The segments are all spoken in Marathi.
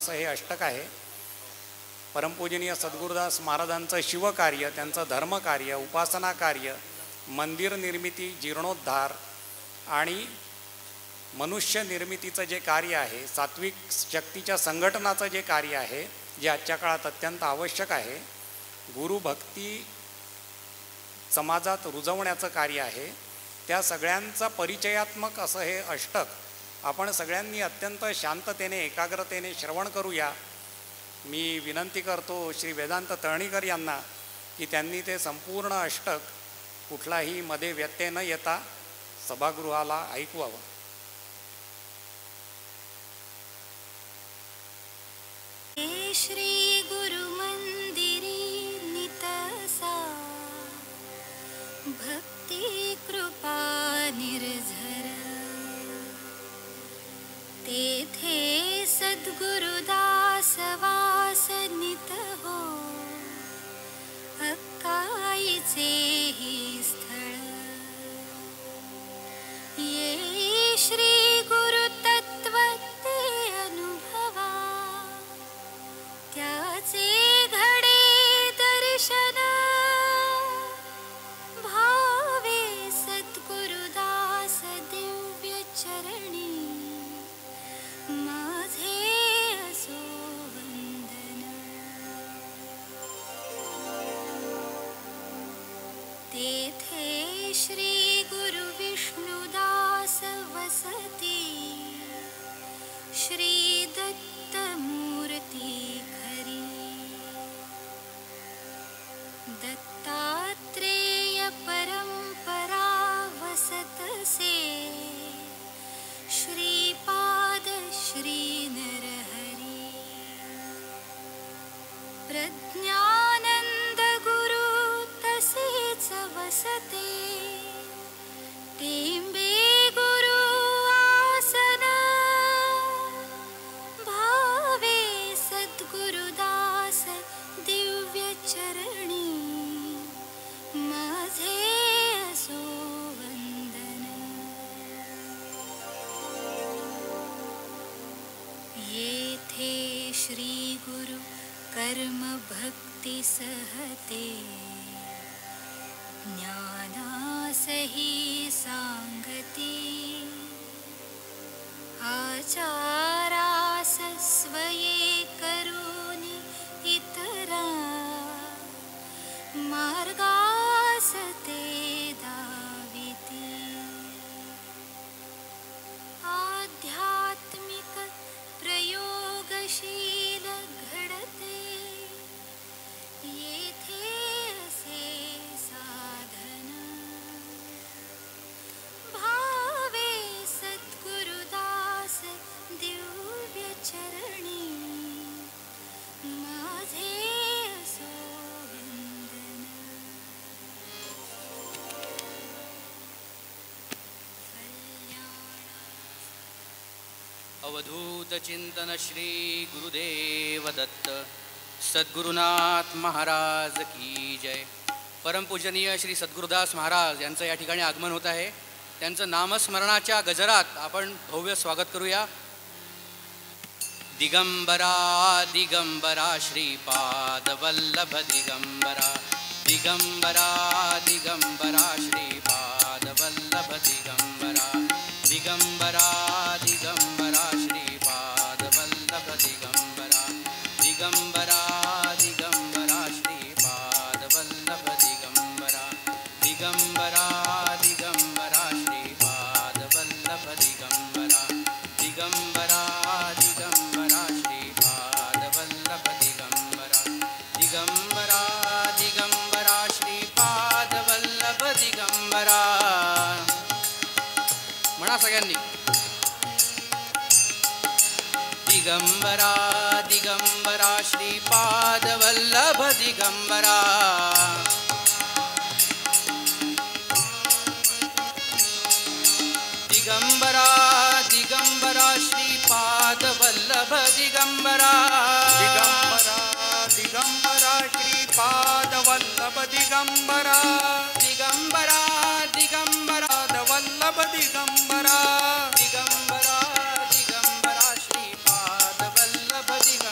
असं हे अष्टक आहे. परमपूजनीय सद्गुरुदास महाराजांचं शिवकार्य, त्यांचं धर्मकार्य, उपासना कार्य, मंदिर निर्मिती, जीर्णोद्धार आणि मनुष्य निर्मितीचं जे कार्य आहे, सात्विक शक्तीच्या संघटनाचं जे कार्य आहे, जे आजच्या काळात अत्यंत आवश्यक आहे, गुरुभक्ती समाजात रुजवण्याचं कार्य आहे, त्या सगळ्यांचा परिचयात्मक असं हे अष्टक आपण सगळ्यांनी अत्यंत शांततेने एकाग्रतेने श्रवण करूया. मी विनंती करतो श्री वेदांत तळणीकर यांना की त्यांनी ते संपूर्ण अष्टक कुठलाही मध्ये व्यत्यय न येता सभागृहाला ऐकवावं. श्री गुरु मंदिरी नितसा भक्ती कृपा निर्झर तेथे सद्गुरुदास वास नित हो अक्काईचे ही स्थळ ये श्री गुरु तत्व ते अनुभवा त्याचे घडे दर्शन भावे सद्गुरुदास दिव्य चरणी माझे असो वंदन. तेथे श्री गुरु विष्णुदास वसती श्री दत्त मूर्ती खरी दत्तात्रेय परंपरा वसतसे श्रीपाद श्री नरहरी प्रज्ञानंद गुरु तसेच वसते टेंबे गुरु आसन भावे सद्गुरुदास दिव्य चरणी माझे असो वंदन. येथे श्री गुरु कर्म भक्ती सहते ज्ञानासही सांगती आचारास स्वये करूनी इतरा मार्गास ते दाविती आध्यात्मिक प्रयोगशील घडते येथे असे साधन भावे सद्गुरुदास दिव्य चरणी माझे असो वंदन. अवधूत चिंतन श्री गुरुदेव दत्त सद्गुरुनाथ महाराज की जय. परमपूजनीय श्री सद्गुरुदास महाराज यांचं या ठिकाणी आगमन होत आहे. त्यांचं नामस्मरणाच्या गजरात आपण भव्य स्वागत करूया. दिगंबरा दिगंबरा श्रीपाद वल्लभ दिगंबरा दिगंबरा दिगंबरा श्रीपाद वल्लभ दिगंबरा दिगंबरा दिगंबरा श्रीपाद वल्लभ दिगंबरा दिगंबरा दिगंबरा श्रीपाद वल्लभ दिगंबरा दिगंबरा दिगंबरा श्रीपाद वल्लभ दिगंबरा दिगंबरा दिगंबरा श्रीपाद वल्लभ दिगंबरा दिगंबरा दिगंबरा श्रीपाद वल्लभ दिगंबरा. म्हणा सगळ्यांनी. दिगंबरा दिगंबरा श्रीपाद वल्लभ दिगंबरा दिगंबरा दिगंबरा श्रीपाद वल्लभ दिगंबरा दिगंबरा दिगंबरा श्रीपाद वल्लभ दिगंबरा दिगंबरा दिगंबरा वल्लभ दिगंबरा दिगंबरा दिगंबरा श्रीपाद वल्लभ दिगंबरा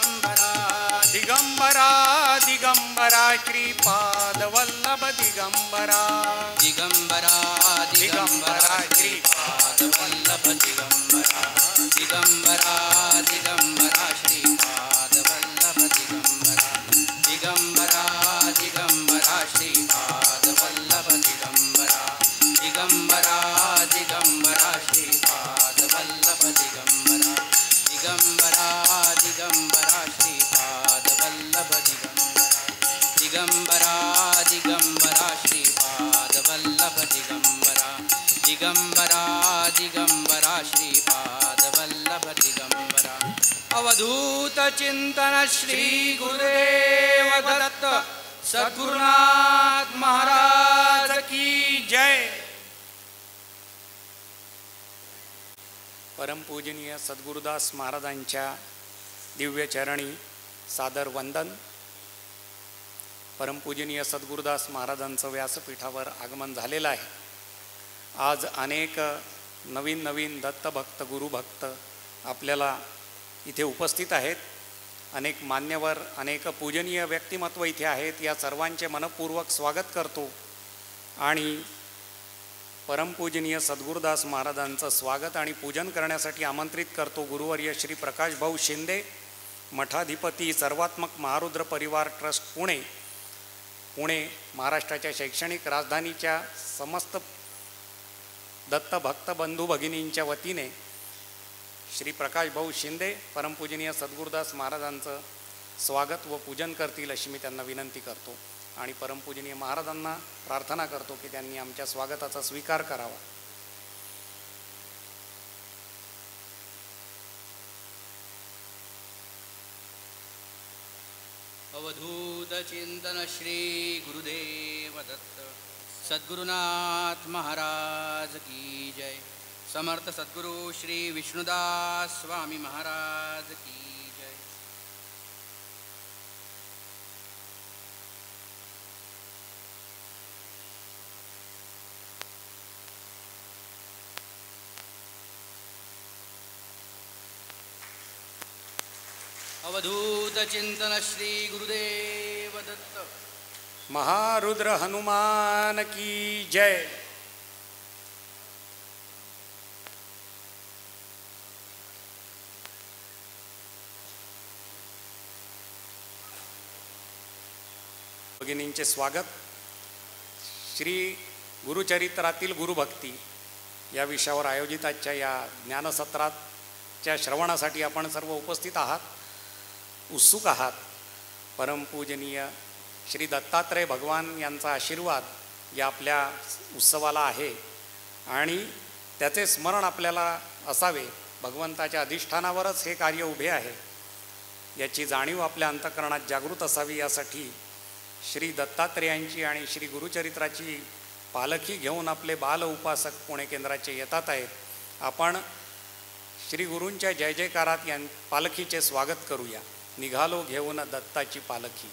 दिगंबरा श्रीपाद वल्लभ दिगंबरा दिगंबरा दिगंबरा श्रीपाद वल्लभ दिगंबरा दिगंबरा दिगंबरा श्रीपाद वल्लभ दिगंबरा दिगंबरा दिगंबरा श्रीपाद वल्लभ दिगंबरा दिगंबरा दिगंबरा श्रीपाद वल्लभ दिगंबरा दिगंबरा दिगंबरा श्रीपाद वल्लभ दिगंबरा दिगंबरा दिगंबरा श्रीपाद वल्लभ दिगंबरा दिगंबरा दिगंबरा श्रीपाद वल्लभ दिगंबरा अवधूत चिंतन श्री गुरुदेव दत्त सद्गुरुनाथ महाराज की जय. परमपूजनीय सद्गुरुदास महाराजांच्या दिव्य चरणी सादर वंदन. परमपूजनीय सद्गुरुदास महाराजांचं व्यासपीठावर आगमन झालेलं आहे. आज अनेक नवीन नवीन दत्तभक्त गुरुभक्त आपल्याला इथे उपस्थित आहेत. अनेक मान्यवर अनेक पूजनीय व्यक्तिमत्व इथे आहेत. या सर्वांचे मनपूर्वक स्वागत करतो आणि परमपूजनीय सद्गुरुदास महाराजांचं स्वागत आणि पूजन करण्यासाठी आमंत्रित करतो गुरुवर्य श्री प्रकाशभाऊ शिंदे, मठाधिपती सर्वात्मक महारुद्र परिवार ट्रस्ट पुणे, महाराष्ट्राच्या शैक्षणिक राजधानीच्या समस्त दत्तभक्त बंधू भगिनींच्या वतीने श्री प्रकाशभाऊ शिंदे परमपूजनीय सद्गुरुदास महाराजांचं स्वागत व पूजन करतील अशी मी त्यांना विनंती करतो आणि परमपूजनीय महाराजांना प्रार्थना करतो की त्यांनी आमच्या स्वागताचा स्वीकार करावा. अवधूत चिंतन श्री गुरुदेव दत्त सद्गुरुनाथ महाराज की जय. समर्थ सद्गुरु श्री विष्णुदास स्वामी महाराज की जय. अवधूत चिंतन श्री गुरुदेव दत्त महारुद्र हनुमान की जय. भगिनींचे स्वागत. श्री गुरुचरित्रातील गुरुभक्ती या विषयावर आयोजित आजच्या या ज्ञानसत्राच्या श्रवणासाठी आपण सर्व उपस्थित आहात, उत्सुक आहात. परमपूजनीय श्री दत्तात्रय भगवान यांचा आशीर्वाद या आपल्या उत्सवाला आहे आणि त्याचे स्मरण आपल्याला असावे. भगवंताच्या अधिष्ठानावरच हे कार्य उभे आहे याची जाणीव आपल्या अंतःकरणात जागृत असावी. यासाठी श्री दत्तात्रेयांची आणि श्री गुरुचरित्राची पालखी घेऊन आपले बाल उपासक पुणे केंद्राचे येतात आहेत. आपण श्री गुरूंच्या जय जयकारात या पालखीचे स्वागत करूया. निघालो घेऊन दत्ताची पालखी.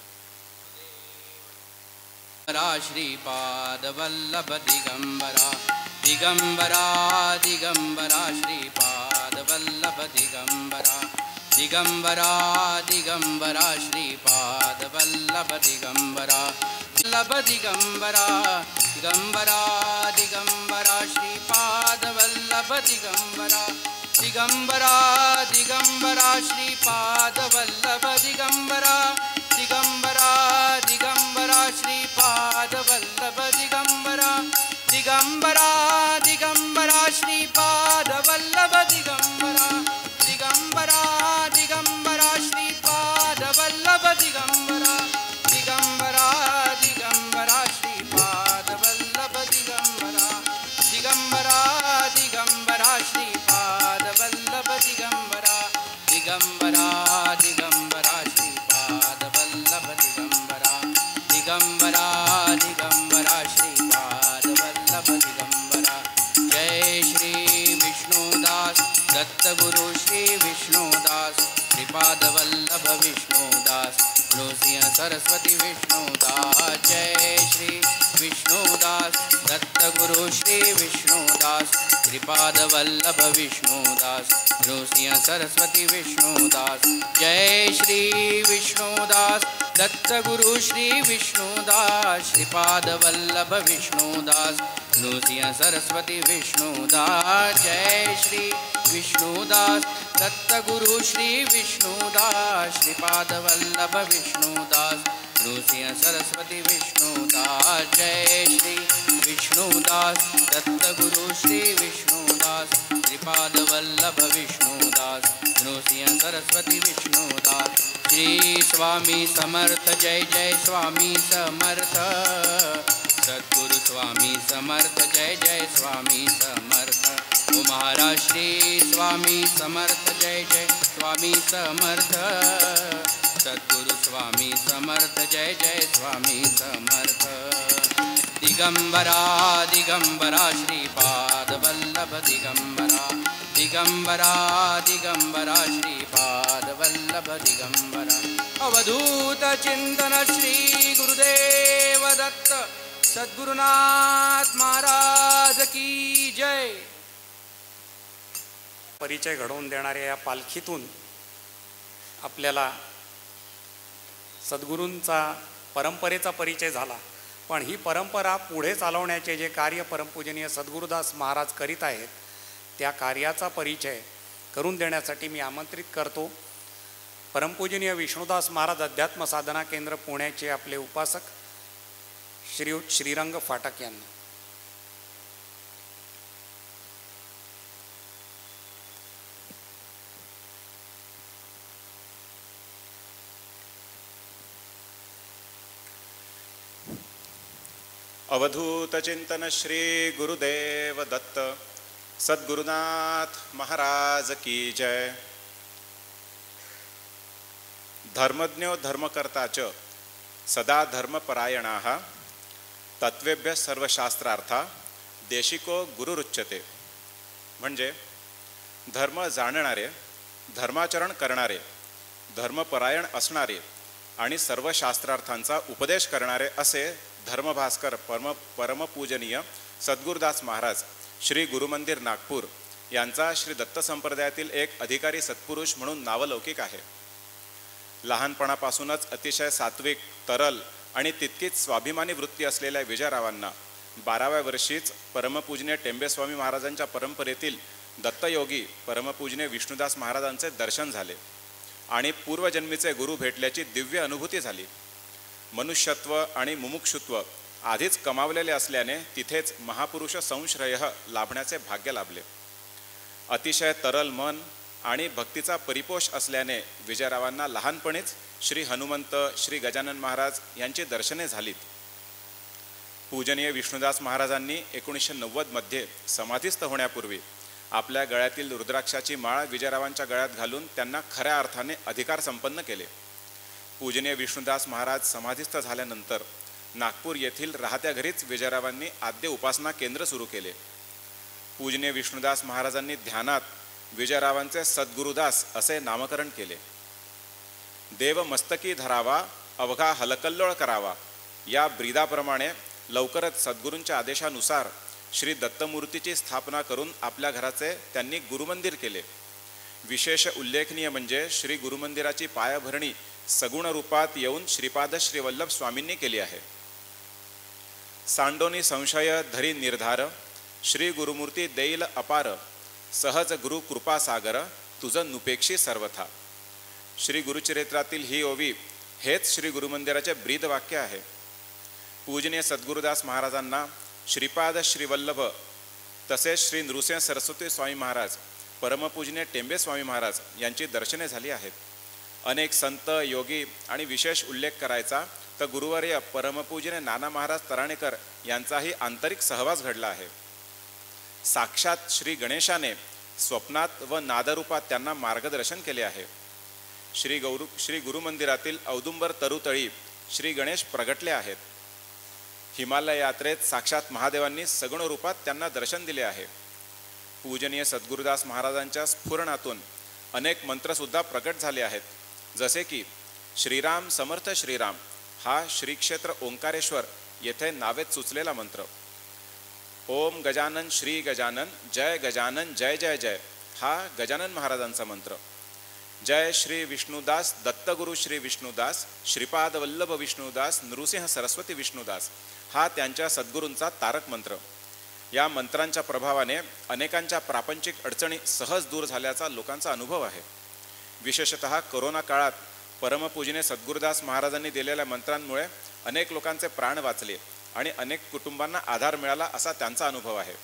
श्रीपाद वल्लभ दिगंबरा दिगंबरा दिगंबरा श्रीपाद वल्लभ दिगंबरा दिगंबरा दिगंबरा श्रीपाद वल्लभ दिगंबरा वल्लभ दिगंबरा दिगंबरा दिगंबरा श्रीपाद वल्लभ दिगंबरा दिगंबरा दिगंबरा श्रीपाद वल्लभ दिगंबरा दिगंबरा दिगंबरा श्रीपाद वल्लभ दिगंबरा दिगंबरा दिगंबरा श्रीपाद वल्लभ दिगंबरा दिगंबरा दिगंबरा श्रीपाद वल्लभ दिगंबरा दिगंबरा दिगंबरा श्रीपाद वल्लभ दिगंबरा दिगंबरा दिगंबरा श्रीपाद वल्लभ दिगंबरा दिगंबरा दिगंबरा श्रीपाद वल्लभ दिगंबरा दिगंबरा दिगंबरा श्रीपाद वल्लभ दिगंबरा. जय श्री विष्णुदास दत्तगुरु श्री विष्णुदास श्रीपाद वल्लभ विष्णुदास गुरुसिंह सरस्वती विष्णुदास जय श्री विष्णुदास दत्तगुरु श्री विष्णुदास श्रीपाद वल्लभ विष्णुदास नृसिंह सरस्वती विष्णुदास जय श्री विष्णुदास दत्तगुरु श्री विष्णुदास श्रीपाद वल्लभ विष्णुदास नृसिंह सरस्वती विष्णुदास जय श्री विष्णुदास दत्तगुरु श्री विष्णुदास श्रीपाद वल्लभ विष्णुदास नृसिंह सरस्वती विष्णुदास जय श्री विष्णुदास दत्तगुरु श्री विष्णुदास श्रीपाद वल्लभ विष्णुदास नृसिंह सरस्वती विष्णुदास श्री स्वामी समर्थ जय जय स्वामी समर्थ सद्गुरु स्वामी समर्थ जय जय स्वामी समर्थ ओ महाराज श्री स्वामी समर्थ जय जय स्वामी समर्थ सद्गुरु स्वामी समर्थ जय जय स्वामी समर्थ दिगंबरा दिगंबरा श्रीपाद वल्लभ दिगंबरा दिगंबरा दिगंबरा श्रीपाद वल्लभ दिगंबरा अवधूत चिंतन श्री गुरुदेव दत्त सद्गुरुनाथ महाराज की जय. परिचय घडवून देणाऱ्या या पालखीतून आपल्याला सद्गुरूंचा परंपरेचा परिचय झाला. पण ही परंपरा पुढे चालवण्याचे जे कार्य परमपूजनीय सद्गुरुदास महाराज करीत आहेत त्या कार्याचा परिचय करून देण्यासाठी मी आमंत्रित करतो परमपूजनीय विष्णुदास महाराज अध्यात्म साधना केंद्र पुण्याचे आपले उपासक श्रीयुत श्रीरंग फाटक यांना. अवधूत चिंतन श्री गुरुदेव दत्त सद्गुरुनाथ महाराज की जय. धर्मज्ञो धर्मकर्ता च सदा धर्मपरायणाः तत्वेभ्य सर्वशास्त्रार्था देशिको गुरुरुच्यते. म्हणजे धर्म जाणणारे, धर्माचरण करणारे, धर्मपरायण असणारे आणि सर्व शास्त्रार्थांचा उपदेश करणारे असे धर्मभास्कर परमपूजनीय सद्गुरुदास महाराज श्री गुरुमंदिर नागपूर यांचा श्री दत्त संप्रदायातील एक अधिकारी सत्पुरुष म्हणून नावलौकिक आहे. लहानपणापासूनच अतिशय सात्विक, तरल आणि तितकीच स्वाभिमानी वृत्ती असलेल्या विजयरावांना 12व्या वर्षीच परमपूजनीय टेंबेस्वामी महाराजांच्या परंपरेतील दत्तयोगी परमपूजनीय विष्णुदास महाराजांचे दर्शन झाले आणि पूर्वजन्मीचे गुरु भेटल्याची दिव्य अनुभूती झाली. मनुष्यत्व आणि मुमुक्षुत्व आधीच कमावलेले असल्याने तिथेच महापुरुष संश्रय लाभण्याचे भाग्य लाभले. अतिशय तरल मन आणि भक्तीचा परिपोष असल्याने विजयरावांना लहानपणीच श्री हनुमंत, श्री गजानन महाराज यांची दर्शने झालीत. पूजनीय विष्णुदास महाराजांनी 1990 समाधीस्थ होण्यापूर्वी आपल्या गळ्यातील रुद्राक्षाची माळ विजयरावांच्या गळ्यात घालून त्यांना खऱ्या अर्थाने अधिकार संपन्न केले. पूजनीय विष्णुदास महाराज समाधीस्थ झाल्यानंतर नागपूर येथील राहत्या घरीच विजयरावांनी आद्य उपासना केंद्र सुरू केले. पूजनीय विष्णुदास महाराजांनी ध्यानात विजयरावांचे सद्गुरुदास असे नामकरण केले. देव मस्तकी धरावा, अवघा हलकल्लोळ करावा या ब्रीदाप्रमाणे लवकरच सद्गुरूंच्या आदेशानुसार श्री दत्तमूर्तीची स्थापना करून आपल्या घराचे त्यांनी गुरुमंदिर केले. विशेष उल्लेखनीय म्हणजे श्री गुरुमंदिराची पायाभरणी सगुण रूपात येऊन श्रीपाद श्रीवल्लभ स्वामींनी केली आहे. सांडोनी संशय धरी निर्धार, श्री गुरुमूर्ती देईल अपार, सहज गुरु कृपा सागर, तुझं नुपेक्षी सर्वथा. श्री गुरुचरित्रातील ही ओवी हेच श्री गुरुमंदिराचे ब्रीद वाक्य आहे. पूजनीय सद्गुरुदास महाराजांना श्रीपाद श्रीवल्लभ तसेच श्री नृसिंह सरस्वती स्वामी महाराज, परमपूजनीय टेंबे स्वामी महाराज यांची दर्शने झाली आहेत. अनेक संत, योगी आणि विशेष उल्लेख करायचा तर गुरुवर्य परमपूजनीय नाना महाराज तराणेकर यांचाही आंतरिक सहवास घडला आहे. साक्षात श्री गणेशाने स्वप्नात व नादरूपात त्यांना मार्गदर्शन केले आहे. श्री गुरुमंदिरातील औदुंबर तरुतळी श्री गणेश प्रगटले आहेत. हिमालय यात्रेत साक्षात महादेवांनी सगुण रूपात त्यांना दर्शन दिले आहे. पूजनीय सद्गुरुदास महाराजांच्या स्फुरणातून अनेक मंत्रसुद्धा प्रकट झाले आहेत, जसे की श्रीराम समर्थ श्रीराम हा श्री क्षेत्र ओंकारेश्वर येथे नावेत सुचलेला मंत्र. ओम गजानन श्री गजानन जय गजानन जय जय जय हा गजानन महाराजांचा मंत्र. जय श्री विष्णुदास दत्तगुरु श्री विष्णुदास श्रीपाद वल्लभ विष्णुदास नृसिंह सरस्वती विष्णुदास हा त्यांच्या सद्गुरूंचा तारक मंत्र. या मंत्रांच्या प्रभावाने अनेकांच्या प्रापंचिक अडचणी सहज दूर झाल्याचा लोकांचा अनुभव आहे. विशेषतः कोरोना काळात परमपूजनीय सद्गुरुदास महाराजांनी दिलेल्या मंत्रांमुळे अनेक लोकांचे प्राण वाचले आणि अनेक कुटुंबांना आधार मिळाला असा त्यांचा अनुभव आहे.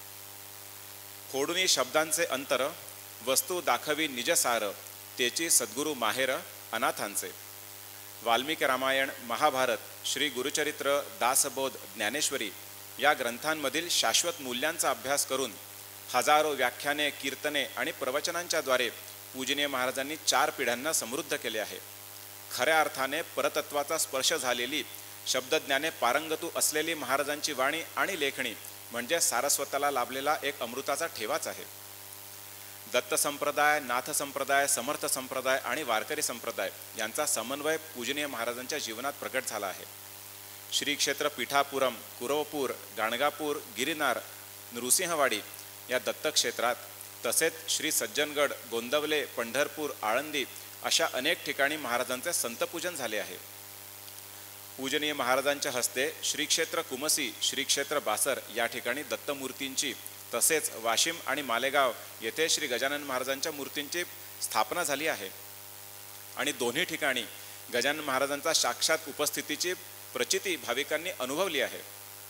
फोडुनी शब्दांचे अंतर वस्तू दाखवी निजसार तेची सद्गुरू माहेर अनाथांचे. वाल्मिकी रामायण महाभारत श्री गुरुचरित्र दासबोध ज्ञानेश्वरी या ग्रंथांमधील शाश्वत मूल्यांचा अभ्यास करून हजारो व्याख्याने कीर्तने आणि प्रवचनांच्याद्वारे पूजनीय महाराजांनी 4 पिढ्यांना समृद्ध केले आहे. खऱ्या अर्थाने परतत्वाचा स्पर्श झालेली शब्दज्ञाने पारंगतू असलेली महाराजांची वाणी आणि लेखणी म्हणजे सारस्वताला लाभलेला एक अमृताचा ठेवाच आहे. दत्त संप्रदाय, नाथ संप्रदाय, समर्थ संप्रदाय आणि वारकरी संप्रदाय यांचा समन्वय पूजनीय महाराजांच्या जीवनात प्रकट झाला आहे. श्री क्षेत्र पीठापुरम, कुरवपूर, गाणगापूर, गिरिनार, नृसिंहवाडी या दत्तक्षेत्रात तसेच श्री सज्जनगड, गोंदवले, पंढरपूर, आळंदी अशा अनेक ठिकाणी महाराजांचे संतपूजन झाले आहे. पूजनीय महाराजांच्या हस्ते श्री क्षेत्र कुमसी, श्री क्षेत्र बासर या ठिकाणी दत्तमूर्तींची तसेच वाशिम आणि मालेगाव येथे श्री गजानन महाराजांच्या मूर्तींची स्थापना झाली आहे आणि दोन्ही ठिकाणी गजानन महाराजांचा साक्षात उपस्थितीची प्रचिती भाविकांनी अनुभवली आहे.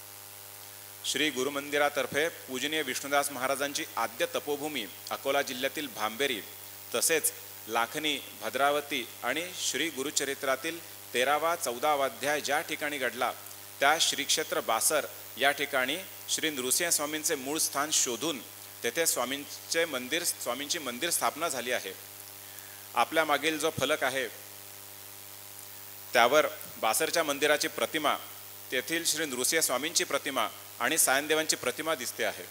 श्री गुरुमंदिरातर्फे पूजनीय विष्णुदास महाराजांची आद्य तपोभूमी अकोला जिल्ह्यातील भांबेरी तसेच लाखनी, भद्रावती आणि श्री गुरुचरित्रातील 13वा 14वा अध्याय ज्या ठिकाणी घडला त्या श्री क्षेत्र बासर या ठिकाणी श्री नृसिंह स्वामींचे मूळ स्थान शोधून तेथे स्वामींची मंदिर स्थापना झाली आहे. आपल्या मागील जो फलक आहे त्यावर बासरच्या मंदिराची प्रतिमा, तेथील श्री नृसिंह स्वामींची प्रतिमा आणि सायनदेवांची प्रतिमा दिसते आहे.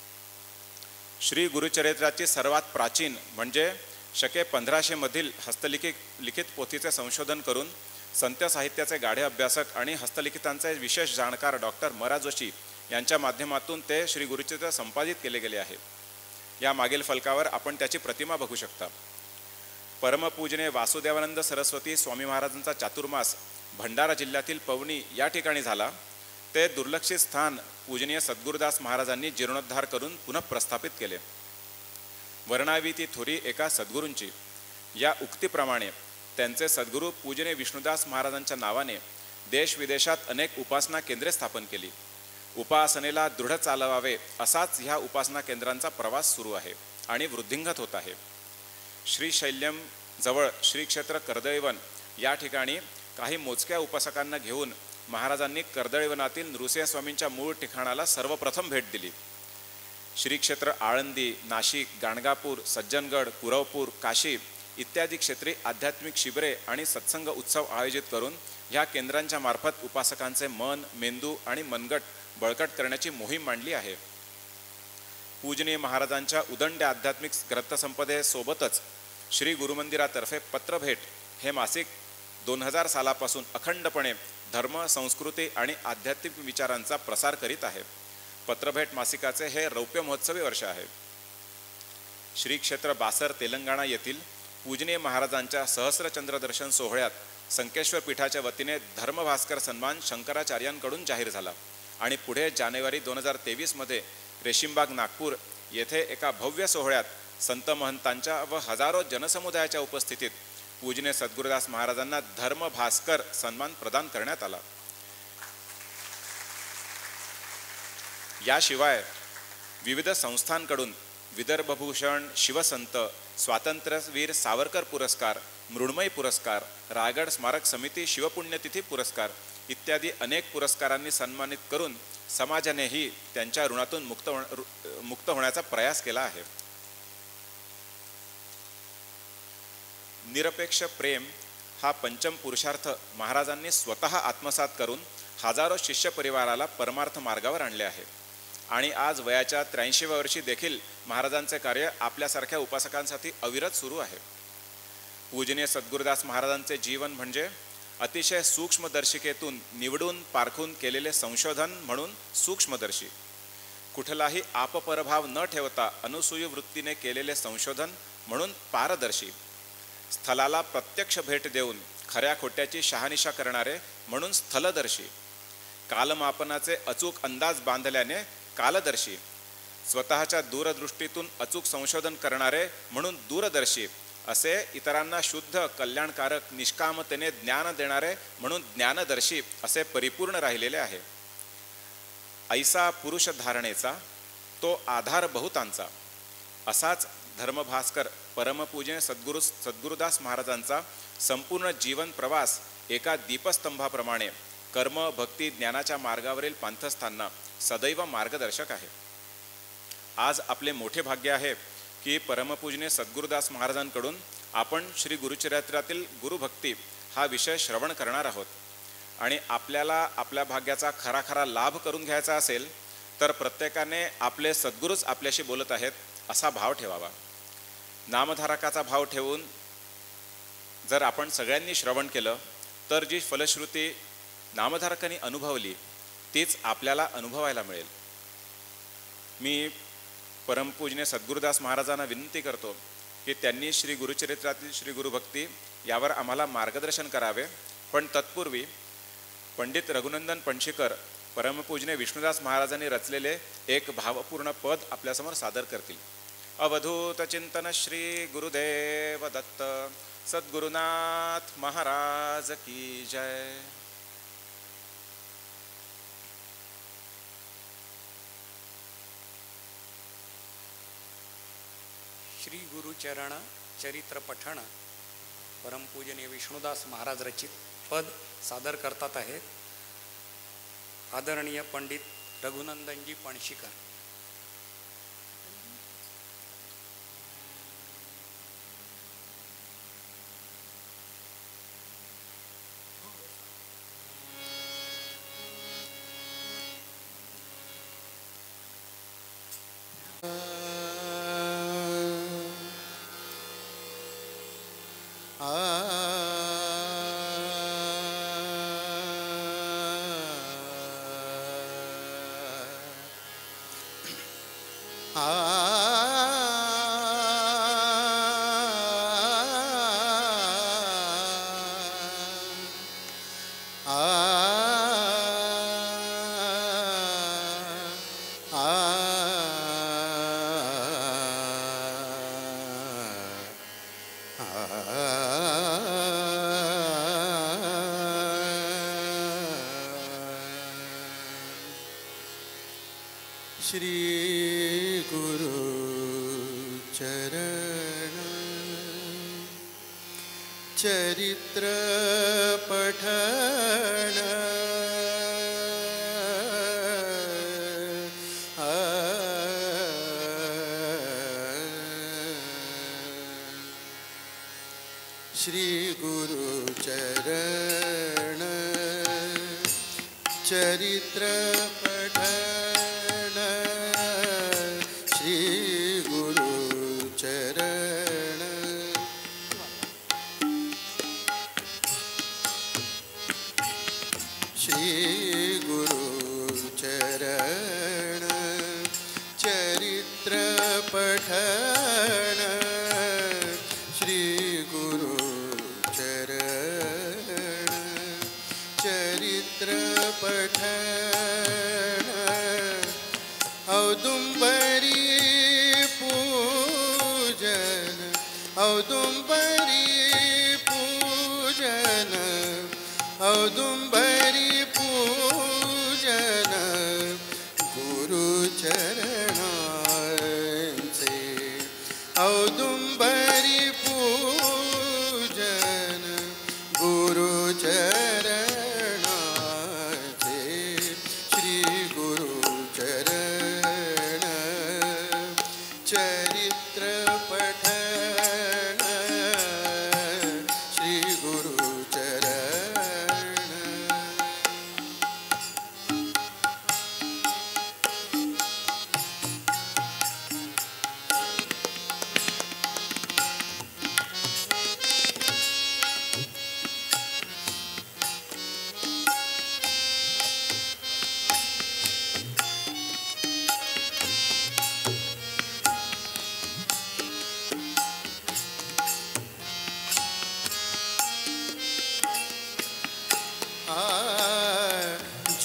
श्री गुरुचरित्राची सर्वात प्राचीन म्हणजे शके 1500 मधील हस्तलिखित पोथीचे संशोधन करून संत साहित्याचे गाढे अभ्यासक आणि हस्तलिखितांचे विशेष जाणकार डॉक्टर म.रा. जोशी यांच्या माध्यमातून ते श्री गुरुचरित्र संपादित केले गेले आहे. या मागील फलकावर आपण त्याची प्रतिमा बघू शकता. परमपूजनीय वासुदेवानंद सरस्वती स्वामी महाराजांचा चातुर्मास भंडारा जिल्ह्यातील पवनी या ठिकाणी झाला. ते दुर्लक्षित स्थान पूजनीय सद्गुरुदास महाराजांनी जीर्णोद्धार करून पुनः प्रस्थापित केले. वर्णावी ती थोरी एका सद्गुरूंची या उक्तीप्रमाणे त्यांचे सद्गुरू पूजनीय विष्णुदास महाराजांच्या नावाने देश विदेशात अनेक उपासना केंद्रे स्थापन केली. उपासनेला दृढ चालवावे असाच ह्या उपासना केंद्रांचा प्रवास सुरू आहे आणि वृद्धिंगत होत आहे. श्रीशैल्यम जवळ श्री क्षेत्र कर्दळीवन या ठिकाणी काही मोजक्या उपासकांना घेऊन महाराजांनी कर्दळीवनातील नृसिंह स्वामींच्या मूळ ठिकाणाला सर्वप्रथम भेट दिली. श्री क्षेत्र आळंदी, नाशिक, गाणगापूर, सज्जनगड, कुरवपूर, काशी इत्यादी क्षेत्री आध्यात्मिक शिबिरे आणि सत्संग उत्सव आयोजित करून ह्या केंद्रांच्या मार्फत उपासकांचे मन, मेंदू आणि मनगट बळकट करण्याची मोहीम मांडली आहे. पूजनीय महाराजांच्या उदंड आध्यात्मिक ग्रंथसंपदेसोबतच श्री गुरुमंदिरातर्फे पत्रभेट हे मासिक 2000 सालापासून अखंडपणे धर्म, संस्कृती आणि आध्यात्मिक विचारांचा प्रसार करीत आहे. पत्रभेट मासिकाचे हे रौप्य महोत्सवी वर्ष आहे. श्री क्षेत्र बासर तेलंगणा येथील पूजनीय महाराजांच्या सहस्रचंद्र दर्शन सोहळ्यात संकेश्वर पीठाच्या वतीने धर्मभास्कर सन्मान शंकराचार्यांकडून जाहीर झाला आणि पुढे जानेवारी 2023 मध्ये रेशीमबाग नागपूर येथे एका भव्य सोहळ्यात संत महंतांच्या व हजारो जनसमुदायाच्या उपस्थितीत पूजनीय सद्गुरुदास महाराजांना धर्मभास्कर सन्मान प्रदान करण्यात आला. याशिवाय विविध संस्थांकडून विदर्भभूषण, शिवसंत, स्वातंत्र्यवीर सावरकर पुरस्कार, मृण्मयी पुरस्कार, रायगड स्मारक समिती शिवपुण्यतिथी पुरस्कार इत्यादी अनेक पुरस्कारांनी सन्मानित करून समाजानेही त्यांच्या ऋणातून मुक्त होण्याचा प्रयास केला आहे. निरपेक्ष प्रेम हा पंचम पुरुषार्थ महाराजांनी स्वतः आत्मसात करून हजारो शिष्य परिवाराला परमार्थ मार्गावर आणले आहे आणि आज वयाच्या 83व्या वर्षी देखील महाराजांचे कार्य आपल्यासारख्या उपासकांसाठी अविरत सुरू आहे. पूजनीय सद्गुरुदास महाराजांचे जीवन म्हणजे अतिशय सूक्ष्मदर्शिकेतून निवडून पारखून केलेले संशोधन म्हणून सूक्ष्मदर्शी, कुठलाही आपपरभाव न ठेवता अनुसूय वृत्तीने केलेले संशोधन म्हणून पारदर्शी, स्थलाला प्रत्यक्ष भेट देऊन खऱ्या खोट्याची शहानिशा करणारे म्हणून स्थलदर्शी, कालमापनाचे अचूक अंदाज बांधल्याने कालदर्शी, स्वतःच्या दूरदृष्टीतून अचूक संशोधन करणारे म्हणून दूरदर्शी, असे इतरांना शुद्ध कल्याणकारक निष्कामतेने ज्ञान देणारे म्हणून ज्ञानदर्शी असे परिपूर्ण राहिलेले आहे. ऐसा पुरुष धारणेचा तो आधार बहुतांचा, असाच धर्मभास्कर परमपूजनीय सद्गुरुदास महाराजांचा संपूर्ण जीवन प्रवास एका दीपस्तंभाप्रमाणे कर्म भक्ती ज्ञानाच्या मार्गावरील पांथस्थांना सदैव मार्गदर्शक आहे. आज आपले मोठे भाग्य आहे की परमपूजनीय सद्गुरुदास महाराजांकडून आपण श्री गुरुचरित्रातील गुरुभक्ती हा विषय श्रवण करणार आहोत. आणि आपल्याला आपल्या भाग्याचा खरा खरा लाभ करून घ्यायचा असेल तर प्रत्येकाने आपले सद्गुरूच आपल्याशी बोलत आहेत असा भाव ठेवावा. नामधारकाचा भाव ठेवून जर आपण सगळ्यांनी श्रवण केलं तर जी फलश्रुती नामधारकांनी अनुभवली तीच आपल्याला अनुभवायला मिळेल. मी परमपूजनीय सद्गुरुदास महाराजांना विनंती करतो की त्यांनी श्री गुरुचरित्रातील श्री गुरुभक्ती यावर आम्हाला मार्गदर्शन करावे. पण तत्पूर्वी पंडित रघुनंदन पणशीकर परमपूजनीय विष्णुदास महाराजांनी रचलेले एक भावपूर्ण पद आपल्यासमोर सादर करतील. अवधूत चिंतन श्री गुरुदेव दत्त सद्गुरुनाथ महाराज की जय. श्री गुरुचरण चरित्र पठण परमपूजनीय विष्णुदास महाराज रचित पद सादर करतात आहेत आदरणीय पंडित रघुनंदनजी पणशीकर. श्री गुरु चरण चरित्र पठण श्री गुरु चरण चरित्र पठण औदुंबरी पूजन गुरुचरणांचे औदुंबरी पूजन गुरुचरणांचे श्री गुरुचरण चरित्र पठण श्री गुरुचरण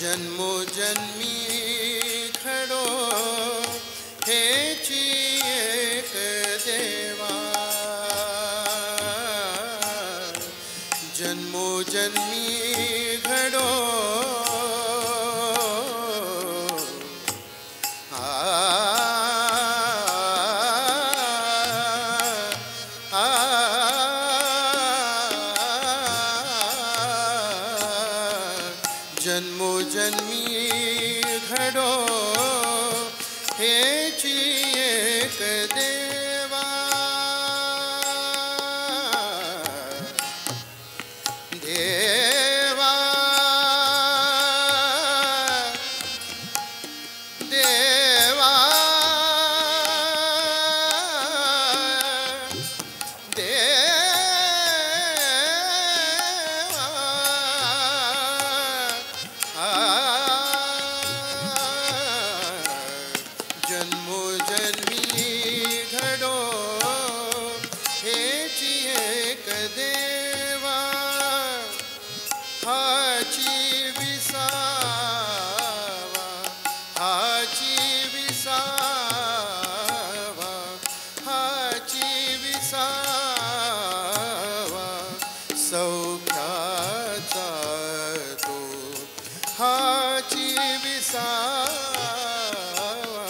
जन्मो जन्मी घडो हेची एक देवा जन्मो जन्मी घडो जन्मो जन्मी घडो हेची एक देवा देवा देवा जन्मो जन्मी घडो हेची एक देवा हाची विसावा हाची विसावा हाची विसावा सौख्याचा तो हाची विसावा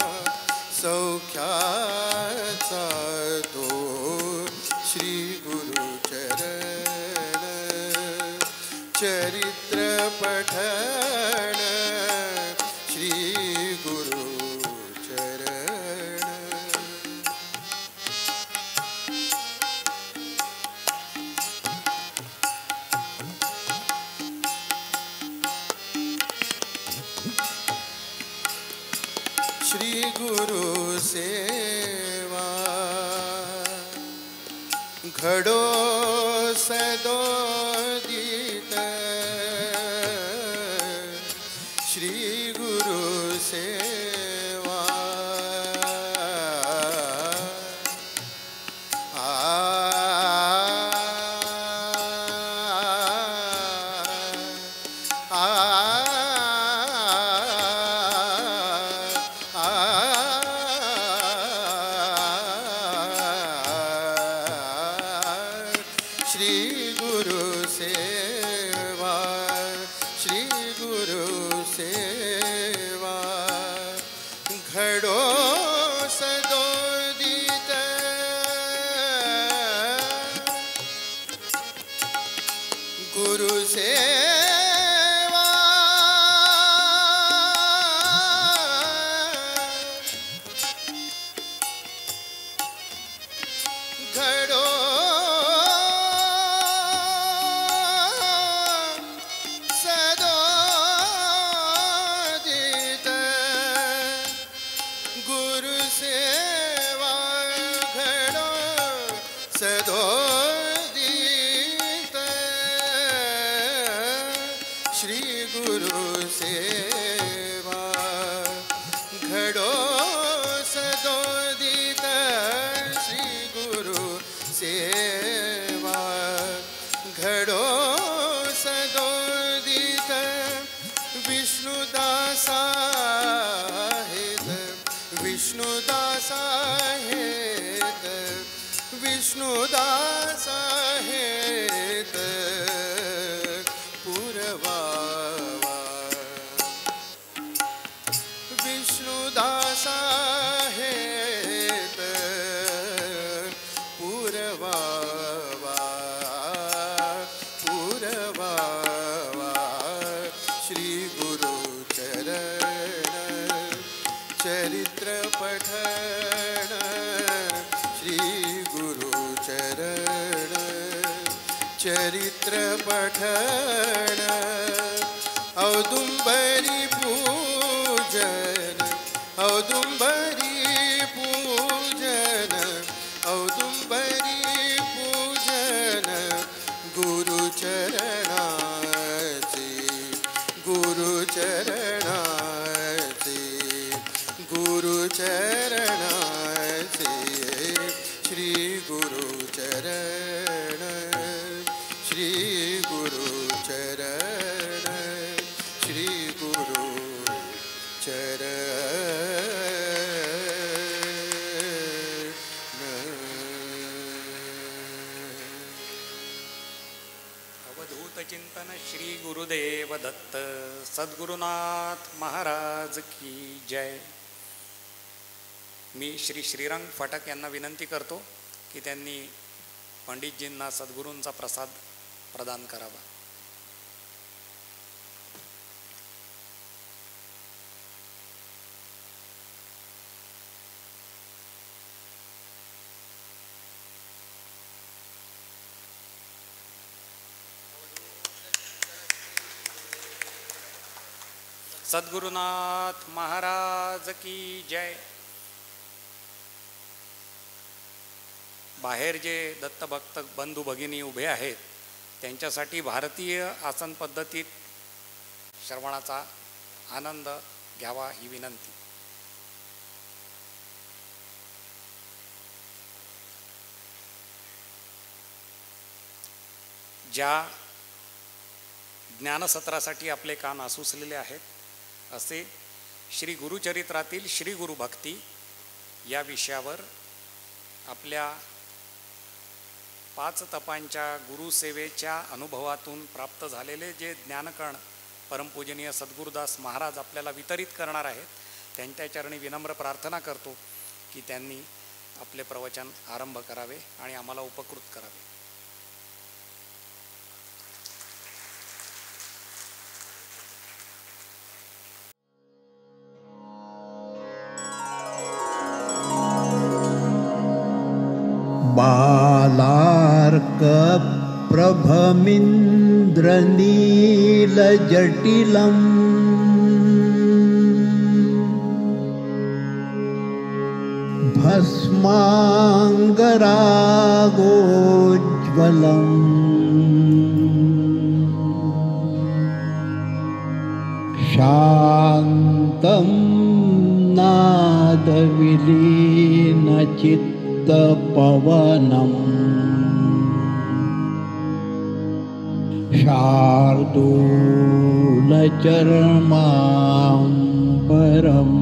सौख्याचा तो श्री गुरुचरण चरित्र पठण श्री गुरुचरण श्री गुरु सेवा घडो सदोदित श्री गुरु सेवा श्री गुरु सेवा श्री गुरु सेवा घडो सदोदित गुरु सेवा घडो सदोदित गुरु सेवा घडो सदोदित श्री गुरु सेवा घडो सदोदित श्री गुरु सेवा घडो सदोदित विष्णुदासा हेत विष्णुदासा हेत विष्णुदासा हेत पुरवावा विष्णुदासा हेत पुरवावा पुरवावा श्री गुरुचरण चरित्र पठण श्री गुरुचरण चरित्र पठण औदुंबरी पूजन औदुंबरी पूजन औदुंबरी पूजन गुरुचरणाचे गुरुचरणाचे गुरुचरणाचे श्री गुरुचरण श्री गुरुचरण श्री गुरु गुरुदेव दत्त. सद्गुरुनाथ महाराज की जय. मी श्री श्रीरंग फाटक यांना विनंती करतो की त्यांनी पंडितजींना सद्गुरूंचा प्रसाद प्रदान करावा. सद्गुरुनाथ महाराज की जय. बाहेर जे दत्तभक्त बंधू भगिनी उभे आहेत त्यांच्यासाठी भारतीय आसन पद्धतीत श्रवणाचा आनंद घ्यावा ही विनंती. ज्या ज्ञानसत्रासाठी आपले कान आसुसलेले आहेत असे श्री गुरुचरित्रातील श्री गुरुभक्ती या विषयावर आपल्या 5 तपांच्या गुरुसेवेच्या अनुभवातून प्राप्त झालेले जे ज्ञानकण परमपूजनीय सद्गुरुदास महाराज आपल्याला वितरित करणार आहेत त्यांच्या चरणी विनम्र प्रार्थना करतो की त्यांनी आपले प्रवचन आरंभ करावे आणि आम्हाला उपकृत करावे. बालार्कप्रभमिन्द्रनीलजटिलम् भस्माङ्गरागोज्ज्वलम् शान्तं नादविलीनचित्तपवनम् शार्दूलचर्माम्बरम्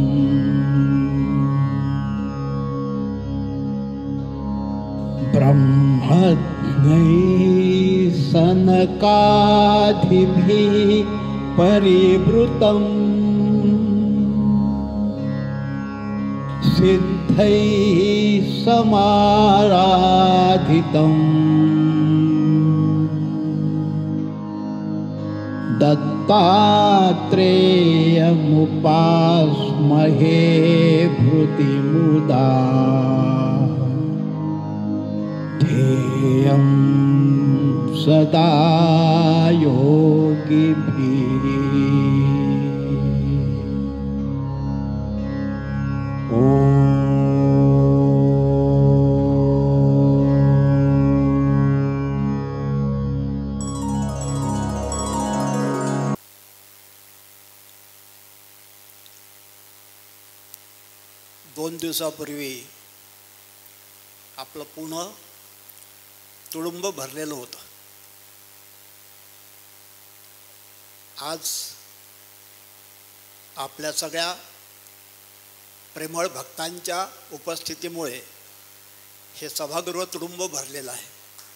ब्रह्मज्ञैः सनकादिभिः परिवृतम् सिद्धैः समाराधितम् दत्तात्रेयमुपास्महे भृतिमुदा ध्येयं सदा योगिभिः. दोन दिवसापूर्वी आपलं पुणे तुडुंब भरलेलं होतं. आज आपल्या सगळ्या प्रेमळ भक्तांच्या उपस्थितीमुळे हे सभागृह तुडुंब भरलेलं आहे.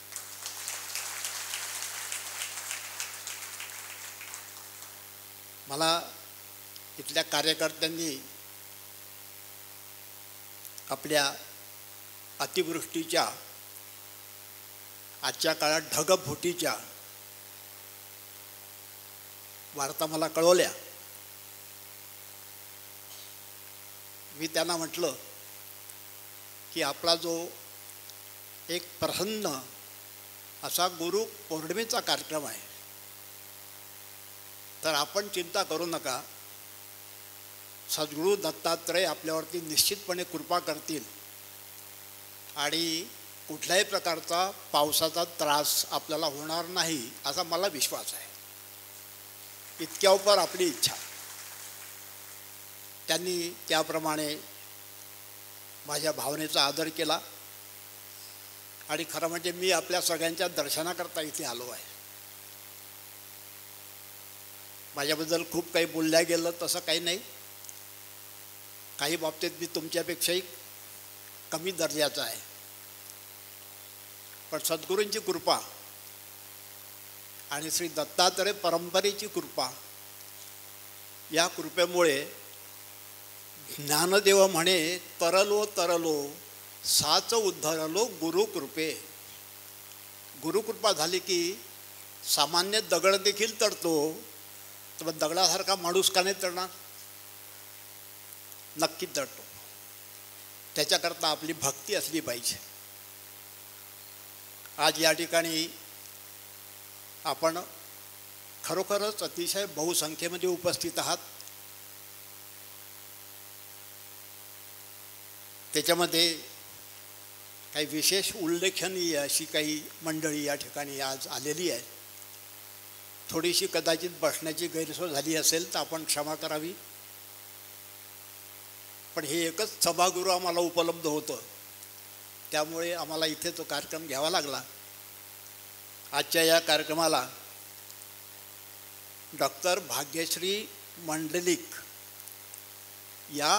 मला इथल्या कार्यकर्त्यांनी आपल्या अतिवृष्टीच्या आजच्या काळात ढगफुटीच्या वार्ता मला कळवल्या. मी त्यांना म्हटलं की आपला जो एक प्रसन्न असा गुरु पौर्णिमेचा कार्यक्रम आहे तर आपण चिंता करू नका. सद्गुरू दत्तात्रय आपल्यावरती निश्चितपणे कृपा करतील आणि कुठल्याही प्रकारचा पावसाचा त्रास आपल्याला होणार नाही असा मला विश्वास आहे. इतक्यावर आपली इच्छा. त्यांनी त्याप्रमाणे माझ्या भावनेचा आदर केला आणि खरं म्हणजे मी आपल्या सगळ्यांच्या दर्शनाकरता इथे आलो आहे. माझ्याबद्दल खूप काही बोलल्या गेलं तसं काही नाही. काही बाबतीत मी तुमच्यापेक्षाही कमी दर्जाचा आहे. पण सद्गुरूंची कृपा आणि श्री दत्तात्रय परंपरेची कृपा, या कृपेमुळे ज्ञानदेव म्हणे तरलो तरलो साच उद्धरलो गुरुकृपे. गुरुकृपा झाली की सामान्य दगड देखील तडतो, तर दगडासारखा माणूस का नाही तडणार? नक्कीच तडतो. त्याच्याकरता आपली भक्ती असली पाहिजे. आज या ठिकाणी आपण खरोखरच अतिशय बहुसंख्येमध्ये उपस्थित आहात. त्याच्यामध्ये काही विशेष उल्लेखनीय अशी काही मंडळी या ठिकाणी आज आलेली आहे. थोडीशी कदाचित बसण्याची गैरसोय झाली असेल तर आपण क्षमा करावी. पण हे एकच सभागृह आम्हाला उपलब्ध होतं, त्यामुळे आम्हाला इथे तो कार्यक्रम घ्यावा लागला. आजच्या या कार्यक्रमाला डॉक्टर भाग्यश्री मंडलिक या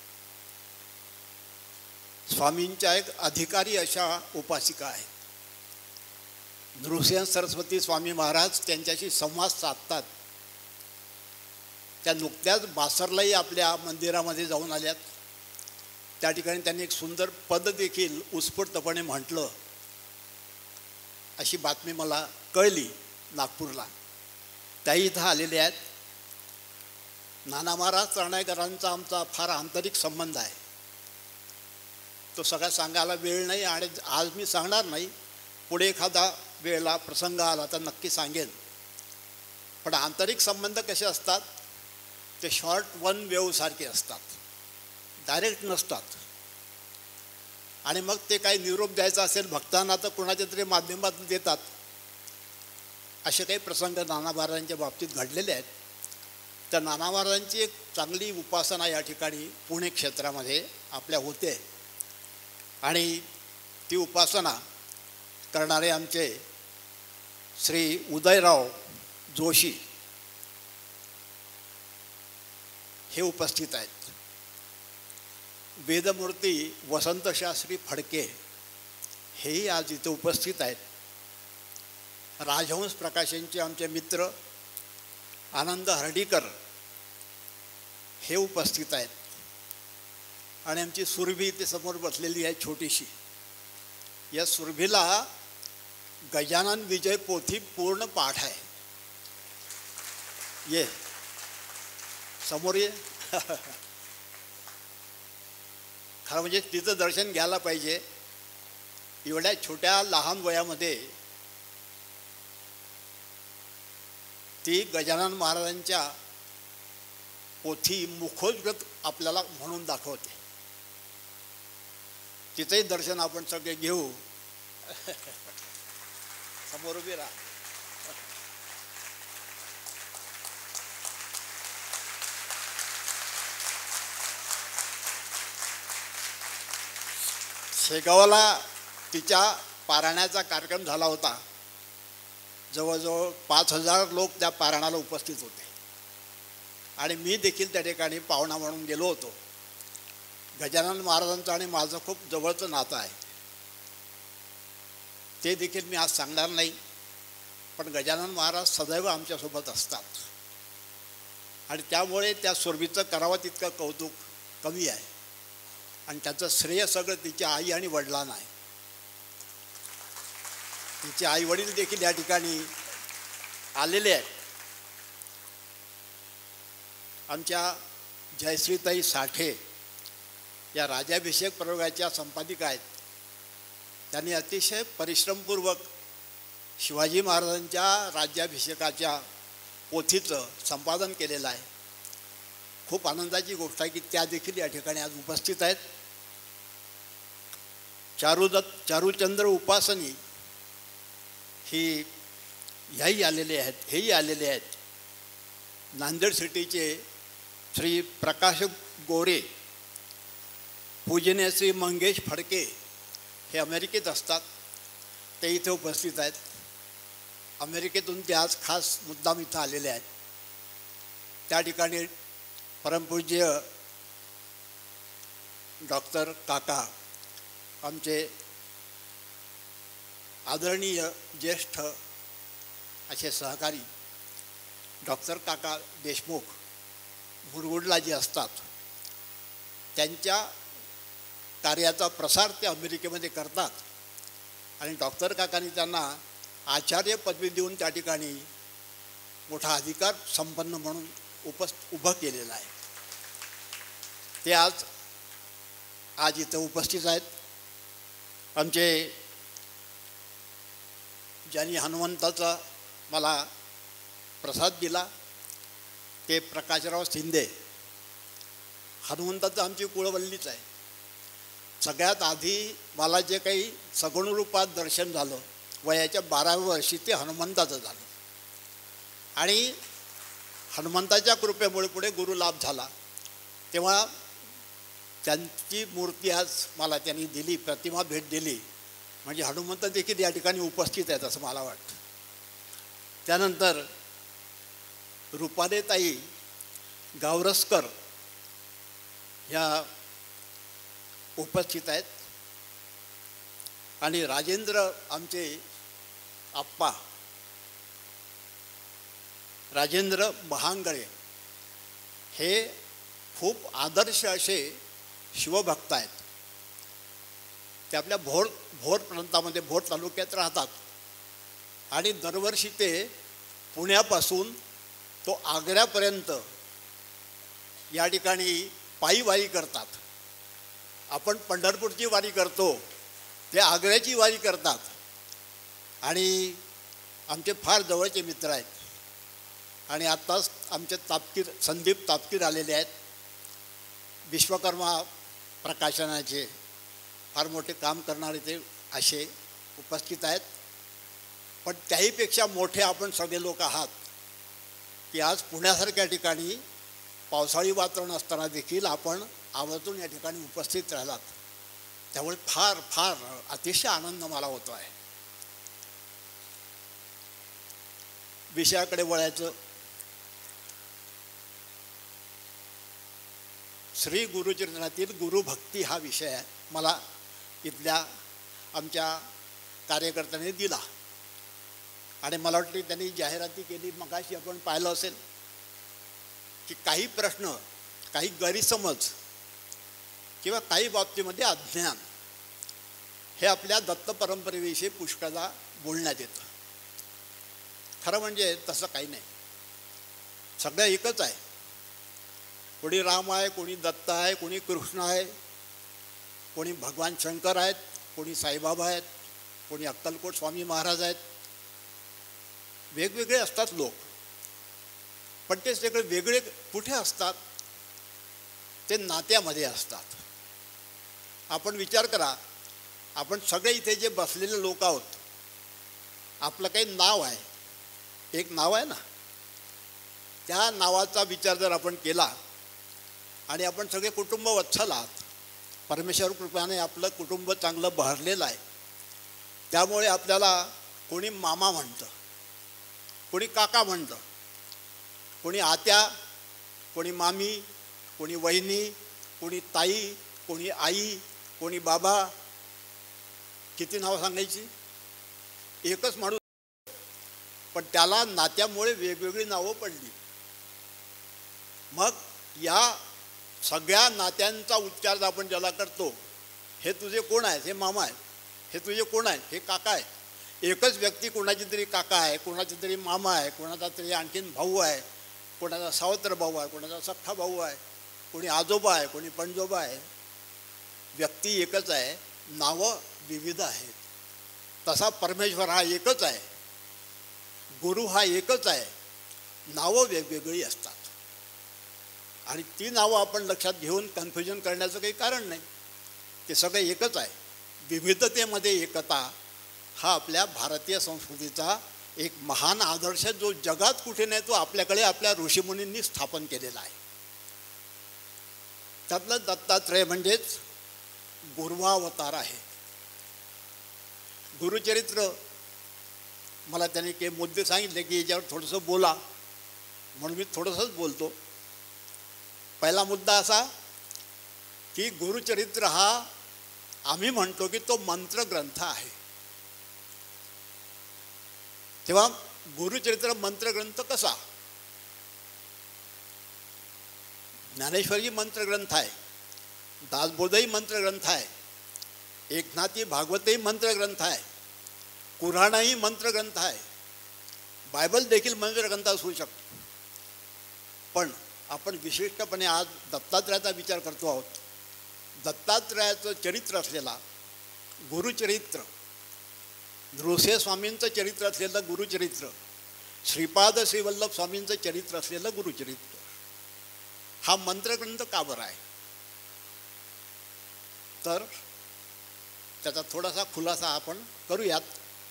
स्वामींच्या एक अधिकारी अशा उपासिका आहेत. नृसिंह सरस्वती स्वामी महाराज त्यांच्याशी संवाद साधतात. त्या नुकत्याच बासरलाही आपल्या मंदिरामध्ये जाऊन आल्यात. त्या ठिकाणी त्यांनी एक सुंदर पद देखील उत्स्फूर्तपणे म्हटलं, अशी बातमी मला कळली नागपूरला. त्याही इथं आलेले आहेत. नाना महाराज तळणाईकरांचा आमचा फार आंतरिक संबंध आहे. तो सगळा सांगायला वेळ नाही आणि आज मी सांगणार नाही. पुढे एखादा वेळेला प्रसंग आला तर नक्की सांगेन. पण आंतरिक संबंध कसे असतात, ते शॉर्ट वन वेव्हसारखे असतात, डायरेक्ट नसतात. आणि मग ते काही निरोप द्यायचा असेल भक्तांना तर कुणाच्या तरी माध्यमातून देतात. असे काही प्रसंग नाना महाराजांच्या बाबतीत घडलेले आहेत. तर नाना महाराजांची एक चांगली उपासना या ठिकाणी पुणे क्षेत्रामध्ये आपल्या होते. आणि ती उपासना करणारे आमचे श्री उदयराव जोशी हे उपस्थित आहेत. वेदमूर्ती वसंतशास्त्री फडके हेही आज इथे उपस्थित आहेत. राजहंस प्रकाशनचे आमचे मित्र आनंद हर्डीकर हे उपस्थित आहेत. आणि आमची सुरभी इथे समोर बसलेली आहे छोटीशी. या सुरभीला गजानन विजय पोथी पूर्ण पाठ आहे. ये समोर ये. खरं म्हणजे तिचं दर्शन घ्यायला पाहिजे. एवढ्या छोट्या लहान वयामध्ये ती गजानन महाराजांच्या पोथी मुखोद्गत आपल्याला म्हणून दाखवते. तिचंही दर्शन आपण सगळे घेऊ. समोर उभी राहा. शेगावला तिच्या पारायणाचा कार्यक्रम झाला होता. जवळजवळ 5,000 लोक त्या पारायणाला उपस्थित होते. आणि मी देखील त्या ठिकाणी पाहुणा म्हणून गेलो होतो. गजानन महाराजांचं आणि माझं खूप जवळचं नातं आहे. ते देखील मी आज सांगणार नाही. पण गजानन महाराज सदैव आमच्यासोबत असतात. आणि त्यामुळे त्या सुरभीचं करावं तितकं कौतुक कमी आहे. आणि त्याचं श्रेय सगळं तिच्या आई आणि वडिलांना आहे. तिचे आई वडील देखील या ठिकाणी आलेले आहेत. आमच्या जयश्रीताई साठे या राज्याभिषेक प्रयोगाच्या संपादिका आहेत. त्यांनी अतिशय परिश्रमपूर्वक शिवाजी महाराजांच्या राज्याभिषेकाच्या पोथीचं संपादन केलेलं आहे. खूप आनंदाची गोष्ट आहे की त्या देखील या ठिकाणी आज उपस्थित आहेत. चारुचंद्र उपासनी ही ह्याही आलेले आहेत, हेही आलेले आहेत. नांदेड सिटीचे श्री प्रकाश गोरे, पूजनीय श्री मंगेश फडके हे अमेरिकेत असतात. ते इथे उपस्थित आहेत. अमेरिकेतून ते आज खास मुद्दाम इथं आलेले आहेत. त्या ठिकाणी परमपूज्य डॉक्टर काका आमचे आदरणीय ज्येष्ठ असे सहकारी डॉक्टर काका देशमुख मुरगुडला जे असतात त्यांच्या कार्याचा प्रसार ते अमेरिकेमध्ये करतात आणि डॉक्टर काकांनी त्यांना आचार्य पदवी देऊन त्या ठिकाणी मोठा अधिकार संपन्न म्हणून उभं केलेलं आहे. ते आज इथं उपस्थित आहेत. आमचे ज्यांनी हनुमंताचा मला प्रसाद दिला ते प्रकाशराव शिंदे. हनुमंताचं आमची कुळवल्लीच आहे. सगळ्यात आधी मला जे काही सगुण रूपात दर्शन झालं वयाच्या 12व्या वर्षी ते हनुमंताचं झालं आणि हनुमंताच्या कृपेमुळे पुढे गुरुलाभ झाला. तेव्हा त्यांची मूर्ती आज मला त्यांनी दिली, प्रतिमा भेट दिली, म्हणजे हनुमंत देखील या ठिकाणी उपस्थित आहेत असं मला वाटतं. त्यानंतर रुपालेताई गावरसकर ह्या उपस्थित आहेत आणि राजेंद्र आमचे आप्पा राजेंद्र महांगळे हे खूप आदर्श असे शिवभक्त आहेत. ते आपल्या भोर प्रांतामध्ये भोर तालुक्यात राहतात आणि दरवर्षी ते पुण्यापासून तो आग्र्यापर्यंत या ठिकाणी पायी वारी करतात. आपण पंढरपूरची वारी करतो, ते आग्र्याची वारी करतात आणि आमचे फार जवळचे मित्र आहेत. आणि आत्ताच आमचे संदीप तापकीर आलेले आहेत. विश्वकर्मा प्रकाशनाचे फार मोठे काम करणारे ते असे उपस्थित आहेत. पण त्याहीपेक्षा मोठे आपण सगळे लोक आहात की आज पुण्यासारख्या ठिकाणी पावसाळी वातावरण असताना देखील आपण आवर्जून या ठिकाणी उपस्थित राहिलात. त्यामुळे फार फार अतिशय आनंद मला होतो आहे. विषयाकडे वळायचं. श्री गुरुचरित्रातील गुरुभक्ती हा विषय आहे मला इथल्या आमच्या कार्यकर्त्यांनी दिला आणि मला वाटतं त्यांनी जाहिराती केली. मगाशी आपण पाहिलं असेल की काही प्रश्न, काही गैरसमज किंवा काही बाबतीमध्ये अज्ञान हे आपल्या दत्त परंपरेविषयी पुष्कळदा बोलण्यात येतं. खरं म्हणजे तसं काही नाही. सगळं एकच आहे. कोणी राम आहे, कोणी दत्त आहे, कोणी कृष्ण आहे, कोणी भगवान शंकर आहेत, कोणी साईबाबा आहेत, कोणी अक्कलकोट स्वामी महाराज आहेत. वेगवेगळे असतात लोक, पण ते सगळे वेगळे कुठे असतात? ते नात्यामध्ये असतात. आपण विचार करा, आपण सगळे इथे जे बसलेले लोक आहोत, आपलं काही नाव आहे, एक नाव आहे ना, त्या नावाचा विचार जर आपण केला आणि आपण सगळे कुटुंब वत्सल आहात, परमेश्वर कृपेने आपलं कुटुंब चांगलं बहरलेलं आहे. त्यामुळे आपल्याला कोणी मामा म्हणतं, कोणी काका म्हणतं, कोणी आत्या, कोणी मामी, कोणी वहिनी, कोणी ताई, कोणी आई, कोणी बाबा. किती नावं सांगायची? एकच माणूस, पण त्याला नात्यामुळे वेगवेगळी नावं पडली. मग या सगळ्या नात्यांचा उच्चार आपण ज्याला करतो, हे तुझे कोण आहेत? हे मामा आहेत. हे तुझे कोण आहेत? हे काका आहे. एकच व्यक्ती कोणाची तरी काका आहे, कोणाची तरी मामा आहे, कोणाचा तरी आणखीन भाऊ आहे, कोणाचा सावत्र भाऊ आहे, कोणाचा सख्खा भाऊ आहे, कोणी आजोबा आहे, कोणी पणजोबा आहे. व्यक्ती एकच आहे, नावं विविध आहेत. तसा परमेश्वर हा एकच आहे, गुरु हा एकच आहे, नावं वेगवेगळी असतात. आणि ती नावं आपण लक्षात घेऊन कन्फ्युजन करण्याचं काही कारण नाही. ते सगळे एकच आहे. विविधतेमध्ये एकता हा आपल्या भारतीय संस्कृतीचा एक महान आदर्श, जो जगात कुठे नाही तो आपल्याकडे आपल्या ऋषीमुनींनी स्थापन केलेला आहे. त्यातलं दत्तात्रय म्हणजेच गुरुवावतार आहे. गुरुचरित्र मला त्याने काही मुद्दे सांगितले की याच्यावर थोडंसं बोला, म्हणून मी थोडंसंच बोलतो. पहिला मुद्दा असा की गुरुचरित्र हा आम्ही म्हणतो की तो मंत्रग्रंथ आहे. तेव्हा गुरुचरित्र मंत्रग्रंथ कसा? ज्ञानेश्वरी मंत्रग्रंथ आहे, दासबोधही मंत्रग्रंथ आहे, एकनाथी भागवतही मंत्रग्रंथ आहे, कुराणही मंत्रग्रंथ आहे, बायबल देखील मंत्रग्रंथ असू शकतो. पण आपण विशिष्टपणे आज दत्तात्रयाचा विचार करतो आहोत. दत्तात्रयाचं चरित्र असलेला गुरुचरित्र, नृसिंह स्वामींचं चरित्र असलेलं गुरुचरित्र, श्रीपाद श्रीवल्लभ स्वामींचं चरित्र असलेलं गुरुचरित्र, हा मंत्रग्रंथ का बरं आहे? तर त्याचा थोडासा खुलासा आपण करूयात.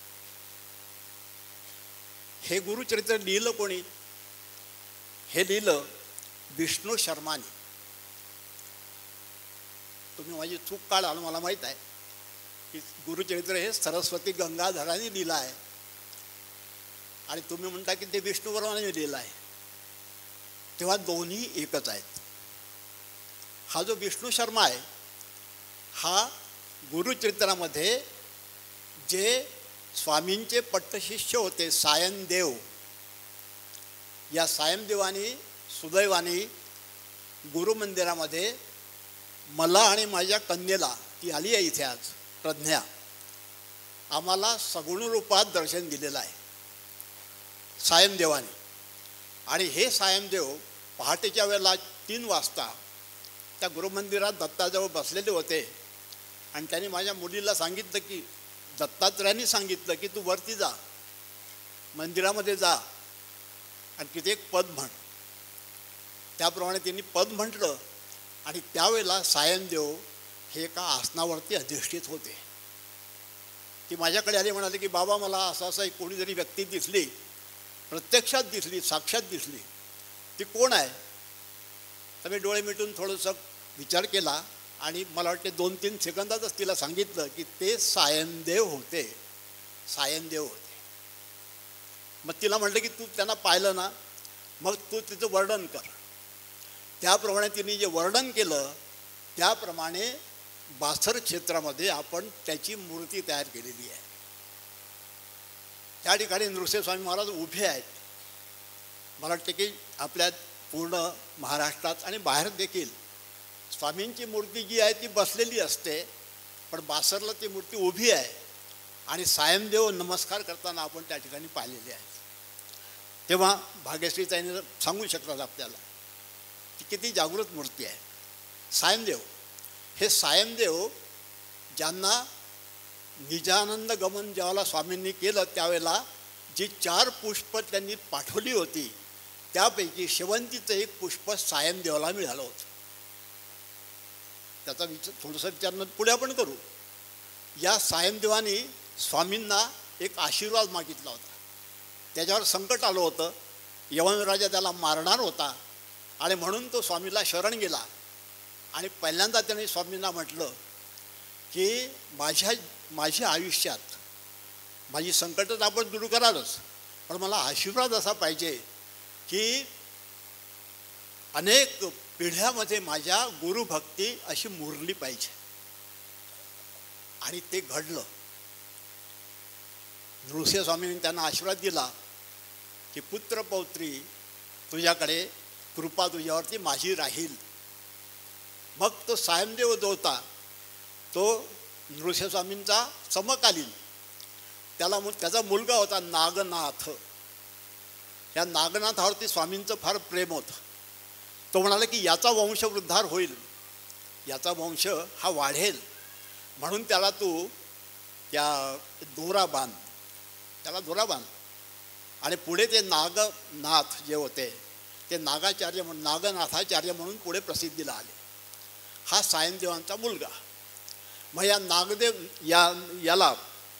हे गुरुचरित्र लिहिलं कोणी? हे लिहिलं विष्णू शर्मानी. तुम्ही माझी चूक काढाल, मला माहीत आहे की गुरुचरित्र हे सरस्वती गंगाधरांनी लिहिलं आहे आणि तुम्ही म्हणता की ते विष्णू वर्माने लिहिलं आहे. तेव्हा दोन्ही एकच आहेत. हा जो विष्णू शर्मा आहे हा गुरुचरित्रामध्ये जे स्वामींचे पट्टशिष्य होते सायनदेव, या सायनदेवानी सुदैवाने गुरुमंदिरामध्ये मला आणि माझ्या कन्येला, ती आली आहे इथे आज, प्रज्ञा, आम्हाला सगुण रूपात दर्शन दिलेलं आहे सायनदेवाने. आणि हे सायनदेव पहाटेच्या वेळेला 3 वाजता त्या गुरुमंदिरात दत्ताजवळ बसलेले होते आणि त्यांनी माझ्या मुलीला सांगितलं की, दत्तात्रयांनी सांगितलं की तू वरती जा, मंदिरामध्ये जा आणि तिथे एक पद म्हण. त्याप्रमाणे त्यांनी पद म्हटलं आणि त्यावेळेला सायनदेव हे एका आसनावरती अधिष्ठित होते. ती माझ्याकडे आली, म्हणाले की बाबा मला असं असं एक कोणी जरी व्यक्ती दिसली, प्रत्यक्षात दिसली, साक्षात दिसली, ती कोण आहे? तर मी डोळे मिटून थोडंसं विचार केला आणि मला वाटते 2-3 सेकंदातच तिला सांगितलं की ते सायनदेव होते, सायनदेव होते. मग तिला म्हटलं की तू त्यांना पाहिलं ना, मग तू तिचं वर्णन कर. त्याप्रमाणे तिने जे वर्णन केलं त्याप्रमाणे बासर क्षेत्रामध्ये आपण त्याची मूर्ती तयार केलेली आहे. त्या ठिकाणी नृसिंह स्वामी महाराज उभे आहेत. मला वाटते की आपल्या पूर्ण महाराष्ट्रात आणि बाहेर देखील स्वामींची मूर्ती जी आहे ती बसलेली असते, पण बासरला ती मूर्ती उभी आहे आणि सायनदेव नमस्कार करताना आपण त्या ठिकाणी पाहिलेले आहे. तेव्हा भाग्यश्री ताईने सांगू शकतात आपल्याला की किती जागृत मूर्ती आहे सायनदेव. हे सायनदेव ज्यांना निजानंद गमन ज्यावेळेला स्वामींनी केलं त्यावेळेला जी 4 पुष्प त्यांनी पाठवली होती त्यापैकी शेवंतीचं एक पुष्प सायनदेवाला मिळालं होतं. त्याचा थोडंसं विचार पुढे आपण करू. या सायनदेवानी स्वामींना एक आशीर्वाद मागितला होता. त्याच्यावर संकट आलं होतं, यवनराजा त्याला मारणार होता आणि म्हणून तो स्वामीला शरण गेला आणि पहिल्यांदा त्याने स्वामींना म्हटलं की माझ्या आयुष्यात माझी संकटं आपण दूर करालच, पण मला आशीर्वाद असा पाहिजे की अनेक पिढ्यामध्ये माझ्या गुरुभक्ती अशी मुरली पाहिजे. आणि ते घडलं. नृसिंह स्वामींनी त्यांना आशीर्वाद दिला की पुत्र पौत्री तुझ्याकडे कृपा तुझ्यावरती माझी राहील. मग तो सायनदेव जो होता तो नृसिंह स्वामींचा समकालीन, त्याचा मुलगा होता नागनाथ. या नागनाथावरती स्वामींचं फार प्रेम होतं. तो म्हणाला की याचा वंशवृद्धार होईल, याचा वंश हा वाढेल, म्हणून त्याला तू त्या दोरा बांध, त्याला दोरा बांध. आणि पुढे ते नागनाथ जे होते ते नागाचार्य म्हणून नागनाथाचार्य म्हणून पुढे प्रसिद्धीला आले. हा सायनदेवांचा मुलगा. मग या याला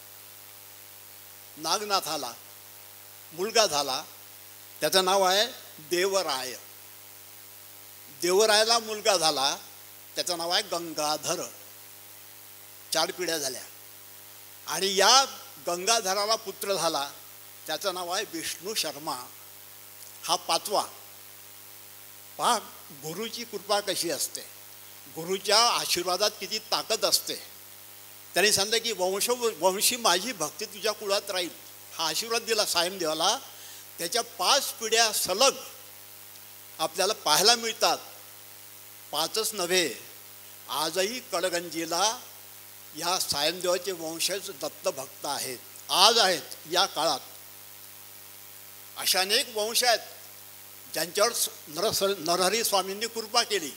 नागनाथाला मुलगा झाला, त्याचं नाव आहे देवराय. देवरायाला मुलगा झाला, त्याचं नाव आहे गंगाधर. 4 पिढ्या झाल्या. आणि या गंगाधराला पुत्र झाला, त्याचं नाव आहे विष्णू शर्मा. हा 5वा. पहा गुरुची कृपा कशी असते, गुरुच्या आशीर्वादात किती ताकद असते. त्यांनी सांगितलं की वंशी माझी भक्ती तुझ्या कुळात राहील. हा आशीर्वाद दिला सायमदेवाला, त्याच्या 5 पिढ्या सलग आपल्याला पाहायला मिळतात. 5च नव्हे, आजही कडगंजीला या सायमदेवाचे वंशज दत्तभक्त आहेत, आज आहेत. या काळात अशा अनेक वंश आहेत ज्यांच्यावर नरहरी स्वामींनी कृपा केली,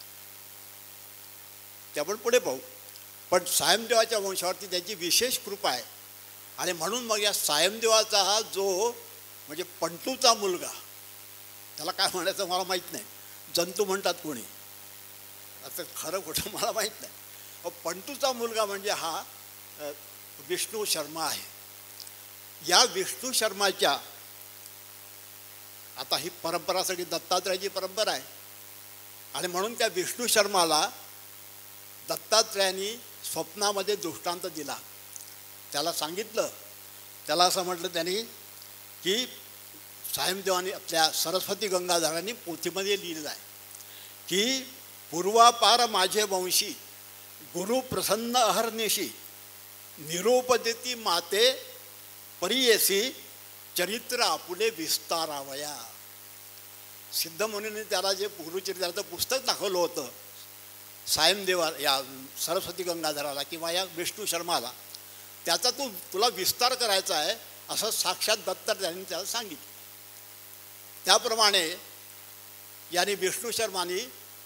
ते आपण पुढे पाहू. पण सायमदेवाच्या वंशावरती त्याची विशेष कृपा आहे. आणि म्हणून मग या सायमदेवाचा हा जो म्हणजे पंटूचा मुलगा, त्याला काय म्हणायचं मला माहीत नाही, जंतू म्हणतात कोणी, आता खरं खोटं मला माहीत नाही. पंटूचा मुलगा म्हणजे हा विष्णू शर्मा आहे. या विष्णू शर्माच्या, आता ही परंपरा सगळी दत्तात्रयाची परंपरा आहे, आणि म्हणून त्या विष्णू शर्माला दत्तात्रयाने स्वप्नामध्ये दृष्टांत दिला. त्याला सांगितलं, त्याला असं म्हटलं त्यांनी की सायमदेवाने आपल्या सरस्वती गंगाधरांनी पोथीमध्ये लिहिलं आहे की पूर्वापार माझे वंशी गुरु प्रसन्न अहर्निशी निरोपदेती माते परियेसी चरित्र आपुले विस्तारावया. सिद्धमुनीने त्याला जे गुरुचरित्राचं पुस्तक दाखवलं होतं सायमदेवा या सरस्वती गंगाधराला किंवा या विष्णू शर्माला, त्याचा तुला विस्तार करायचा आहे असं साक्षात दत्तात्रयांनी त्याला सांगितलं. त्याप्रमाणे याने विष्णू शर्माने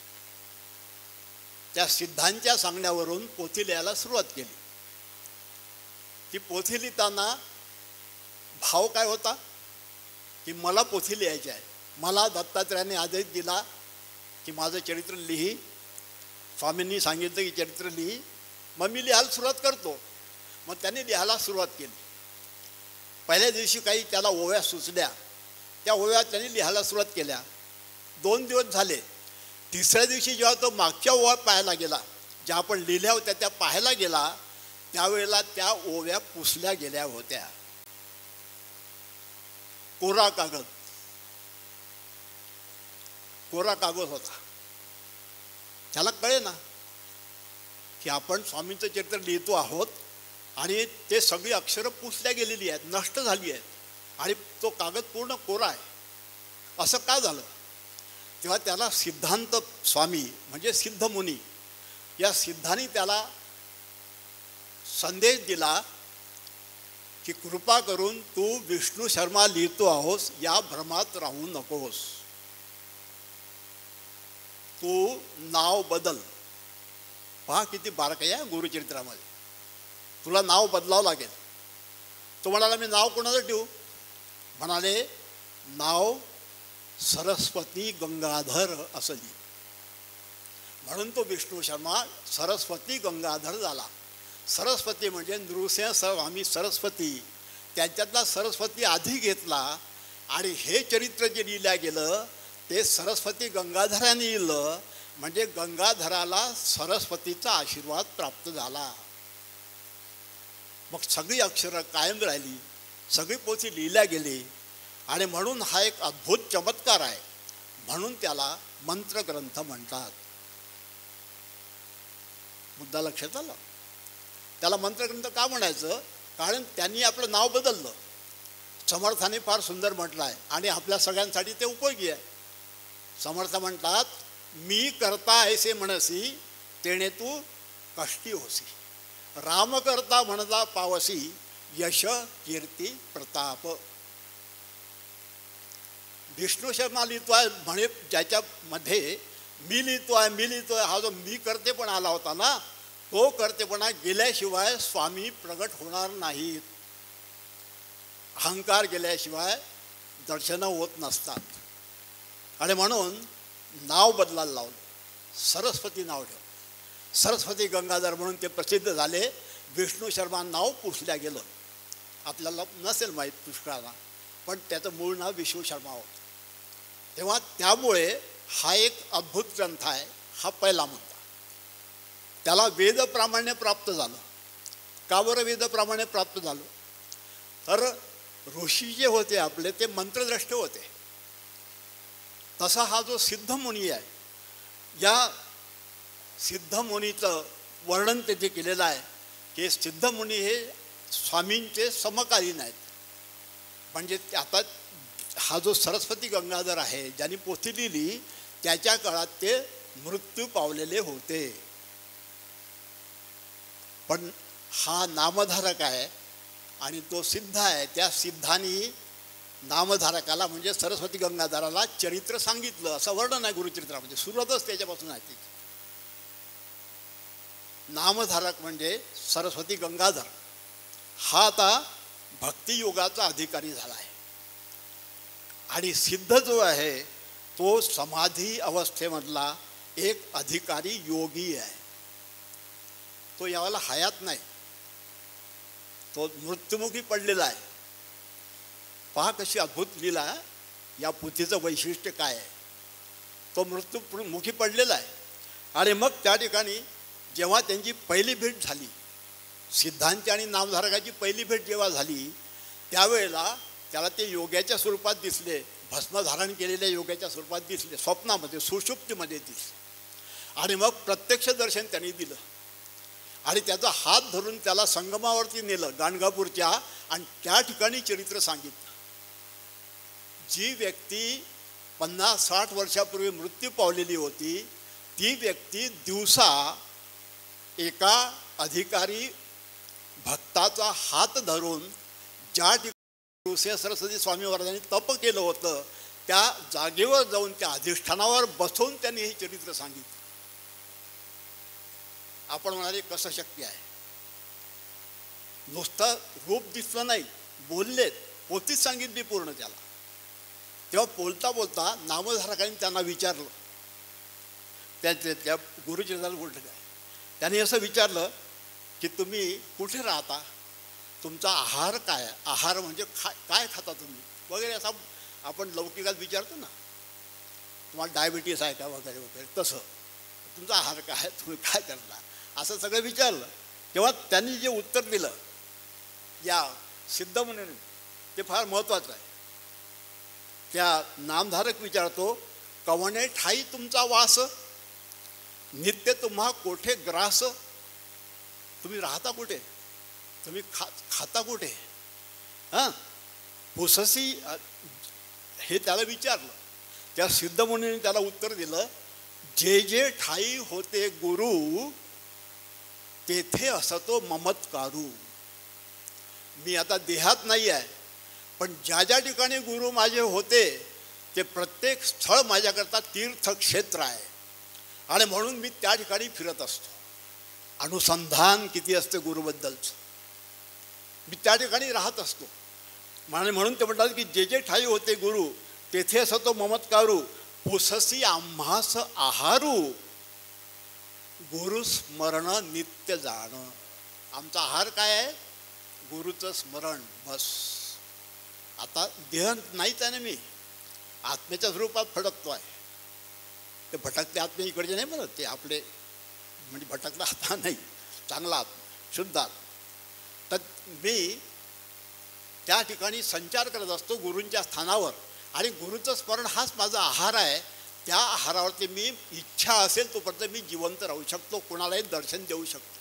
त्या सिद्धांच्या सांगण्यावरून पोथी लिहायला सुरुवात केली. ती पोथी लिहिताना भाव काय होता की मला पोथी लिहायची आहे, मला दत्तात्रयाने आदेश दिला की माझं चरित्र लिही, स्वामींनी सांगितलं की चरित्र लिही, मग मी लिहायला सुरुवात करतो. मग त्याने लिहायला सुरुवात केली. पहिल्या दिवशी काही त्याला ओव्या सुचल्या, त्या ओव्या त्याने लिहायला सुरुवात केल्या. 2 दिवस झाले. तिसऱ्या दिवशी जेव्हा तो मागच्या ओव्या पाहायला गेला, ज्या आपण लिहिल्या होत्या त्या पाहायला गेला, त्यावेळेला त्या ओव्या पुसल्या गेल्या होत्या. कोरा कागद होता. त्याला कळे ना की आपण स्वामींचं चरित्र लिहितो आहोत आणि ते सगळी अक्षरं पुसल्या गेलेली आहेत, नष्ट झाली आहेत, आणि तो कागद पूर्ण कोरा आहे. असं का झालं? तेव्हा त्याला सिद्धांत स्वामी म्हणजे सिद्धमुनी, या सिद्धांनी त्याला संदेश दिला की कृपा करून तू विष्णू शर्मा लिहितो आहोस या भ्रमात राहू नकोस, तू नाव बदल. पहा किती बारकाई आहे गुरुचरित्रामध्ये, तुला नाव बदलावं लागेल. तो म्हणाला मी नाव कोणाचं ठेवू? म्हणाले नाव सरस्वती गंगाधर असं लिही. म्हणून तो विष्णू शर्मा सरस्वती गंगाधर झाला. सरस्वती म्हणजे नृसिंह स्वामी सरस्वती, त्यांच्यातला सरस्वती आधी घेतला आणि हे चरित्र जे लिहिलं गेलं ते सरस्वती गंगाधराने लिहिलं, म्हणजे गंगाधराला सरस्वतीचा आशीर्वाद प्राप्त झाला. मग सगळी अक्षरं कायम राहिली, सगळी पोथी लिहिल्या गेली, आणि म्हणून हा एक अद्भुत चमत्कार आहे. म्हणून त्याला मंत्रग्रंथ म्हणतात. मुद्दा लक्षात आला? त्याला मंत्रग्रंथ का म्हणायचं? कारण त्यांनी आपलं नाव बदललं. समर्थाने फार सुंदर म्हटलं आहे आणि आपल्या सगळ्यांसाठी ते उपयोगी आहे. समर्थ म्हणतात मी करता ऐसे म्हणसी तेणे तू कष्टी होसी, राम करता म्हणता पावसी यश कीर्ती प्रताप. विष्णू शर्मा लिहितोय म्हणे ज्याच्यामध्ये मी लिहितोय हा जो मी करतेपणा आला होता ना, तो करतेपणा गेल्याशिवाय स्वामी प्रगट होणार नाहीत. अहंकार गेल्याशिवाय दर्शनं होत नसतात. आणि म्हणून नाव बदलायला लावलं, सरस्वती नाव ठेव. सरस्वती गंगाधर म्हणून ते प्रसिद्ध झाले. विष्णू शर्मा नाव पुसल्या गेलं. आपल्याला नसेल माहीत पुष्कळाला, पण त्याचं मूळ नाव विष्णू शर्मा होतं. तेव्हा त्यामुळे हा एक अद्भुत ग्रंथ आहे. हा पहिला मुद्दा. त्याला वेदप्रामाण्य प्राप्त झालं. का बरं वेदप्रामाण्य प्राप्त झालं? तर ऋषी जे होते आपले ते मंत्रद्रष्टे होते. तसा हा जो सिद्धमुनी आहे, या सिद्धमुनीचं वर्णन तेथे केलेलं आहे की सिद्धमुनी हे स्वामींचे समकालीन आहेत. म्हणजे आता हा जो सरस्वती गंगाधर आहे ज्यांनी पोथी लिहिली त्याच्या काळात ते मृत्यू पावलेले होते. पण हा नामधारक आहे आणि तो सिद्ध आहे. त्या सिद्धांनी नामधारकाला म्हणजे सरस्वती गंगाधराला चरित्र सांगितलं असं वर्णन आहे गुरुचरित्रामध्ये. सुरुवातच त्याच्यापासून आहे. त्याची नामधारक म्हणजे सरस्वती गंगाधर हा आता भक्तियोगाचा अधिकारी झाला आहे. आणि सिद्ध जो आहे तो समाधी अवस्थेमधला एक अधिकारी योगी आहे. तो यावेळेला हयात नाही, तो मृत्युमुखी पडलेला आहे. पहा कशी अद्भुत लीला आहे. या पोथीचं वैशिष्ट्य काय आहे. तो मृत्युमुखी पडलेला आहे. आणि मग त्या ठिकाणी जेव्हा त्यांची पहिली भेट झाली, सिद्धांची आणि नामधारकाची पहिली भेट जेव्हा झाली त्यावेळेला त्याला ते योग्याच्या स्वरूपात दिसले, भस्म धारण केलेल्या योग्याच्या स्वरूपात दिसले, स्वप्नामध्ये सुषुप्तीमध्ये दिसले. आणि मग प्रत्यक्ष दर्शन त्यांनी दिलं आणि त्याचा हात धरून त्याला संगमावरती नेलं गाणगापूरच्या आणि त्या ठिकाणी चरित्र सांगितलं. जी व्यक्ती 50-60 वर्षापूर्वी मृत्यू पावलेली होती ती व्यक्ती दिवसा एका अधिकारी भक्ताचा हात धरून ज्या ठिकाणी सरस्वती स्वामी महाराजांनी तप केलं होतं त्या जागेवर जाऊन त्या अधिष्ठानावर बसून त्यांनी हे चरित्र सांगितलं. आपण म्हणाले कसं शक्य आहे. नुसतं रूप दिसलं नाही, बोललेत, पोथीच सांगितली पूर्ण त्याला. तेव्हा बोलता बोलता नामधारकांनी त्यांना विचारलं, त्या गुरुचरित्राला बोललं काय त्यांनी असं विचारलं की तुम्ही कुठे राहता, तुमचा आहार काय आहे, आहार म्हणजे काय खाता तुम्ही वगैरे असा आपण लौकिकात विचारतो ना, तुम्हाला डायबिटीस आहे का वगैरे वगैरे, तसं तुमचा आहार काय आहे, तुम्ही काय करता, असं सगळं विचारलं. तेव्हा त्यांनी जे उत्तर दिलं या सिद्ध म्हणून ते फार महत्त्वाचं आहे. त्या नामधारक विचारतो, कवणे ठाई तुमचा वास, नित्य तुम्हा कोठे ग्रास, तुम्ही राहता कुठे, तुम्ही खाता कुठे, हां पुससी, हे त्याला विचारलं. त्या सिद्ध मुनीने त्याला उत्तर दिलं, जे जे ठाई होते गुरु तेथे असतो ममत्कारू. मी आता देहात नाही आहे, पण ज्या ज्या ठिकाणी गुरु माझे होते ते प्रत्येक स्थळ माझ्याकरता तीर्थक्षेत्र आहे आणि म्हणून मी त्या ठिकाणी फिरत असतो. अनुसंधान किती असते गुरुबद्दलचं, मी त्या ठिकाणी राहत असतो. म्हणून ते म्हणतात की जे जे ठाई होते गुरु तेथे असतो ममत्कारू, पुससी आम्हास आहारू, गुरुस्मरण नित्य जाणं. आमचा आहार काय आहे, गुरुचं स्मरण, बस. आता देह नाहीच आहे ना, मी आत्म्याच्या स्वरूपात फटकतो आहे. ते भटकते आत्मे इकडचे नाही म्हणत, ते आपले म्हणजे भटकला आत्मा नाही, चांगला आत्मा, शुद्ध आत्मा. तर मी त्या ठिकाणी संचार करत असतो गुरूंच्या स्थानावर आणि गुरुचं स्मरण हाच माझा आहार आहे. त्या आहारावरती मी इच्छा असेल तोपर्यंत मी जिवंत राहू शकतो, कोणालाही दर्शन देऊ शकतो.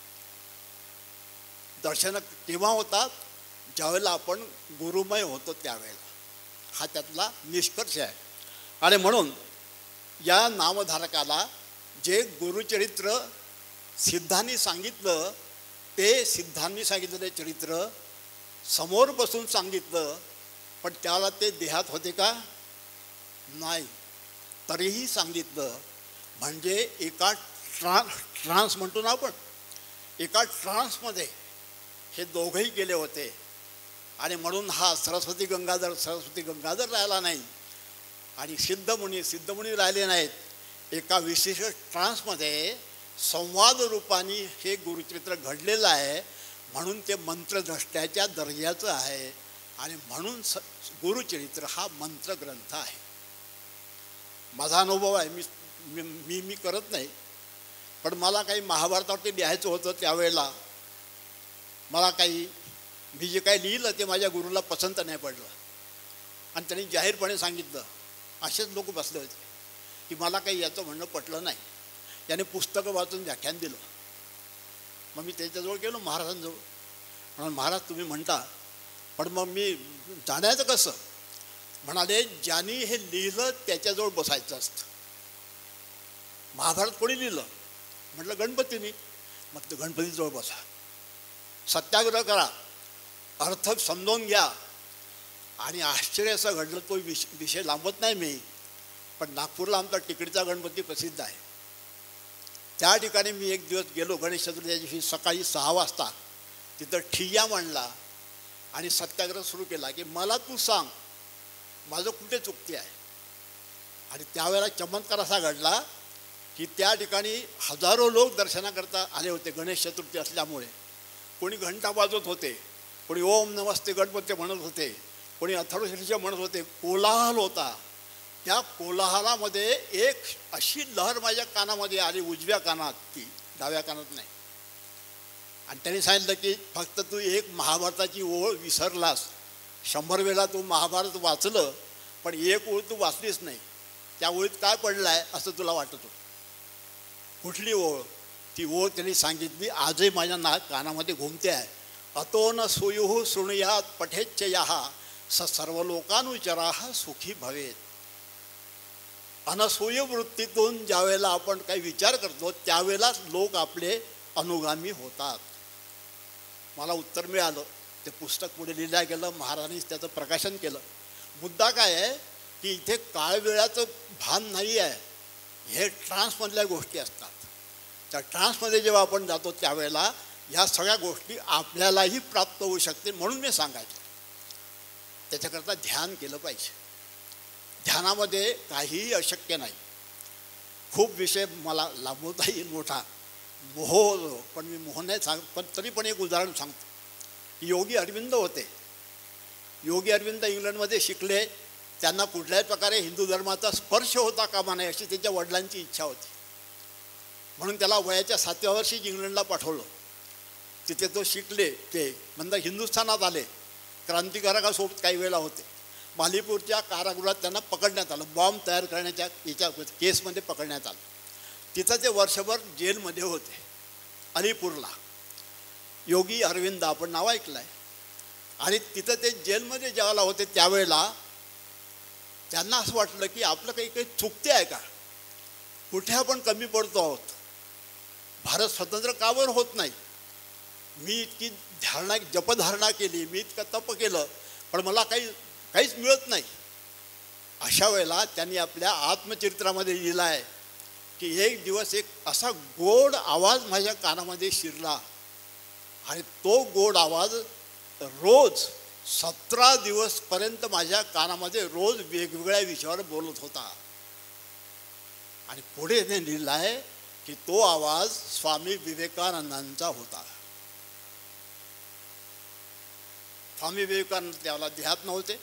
दर्शन केव्हा होतात, ज्यावेळेला आपण गुरुमय होतो त्यावेळेला. हा त्यातला निष्कर्ष आहे. आणि म्हणून या नामधारकाला जे गुरुचरित्र सिद्धांनी सांगितलं ते सिद्धांनी सांगितलेले चरित्र समोर बसून सांगितलं, पण त्याला ते देहात होते का नाही, तरीही सांगितलं. म्हणजे एका ट्रान्स म्हणतो ना आपण, एका ट्रान्समध्ये हे दोघंही गेले होते. आणि म्हणून हा सरस्वती गंगाधर राहिला नाही आणि सिद्धमुनी राहिले नाहीत. एका विशिष्ट ट्रान्समध्ये संवाद रूपाने हे गुरुचरित्र घडलेलं आहे. म्हणून ते मंत्रद्रष्ट्याच्या दर्जाचं आहे आणि म्हणून गुरुचरित्र हा मंत्रग्रंथ आहे. माझा अनुभव आहे, मी करत नाही, पण मला काही महाभारतावरती लिहायचं होतं त्यावेळेला मला मी जे काही लिहिलं ते माझ्या गुरुला पसंत नाही पडलं आणि त्यांनी जाहीरपणे सांगितलं. असेच लोक बसले होते की मला काही याचं म्हणणं पटलं नाही. याने पुस्तकं वाचून व्याख्यान दिलं. मग मी त्याच्याजवळ गेलो महाराजांजवळ, म्हणून महाराज तुम्ही म्हणता पण मग मी जाण्याचं कसं? म्हणाले, ज्यांनी हे लिहिलं त्याच्याजवळ बसायचं असतं. महाभारत कोणी लिहिलं? म्हटलं गणपतीनी. मग ते गणपतीजवळ बसा, सत्याग्रह करा, अर्थ समजावून घ्या. आणि आश्चर्य असं घडलं, तो विषय लांबत नाही मी, पण नागपूरला आमचा टिकडीचा गणपती प्रसिद्ध आहे. त्या ठिकाणी मी एक दिवस गेलो गणेश चतुर्थीच्या दिवशी सकाळी 6 वाजता. तिथं ठिय्या मांडला आणि सत्याग्रह सुरू केला की मला तू सांग माझं कुठे चुकते आहे. आणि त्यावेळेला चमत्कार असा घडला की त्या ठिकाणी हजारो लोक दर्शनाकरता आले होते. गणेश चतुर्थी असल्यामुळे कोणी घंटा वाजवत होते, कोणी ओम नमस्ते गणपती म्हणत होते, कोणी अथर्वशीर्ष म्हणत होते. कोलाहल होता. त्या कोलाहलामध्ये एक अशी लहर माझ्या कानामध्ये आली, उजव्या कानात, ती डाव्या कानात नाही. आणि त्यांनी सांगितलं की फक्त तू एक महाभारताची ओळ विसरलास. 100 वेळा तू महाभारत वाचलं पण एक ओळ तू वाचलीच नाही. त्या ओळीत काय पडलं आहे असं तुला वाटत होतं. कुठली ओळ? ती ओळ त्यांनी सांगितली, आजही माझ्या कानामध्ये घुमते आहे. अतो न सुयुः शृणुयात् पठेच्चयः स सर्व लोकानुचराः सुखी भवेत. अनसूय वृत्तीतून ज्यावेळेला आपण काही विचार करतो त्यावेळेलाच लोक आपले अनुगामी होतात. मला उत्तर मिळालं. ते पुस्तक पुढे लिहिलं गेलं, महाराजांनी त्याचं प्रकाशन केलं. मुद्दा काय आहे की इथे काळवेळाचं भान नाही आहे. हे ट्रान्समधल्या गोष्टी असतात. त्या ट्रान्समध्ये जेव्हा आपण जातो त्यावेळेला ह्या सगळ्या गोष्टी आपल्यालाही प्राप्त होऊ शकते. म्हणून मी सांगायचं त्याच्याकरता ध्यान केलं पाहिजे. ध्यानामध्ये काहीही अशक्य नाही. खूप विषय मला लांबवता येईल मोठा, मोह, पण मी मोह नाही सांग, पण तरी पण एक उदाहरण सांगतो. योगी अरविंद होते. योगी अरविंद इंग्लंडमध्ये शिकले. त्यांना कुठल्याही प्रकारे हिंदू धर्माचा स्पर्श होता कामा नये अशी त्यांच्या वडिलांची इच्छा होती. म्हणून त्याला वयाच्या 7व्या वर्षी इंग्लंडला पाठवलं. तिथे तो शिकले. ते नंतर हिंदुस्थानात आले. क्रांतिकारकासोबत काही वेळा होते. मालीपूरच्या कारागृहात त्यांना पकडण्यात आलं. बॉम्ब तयार करण्याच्या याच्या केसमध्ये पकडण्यात आलं. तिथं ते वर्षभर जेलमध्ये होते अलीपूरला. योगी अरविंद आपण नाव ऐकलं आहे. आणि तिथं ते जेलमध्ये जेव्हा होते त्यावेळेला त्यांना असं वाटलं की आपलं काही काही चुकते आहे का, कुठे आपण कमी पडतो आहोत, भारत स्वतंत्र का बरं होत नाही. मी इतकी जपधारणा केली, मी इतकं तप केलं, पण मला काहीच मिळत नाही. अशा वेळेला त्यांनी आपल्या आत्मचरित्रामध्ये लिहिलं आहे की एक दिवस एक असा गोड आवाज माझ्या कानामध्ये शिरला आणि तो गोड आवाज रोज 17 दिवसपर्यंत माझ्या कानामध्ये रोज वेगवेगळ्या विषयावर बोलत होता. आणि पुढे ते लिहिलं आहे की तो आवाज स्वामी विवेकानंदांचा होता. स्वामी विवेकानंद त्याला देहात नव्हते,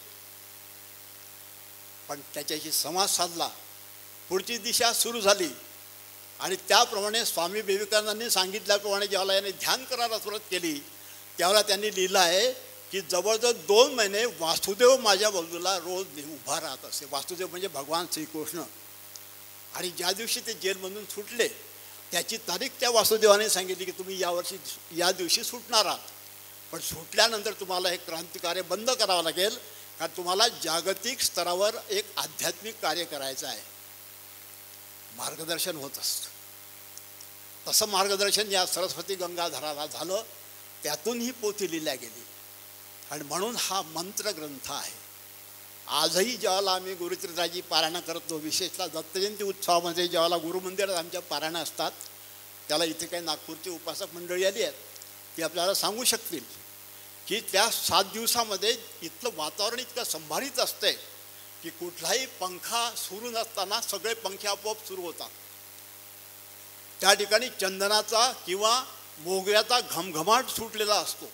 पण त्याच्याशी संवाद साधला. पुढची दिशा सुरू झाली आणि त्याप्रमाणे स्वामी विवेकानंदांनी सांगितल्याप्रमाणे ज्यावेळेला याने ध्यान करायला सुरुवात केली त्यावेळेला त्यांनी लिहिलं आहे की जवळजवळ 2 महिने वासुदेव माझ्या बाजूला रोज उभा राहत असे. वासुदेव म्हणजे भगवान श्रीकृष्ण. आणि ज्या दिवशी ते जेलमधून सुटले त्याची तारीख त्या वासुदेवाने सांगितली की तुम्ही या दिवशी सुटणार आहात, पण सुटल्यानंतर तुम्हाला हे क्रांतिकार्य बंद करावं लागेल, कारण तुम्हाला जागतिक स्तरावर एक आध्यात्मिक कार्य करायचं आहे. मार्गदर्शन होत असतं. तसं मार्गदर्शन या सरस्वती गंगाधराला झालं. त्यातून ही पोथी लिहिल्या गेली आणि म्हणून हा मंत्रग्रंथ आहे. आजही ज्यावेळेला आम्ही गुरुचरित्राची पारायणं करतो, विशेषतः दत्तजयंती उत्सवामध्ये ज्यावेळेला गुरुमंदिरात आमच्या पारायणं असतात त्याला इथे काही नागपूरची उपासक मंडळी आली आहेत, ती आपल्याला सांगू शकतील की त्या 7 दिवसामध्ये इथलं वातावरण इतकं संभाळीत असते की कुठलाही पंखा सुरू नसताना सगळे पंखे आपोआप सुरू होतात. त्या ठिकाणी चंदनाचा किंवा मोगऱ्याचा घमघमाट सुटलेला असतो,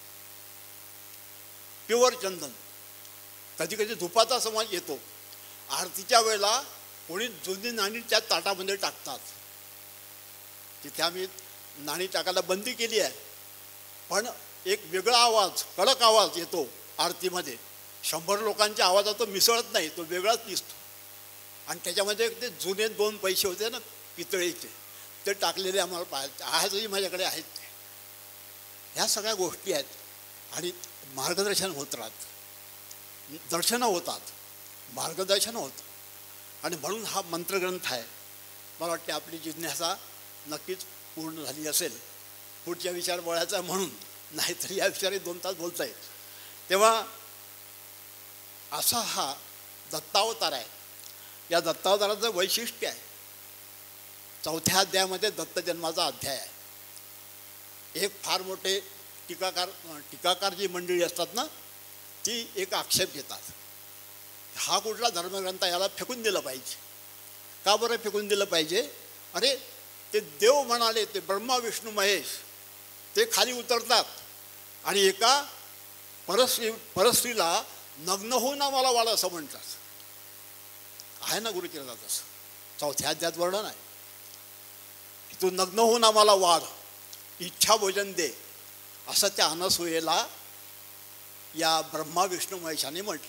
प्युअर चंदन. कधी कधी धुपाचा समाज येतो. आरतीच्या वेळेला कोणी जुनी नाणी त्या ताटामध्ये टाकतात. तिथे आम्ही नाणी टाकायला बंदी केली आहे, पण एक वेगळा आवाज, कडक आवाज येतो आरतीमध्ये. 100 लोकांच्या आवाजात तो मिसळत नाही, तो वेगळाच दिसतो. आणि त्याच्यामध्ये ते जुने 2 पैसे होते ना पितळेचे, ते टाकलेले आम्हाला पाहायचे. आजही माझ्याकडे आहेत ते. ह्या सगळ्या गोष्टी आहेत. आणि मार्गदर्शन होत राहतं, दर्शनं होतात, मार्गदर्शन होतं. आणि म्हणून हा मंत्रग्रंथ आहे. मला वाटते आपली जिज्ञासा नक्कीच पूर्ण झाली असेल. पुढच्या विचार वळायचा म्हणून, नाहीतर या विचारात 2 तास बोलता येईल. तेव्हा असा हा दत्तावतार आहे. या दत्तावताराचं वैशिष्ट्य आहे, 4थ्या अध्यायामध्ये दत्तजन्माचा अध्याय आहे. एक फार मोठे टीकाकार जी मंडळी असतात ना, ती एक आक्षेप घेतात, हा कुठला धर्मग्रंथ, याला फेकून दिलं पाहिजे. का बरं फेकून दिलं पाहिजे? अरे ते देव म्हणाले, ते ब्रह्मा विष्णू महेश, ते खाली उतरतात आणि एका परस्त्रीला नग्न होऊन आम्हाला वाढ असं म्हणतात. आहे ना गुरुचरित्रात असं, 4थ्या अध्यायात वर्णन आहे. तू नग्न होऊन आम्हाला वाढ, इच्छा भोजन दे, असं त्या अनसूयेला या ब्रह्मा विष्णू महेशाने म्हटलं.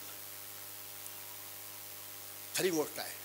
खरी गोष्ट आहे,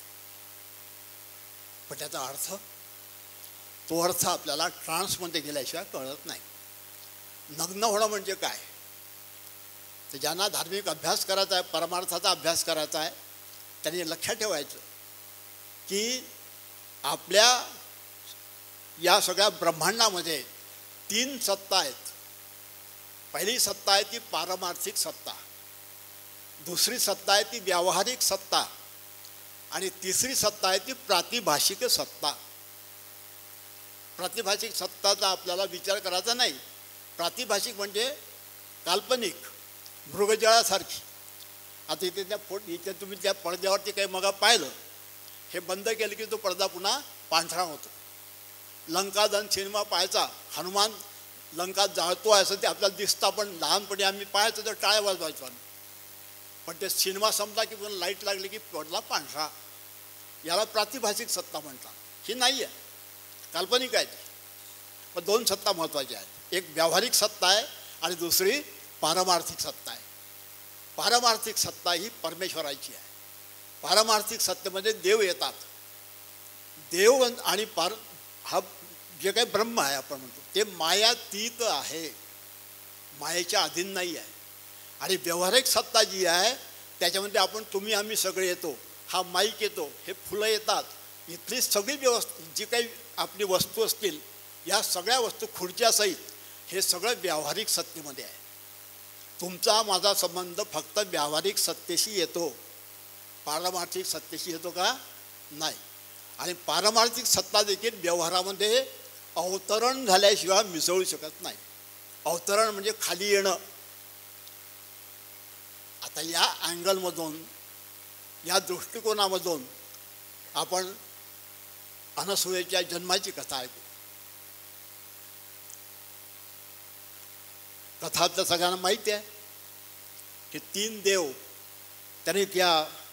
पण त्याचा अर्थ, तो अर्थ आपल्याला ट्रान्समध्ये गेल्याशिवाय कळत नाही. नग्न होणं म्हणजे काय? तर ज्यांना धार्मिक अभ्यास करायचा आहे, परमार्थाचा अभ्यास करायचा आहे, त्यांनी लक्षात ठेवायचं की आपल्या या सगळ्या ब्रह्मांडामध्ये 3 सत्ता आहेत. पहिली सत्ता आहे ती पारमार्थिक सत्ता, दुसरी सत्ता आहे ती व्यावहारिक सत्ता, आणि तिसरी सत्ता आहे ती प्रातिभाषिक सत्ता. प्रातिभाषिक सत्ताचा आपल्याला विचार करायचा नाही. प्रातिभाषिक म्हणजे काल्पनिक, मृगजळासारखी. आता इथे तुम्ही त्या पडद्यावरती काही मग पाहिलं, हे बंद केलं की तो पडदा पुन्हा पांढरा होतो. लंकादहन सिनेमा पाहायचा, हनुमान लंका जाळतो आहे असं ते आपल्याला दिसतं, पण लहानपणी आम्ही पाहायचो तर टाळ्या वाजवायचो आम्ही. पण ते सिनेमा संपला की पुन्हा लाईट लागली की पडला पांढरा. याला प्रातिभाषिक सत्ता म्हणतात. ही नाही आहे, काल्पनिक आहे ती. पण 2 सत्ता महत्त्वाच्या आहेत. एक व्यावहारिक सत्ता आहे आणि दुसरी पारमार्थिक सत्ता आहे. पारमार्थिक सत्ता ही परमेश्वराची आहे. पारमार्थिक सत्तेमध्ये देव येतात. देव आणि हा जे काही ब्रह्म आहे आपण म्हणतो ते मायातीत आहे, मायेच्या अधीन नाही आहे. आणि व्यावहारिक सत्ता जी आहे त्याच्यामध्ये आपण तुम्ही आम्ही सगळे येतो, हा माईक येतो, हे फुलं येतात, इथली सगळी जी काही आपली वस्तू असतील, या सगळ्या वस्तू खुर्च्यासहित हे सगळं व्यावहारिक सत्तेमध्ये आहे. तुमचा माझा संबंध फक्त व्यावहारिक सत्तेशी येतो, पारमार्थिक सत्तेशी येतो का? नाही. आणि पारमार्थिक सत्ता देखील व्यवहारामध्ये अवतरण झाल्याशिवाय मिसळू शकत नाही. अवतरण म्हणजे खाली येणं. आता या अँगलमधून, या दृष्टिकोनामधून आपण अनसूयेच्या जन्माची कथा ऐकू. कथा तर सगळ्यांना माहिती आहे की 3 देव त्यांनी त्या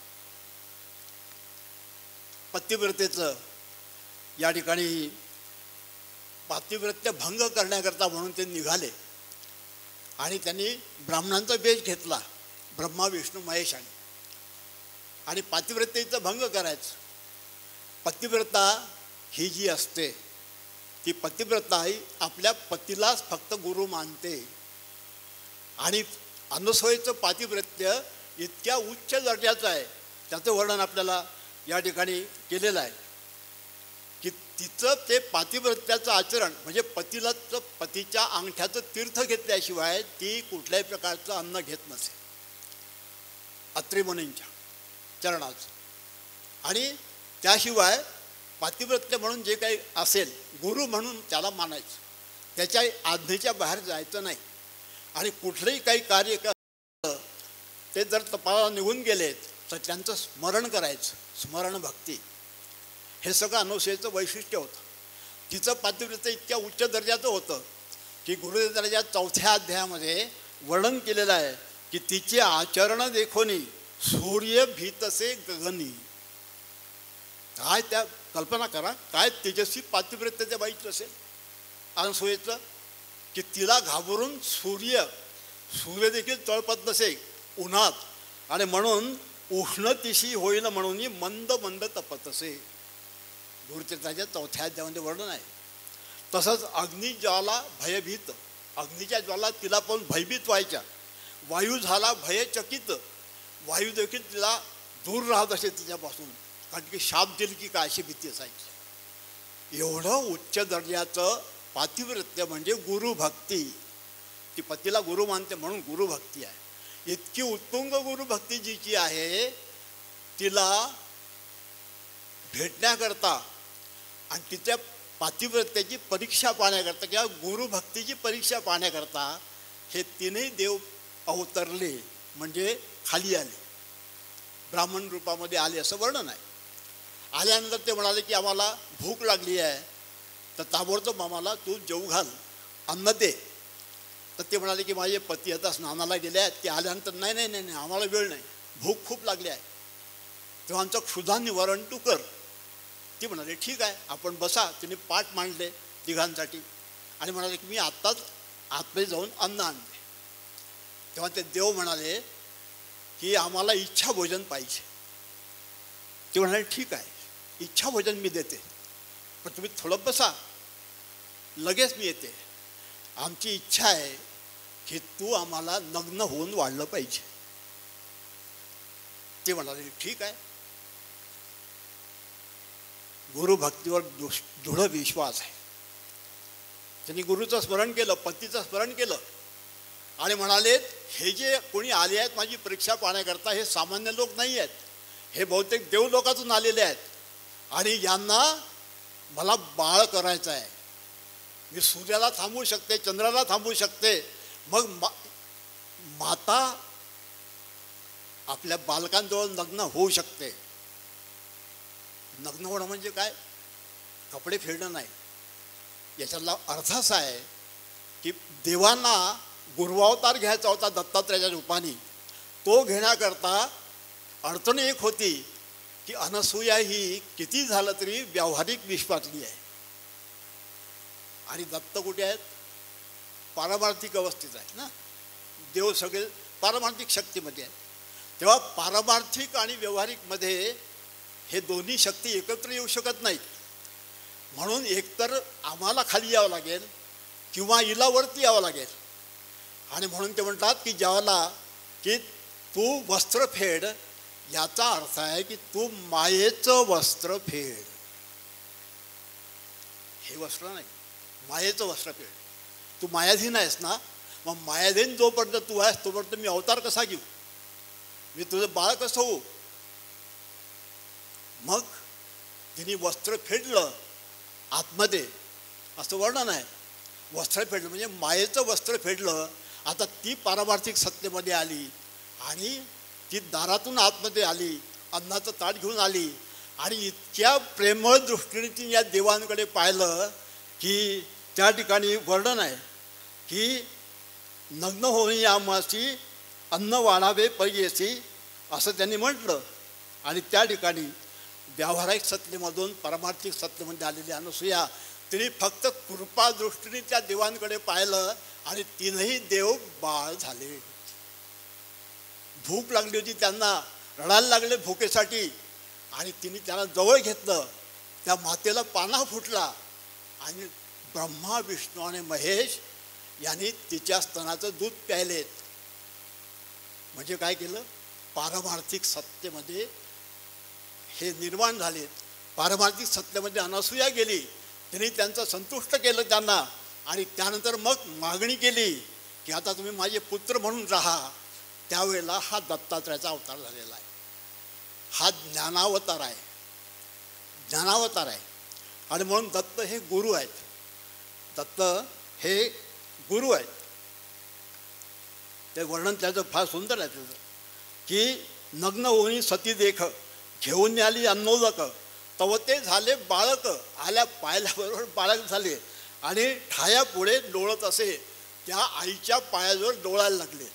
पतिव्रतेचं या ठिकाणी पातिव्रत्य भंग करण्याकरता म्हणून ते निघाले आणि त्यांनी ब्राह्मणांचा वेश घेतला, ब्रह्मा विष्णू महेशाने, आणि पातिव्रतेचं भंग करायचं. पतिव्रता ही जी असते ती पतिव्रता ही आपल्या पतीलाच फक्त गुरु मानते. आणि अनसूयेचं पातिव्रत्य इतक्या उच्च दर्जाचं आहे, त्याचं वर्णन आपल्याला या ठिकाणी केलेलं आहे की तिचं ते पातिव्रत्याचं आचरण म्हणजे पतीच्या अंगठ्याचं तीर्थ घेतल्याशिवाय ती कुठल्याही प्रकारचं अन्न घेत नसे, अत्री मुनींच्या चरणाचं. आणि त्याशिवाय पातिव्रत्य म्हणून जे काही असेल, गुरु म्हणून त्याला मानायचं, त्याच्या आज्ञेच्या बाहेर जायचं नाही. आणि कुठलंही काही कार्य ते जर तपाला निघून गेलेत तर त्यांचं स्मरण करायचं, स्मरण भक्ती, हे सगळं अनसूयेचं वैशिष्ट्य होतं. तिचं पातिव्रत्य इतक्या उच्च दर्जाचं होतं की गुरुदेवाच्या 4थ्या अध्यायामध्ये वर्णन केलेलं आहे की तिचे आचरण देखोनी सूर्य भीतसे गगनी. काय त्या कल्पना करा, काय तेजस्वी पातिव्रत्य त्या बाईचं असेल अनसूयेचं, की तिला घाबरून सूर्य देखील तळपत नसे उन्हात, आणि म्हणून उष्णतिशी होईल म्हणून मंद मंद तपत असे. गुरुचरित्राच्या 4थ्या अध्यायामध्ये वर्णन आहे. तसंच अग्निज्वाला भयभीत, अग्नीच्या ज्वाला तिला पण भयभीत व्हायच्या. वायू झाला भयचकित, वायू देखील तिला दूर राहत असे तिच्यापासून, कारण की शाप दिली की काय अशी भीती असायची. एवढं उच्च दर्जाचं पातिव्रत्य म्हणजे गुरुभक्ती. ती पतीला गुरु मानते म्हणून गुरुभक्ती आहे. इतकी उत्तुंग गुरुभक्ती जिची आहे तिला भेटण्याकरता आणि तिच्या पातिव्रत्याची परीक्षा पाहण्याकरता किंवा गुरुभक्तीची परीक्षा पाहण्याकरता हे तीनही देव अवतरले, म्हणजे खाली आले, ब्राह्मण रूपामध्ये आले असं वर्णन आहे. आल्यानंतर ते म्हणाले की आम्हाला भूक लागली आहे, तर ताबडतोब आम्हाला तू जेवू घाल, अन्न दे. तर ते म्हणाले की माझे पती आता स्नानाला गेले आहेत, ते आल्यानंतर नाही नाही नाही नाही आम्हाला वेळ नाही, भूक खूप लागली आहे, तेव्हा आमचं क्षुधा निवारण तू कर. ती म्हणाले ठीक आहे आपण बसा. तिने पाठ मांडले तिघांसाठी आणि म्हणाले की मी आत्ताच आतमध्ये जाऊन अन्न आणते. तेव्हा ते देव म्हणाले की आम्हाला इच्छा भोजन पाहिजे. ते म्हणाले ठीक आहे इच्छा भोजन मी देते, पण तुम्ही थोडं बसा, लगेच मी येते. आमची इच्छा आहे की तू आम्हाला नग्न होऊन वाढलं पाहिजे. ते म्हणाले ठीक आहे. गुरुभक्तीवर दृढ विश्वास आहे. त्यांनी गुरुचं स्मरण केलं, पतीचं स्मरण केलं आणि म्हणाले हे जे कोणी आले आहेत माझी परीक्षा पाहण्याकरता हे सामान्य लोक नाही आहेत, हे बहुतेक देवलोकातून आलेले आहेत आणि यांना मला बाळ करायचं आहे. मी सूर्याला थांबवू शकते, चंद्राला थांबवू शकते, मग माता आपल्या बालकांजवळ नग्न होऊ शकते. नग्न होणं म्हणजे काय? कपडे फेडणं नाही. याच्यातला अर्थ असा आहे की देवांना गुरुअवतार घ्यायचा होता दत्तात्रयाच्या रूपाने, तो घेण्याकरता अडचण एक होती की अनसूया ही किती झालं तरी व्यावहारिक विश्वातली आहे आणि दत्त कुठे आहेत? पारमार्थिक अवस्थेत आहेत ना. देव सगळे पारमार्थिक शक्तीमध्ये आहेत. तेव्हा पारमार्थिक आणि व्यावहारिकमध्ये हे दोन्ही शक्ती एकत्र येऊ शकत नाहीत. म्हणून एकतर आम्हाला खाली यावं लागेल किंवा हिला वरती यावं लागेल. आणि म्हणून ते म्हणतात की ज्याला की तू वस्त्र फेड, याचा अर्थ आहे की तू मायेचं वस्त्र फेड. हे वस्त्र नाही, मायेचं वस्त्र फेड. तू मायाधीन आहेस ना, मग मायाधीन जोपर्यंत तू आहेस तोपर्यंत मी अवतार कसा घेऊ, मी तुझं बाळ कसं होऊ. मग तिने वस्त्र फेडलं आतमध्ये असं वर्णन आहे. वस्त्र फेडलं म्हणजे मायेचं वस्त्र फेडलं. आता ती पारमार्थिक सत्तेमध्ये आली आणि ती दारातून आतमध्ये आली, अन्नाचं ताट घेऊन आली आणि इतक्या प्रेमळ दृष्टीने ती या देवांकडे पाहिलं की त्या ठिकाणी वर्णन आहे की नग्न होई आमासी अन्न वाढावे पैयेसी असं त्यांनी म्हटलं. आणि त्या ठिकाणी व्यावहारिक सत्तेमधून पारमार्थिक सत्तेमध्ये आलेली अनसूया तिने फक्त कृपादृष्टीने त्या देवांकडे पाहिलं आणि तीनही देव बाळ झाले. भूक लागली होती त्यांना, रडायला लागले भुकेसाठी आणि तिने त्यांना जवळ घेतलं. त्या मातेला पाना फुटला आणि ब्रह्मा विष्णू आणि महेश यांनी तिच्या स्तनाचं दूध प्यायलेत. म्हणजे काय केलं? पारमार्थिक सत्तेमध्ये हे निर्माण झालेत. पारमार्थिक सत्तेमध्ये अनसूया गेली, त्यांनी त्यांचं संतुष्ट केलं त्यांना आणि त्यानंतर मग मागणी केली की आता तुम्ही माझे पुत्र म्हणून राहा. त्यावेळेला हा दत्तात्रयाचा अवतार झालेला आहे. हा ज्ञानावतार आहे, ज्ञानावतार आहे. आणि म्हणून दत्त हे गुरु आहेत. दत्त हे गुरु आहेत. ते वर्णन त्याचं फार सुंदर आहे त्याचं की नग्न होणी सती देख घेऊन आली अन्नोदक तव ते झाले बाळक. आल्या पायाल्याबरोबर बाळक झाले आणि ठाया पुढे डोळत असे त्या आईच्या पायाजवळ डोळायला लागले.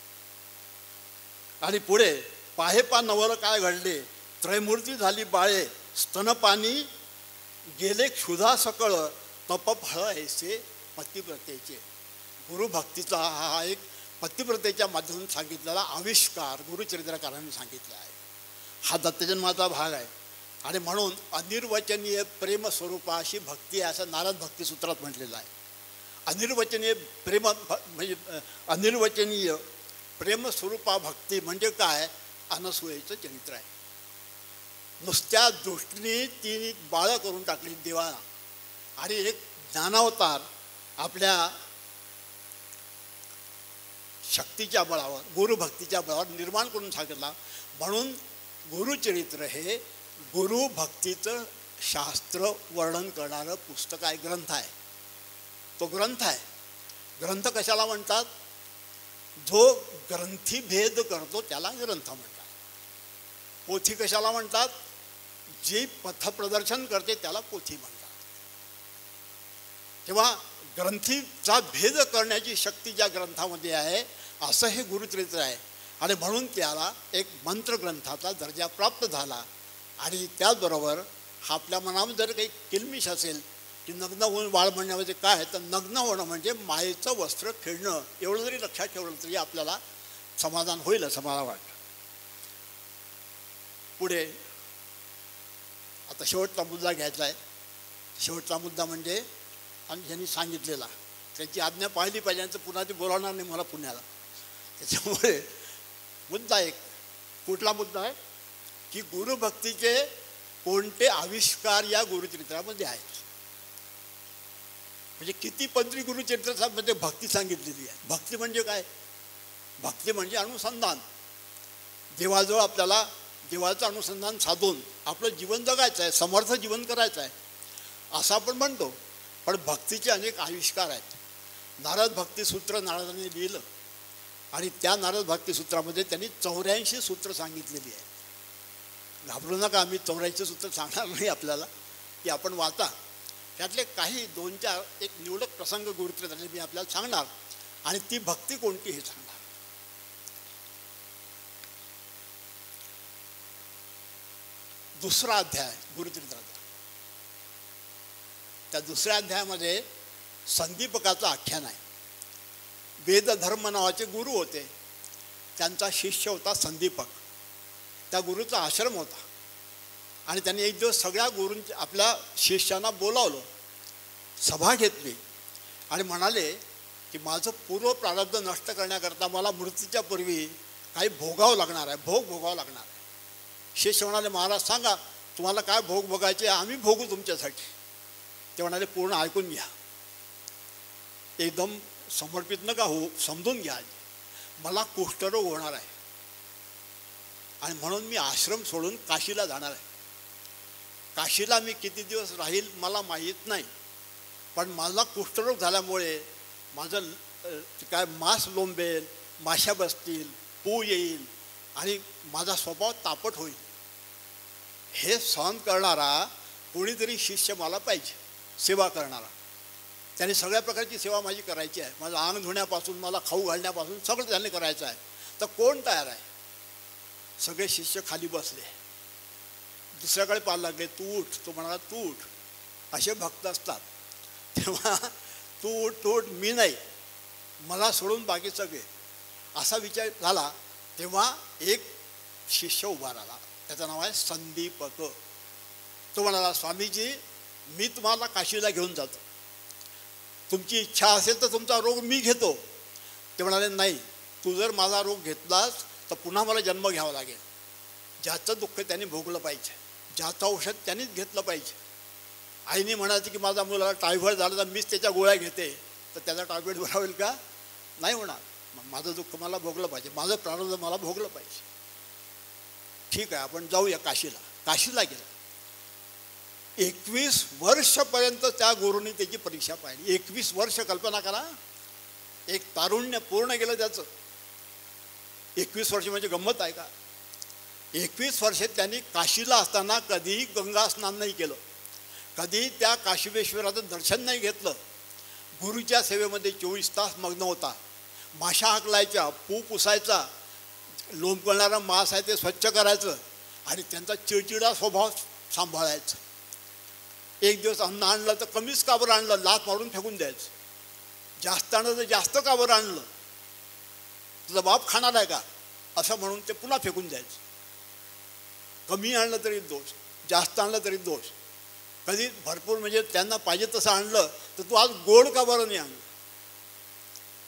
आणि पुढे पाहे पा नवर काय घडले, त्रयमूर्ती झाली बाळे, स्तनपानी गेले क्षुधा सकळ, तपफळ ऐसे पतिव्रतेचे. गुरुभक्तीचा हा एक पतिव्रतेच्या माध्यमातून सांगितलेला आविष्कार गुरुचरित्रकारांनी सांगितला आहे. हा दत्तजन्माचा भाग आहे. आणि म्हणून अनिर्वचनीय प्रेमस्वरूपा अशी भक्ती आहे असं नारद भक्तिसूत्रात म्हटलेलं आहे. अनिर्वचनीय प्रेम म्हणजे अनिर्वचनीय प्रेमस्वरूपा भक्ती म्हणजे काय? अनसूयेचं चरित्र आहे. नुसत्या दृष्टीने ती बाळं करून टाकली देवाला आणि एक ज्ञानावतार आपल्या शक्तीच्या बळावर, गुरुभक्तीच्या बळावर निर्माण करून सांगितला. म्हणून गुरुचरित्र हे गुरुभक्तीचं शास्त्र वर्णन करणारं पुस्तक आहे, ग्रंथ आहे. तो ग्रंथ आहे. ग्रंथ कशाला म्हणतात? जो ग्रंथीभेद करतो त्याला ग्रंथ म्हणतात. पोथी कशाला म्हणतात? जी पथप्रदर्शन करते त्याला पोथी म्हणतात. तेव्हा ग्रंथीचा भेद करण्याची शक्ती ज्या ग्रंथामध्ये आहे असं हे गुरुचरित्र आहे. आणि म्हणून त्याला एक मंत्रग्रंथाचा दर्जा प्राप्त झाला. आणि त्याचबरोबर आपल्या मनामध्ये जर काही किलमिश असेल की नग्न होऊन बाळ म्हणण्यामध्ये काय आहे, तर नग्न होणं म्हणजे मायेचं वस्त्र खेळणं, एवढं जरी लक्षात ठेवलं तरी आपल्याला समाधान होईल असं मला वाटतं. पुढे आता शेवटचा मुद्दा घ्यायचा आहे. शेवटचा मुद्दा म्हणजे आणि ज्यांनी सांगितलेला त्याची आज्ञा पाळली पाहिजे, तर पुन्हा ती बोलावणार नाही मला पुण्याला. त्याच्यामुळे मुद्दा एक, कुठला मुद्दा आहे की गुरुभक्तीचे कोणते आविष्कार या गुरुचरित्रामध्ये आहेत. म्हणजे किती पंत्री गुरुचरित्रामध्ये भक्ती सांगितलेली आहे. भक्ती म्हणजे काय? भक्ती म्हणजे अनुसंधान. देवाजवळ आपल्याला देवाचं अनुसंधान साधून आपलं जीवन जगायचं आहे, समर्थ जीवन करायचं आहे असं आपण म्हणतो. पण भक्तीचे अनेक आविष्कार आहेत. नारद भक्तिसूत्र नारदांनी लिहिलं आणि त्या नारद भक्तिसूत्रामध्ये त्यांनी 84 सूत्र सांगितलेली आहेत. घाबरू नका, आम्ही 84 सूत्र सांगणार नाही आपल्याला, की आपण वाचा. त्यातले काही 2-4 एक निवडक प्रसंग गुरुचरित्रातले मी आपल्याला सांगणार आणि ती भक्ती कोणती हे सांगणार. दुसरा अध्याय गुरुचरित्राचा. त्या दुसऱ्या अध्यायामध्ये संदीपकाचं आख्यान आहे. वेदधर्म नावाचे गुरु होते, त्यांचा शिष्य होता संदीपक. त्या गुरुचा आश्रम होता आणि त्यांनी एक दिवस सगळ्या गुरूंच्या आपल्या शिष्यांना बोलावलं, सभा घेतली आणि म्हणाले की माझं पूर्व प्रारब्ध नष्ट करण्याकरता मला मृत्यूच्या पूर्वी काही भोगावं लागणार आहे, भोग भोगावं लागणार आहे. शिष्य म्हणाले, महाराज सांगा तुम्हाला काय भोग भोगायचे, आम्ही भोगू तुमच्यासाठी. ते म्हणाले, पूर्ण ऐकून घ्या, एकदम समर्पित नका हो, समजून घ्या. मला कुष्ठरोग होणार आहे आणि म्हणून मी आश्रम सोडून काशीला जाणार आहे. काशीला मी किती दिवस राहील मला माहीत नाही, पण मला कुष्ठरोग झाल्यामुळे माझं काय मांस लोंबेल, माश्या बसतील, पू येईल आणि माझा स्वभाव तापट होईल. हे सहन करणारा कोणीतरी शिष्य मला पाहिजे, सेवा करणारा. त्याने सगळ्या प्रकारची सेवा माझी करायची आहे. माझं अंग धुण्यापासून मला खाऊ घालण्यापासून सगळं त्याने करायचं आहे. तर कोण तयार आहे? सगळे शिष्य खाली बसले. दुसऱ्याकडे पाहायला लागले, तू उठ. तो म्हणाला, तू उठ. असे भक्त असतात. तेव्हा तू उठ, तू उठ, मी नाही, मला सोडून बाकी सगळे, असा विचार झाला. तेव्हा एक शिष्य उभा राहिला, त्याचं नाव आहे संदीपक. तो म्हणाला, स्वामीजी मी तुम्हाला काशीला घेऊन जातो, तुमची इच्छा असेल तर तुमचा रोग मी घेतो. ते म्हणाले, नाही, तू जर माझा रोग घेतलास तर पुन्हा मला जन्म घ्यावा लागेल. ज्याचं दुःख त्यांनी भोगलं पाहिजे, ज्याचं औषध त्यांनीच घेतलं पाहिजे. आईने म्हणायचं की माझा मुलाला टायफॉइड झाला तर मीच त्याच्या गोळ्या घेते, तर त्याचा टायफॉइड बरा होईल का? नाही होणार. माझं दुःख मला भोगलं पाहिजे, माझं प्रारब्ध मला भोगलं पाहिजे. ठीक आहे, आपण जाऊया काशीला. काशीला गेला. 21 वर्षपर्यंत त्या गुरूंनी त्याची परीक्षा पाहिली. 21 वर्ष, कल्पना करा, एक तारुण्य पूर्ण गेलं त्याचं. 21 वर्ष म्हणजे गंमत आहे का? 21 वर्षे त्यांनी काशीला असताना कधीही गंगा स्नान नाही केलं, कधी त्या काशीवेश्वराचं दर्शन नाही घेतलं. गुरुच्या सेवेमध्ये 24 तास मग्न होता. माशा हाकलायच्या, पू पुसायचा, लोंबकळणारा मांस आहे ते स्वच्छ करायचं आणि त्यांचा चिडचिडा स्वभाव सांभाळायचा. एक दिवस अन्न आणलं तर कमीच का बरं आणलं, लाथ मारून फेकून द्यायचं. जास्त आणलं तर जास्त का बरं आणलं, तुझा बाप खाणार आहे का, असं म्हणून ते पुन्हा फेकून द्यायचं. कमी आणलं तरी दोष, जास्त आणलं तरी दोष. कधी भरपूर म्हणजे त्यांना पाहिजे तसं आणलं तर तू आज गोड का बरं नाही आणलं.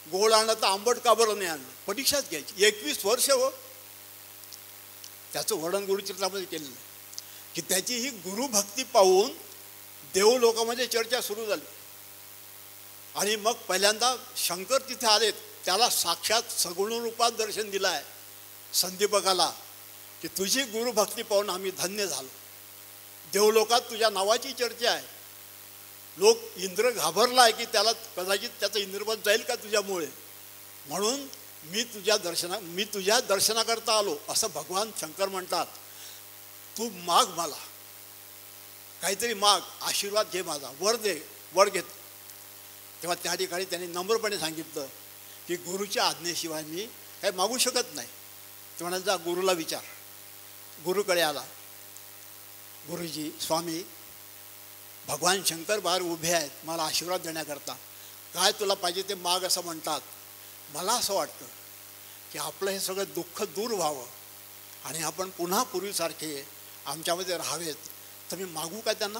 गोड आणलं तर आंबट का बरं नाही आणलं, परीक्षाच घ्यायची. 21 वर्ष हो. त्याचं वर्णन गुरुचरित्रामध्ये केलेलं आहे की त्याची ही गुरुभक्ती पाहून देवलोकामध्ये चर्चा सुरू झाली. आणि मग पहिल्यांदा शंकर तिथे आलेत, त्याला साक्षात सगुण रूपात दर्शन दिलं आहे संदीपकाला की तुझी गुरुभक्ती पाहून आम्ही धन्य झालो. देवलोकात तुझ्या नावाची चर्चा आहे. लोक इंद्र घाबरला आहे की त्याला कदाचित त्याचं इंद्रपद जाईल का तुझ्यामुळे, म्हणून मी तुझ्या दर्शनाकरता आलो असं भगवान शंकर म्हणतात. तू माग, मला काहीतरी माग, आशीर्वाद घे माझा, वर घेत. तेव्हा त्या ठिकाणी त्यांनी नम्रपणे सांगितलं की गुरुच्या आज्ञेशिवाय मी काही मागू शकत नाही. ते म्हणाले जा गुरुला विचार. गुरुकडे आला. गुरुजी, स्वामी, भगवान शंकर बाहेर उभे आहेत मला आशीर्वाद देण्याकरता, काय तुला पाहिजे ते माग असं म्हणतात. मला असं वाटतं की आपलं हे सगळं दुःख दूर व्हावं आणि आपण पुन्हा पूर्वीसारखे आमच्यामध्ये राहावेत, तर मी मागू का त्यांना.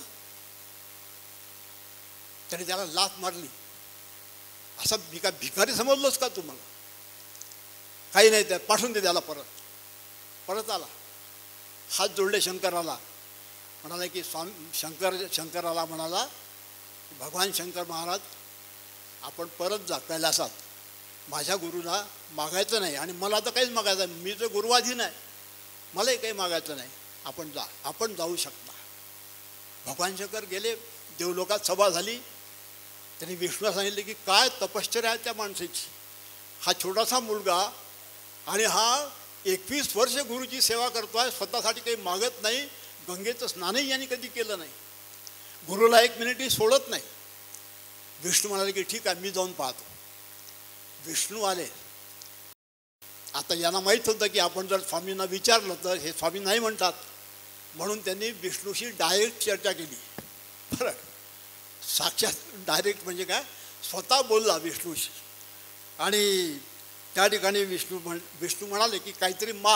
त्याने त्याला लाथ मारली. असं मी काय भिकारी समजलोस का तू मला, काही नाही, त्या पाठवून दे त्याला. परत आला, हात जोडले शंकराला. म्हणाला की शंकराला म्हणाला भगवान शंकर महाराज आपण परत जा कैलासात. माझ्या गुरुला मागायचं नाही आणि मला तर काहीच मागायचं नाही, मी तर गुरुवाधीन आहे, मलाही काही मागायचं नाही. आपण जाऊ शकता. भगवान शंकर गेले. देवलोकात सभा झाली. त्यांनी विष्णूला सांगितले की काय तपश्चर्या आहे त्या माणसाची. हा छोटासा मुलगा आणि हा 21 वर्ष गुरुची सेवा करतो आहे, स्वतःसाठी काही मागत नाही. गंगेचं स्नानही यांनी कधी केलं नाही. गुरुला 1 मिनिटही सोडत नाही. विष्णू म्हणाले की ठीक आहे, मी जाऊन पाहतो. विष्णू आले. आता यांना माहीत होतं की आपण जर स्वामींना विचारलं तर हे स्वामी नाही म्हणतात, म्हणून त्यांनी विष्णूशी डायरेक्ट चर्चा केली. बरं, साक्षात डायरेक्ट म्हणजे काय, स्वतः बोलला विष्णूशी. आणि त्या ठिकाणी विष्णू म्हणाले की काहीतरी माग.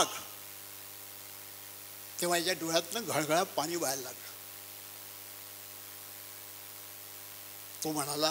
तेव्हा याच्या डोळ्यातनं घळघळा पाणी व्हायला लागलं. तो म्हणाला,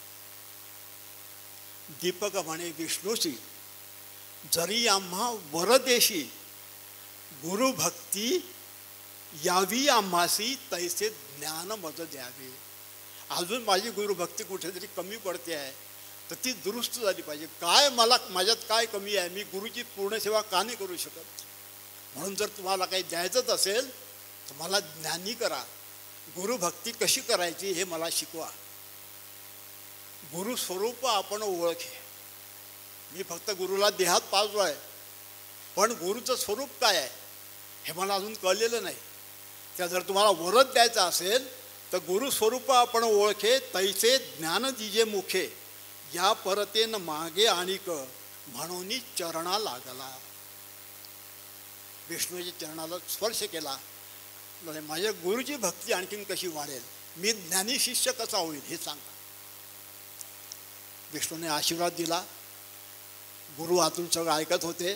दीपक म्हणे विष्णूशी, जरी आम्हा वरदेशी गुरुभक्ती यावी आम्हासी, तैसे ज्ञान मज द्यावे. अजून माझी गुरुभक्ती कुठेतरी कमी पडते आहे, तर ती दुरुस्त झाली पाहिजे. काय माझ्यात काय कमी आहे, मी गुरुची पूर्ण सेवा का नाही करू शकत. म्हणून जर तुम्हाला काही द्यायचंच असेल तर मला ज्ञानी करा. गुरुभक्ती कशी करायची हे मला शिकवा. गुरुस्वरूप आपण ओळखे. मी फक्त गुरुला देहात पाजलो आहे, पण गुरुचं स्वरूप काय आहे हे मला अजून कळलेलं नाही. त्या जर तुम्हाला वरद द्यायचं असेल तर गुरुस्वरूप आपण ओळखे, तैसे ज्ञान दिजे मुखे, या परतेन मागे आणिक, म्हणून चरणा लागला. विष्णूच्या चरणाला स्पर्श केला. म्हणजे माझ्या गुरुची भक्ती आणखीन कशी वाढेल, मी ज्ञानी शिष्य कसा होईल हे सांगा. विष्णूने आशीर्वाद दिला. गुरु आतून सगळं ऐकत होते.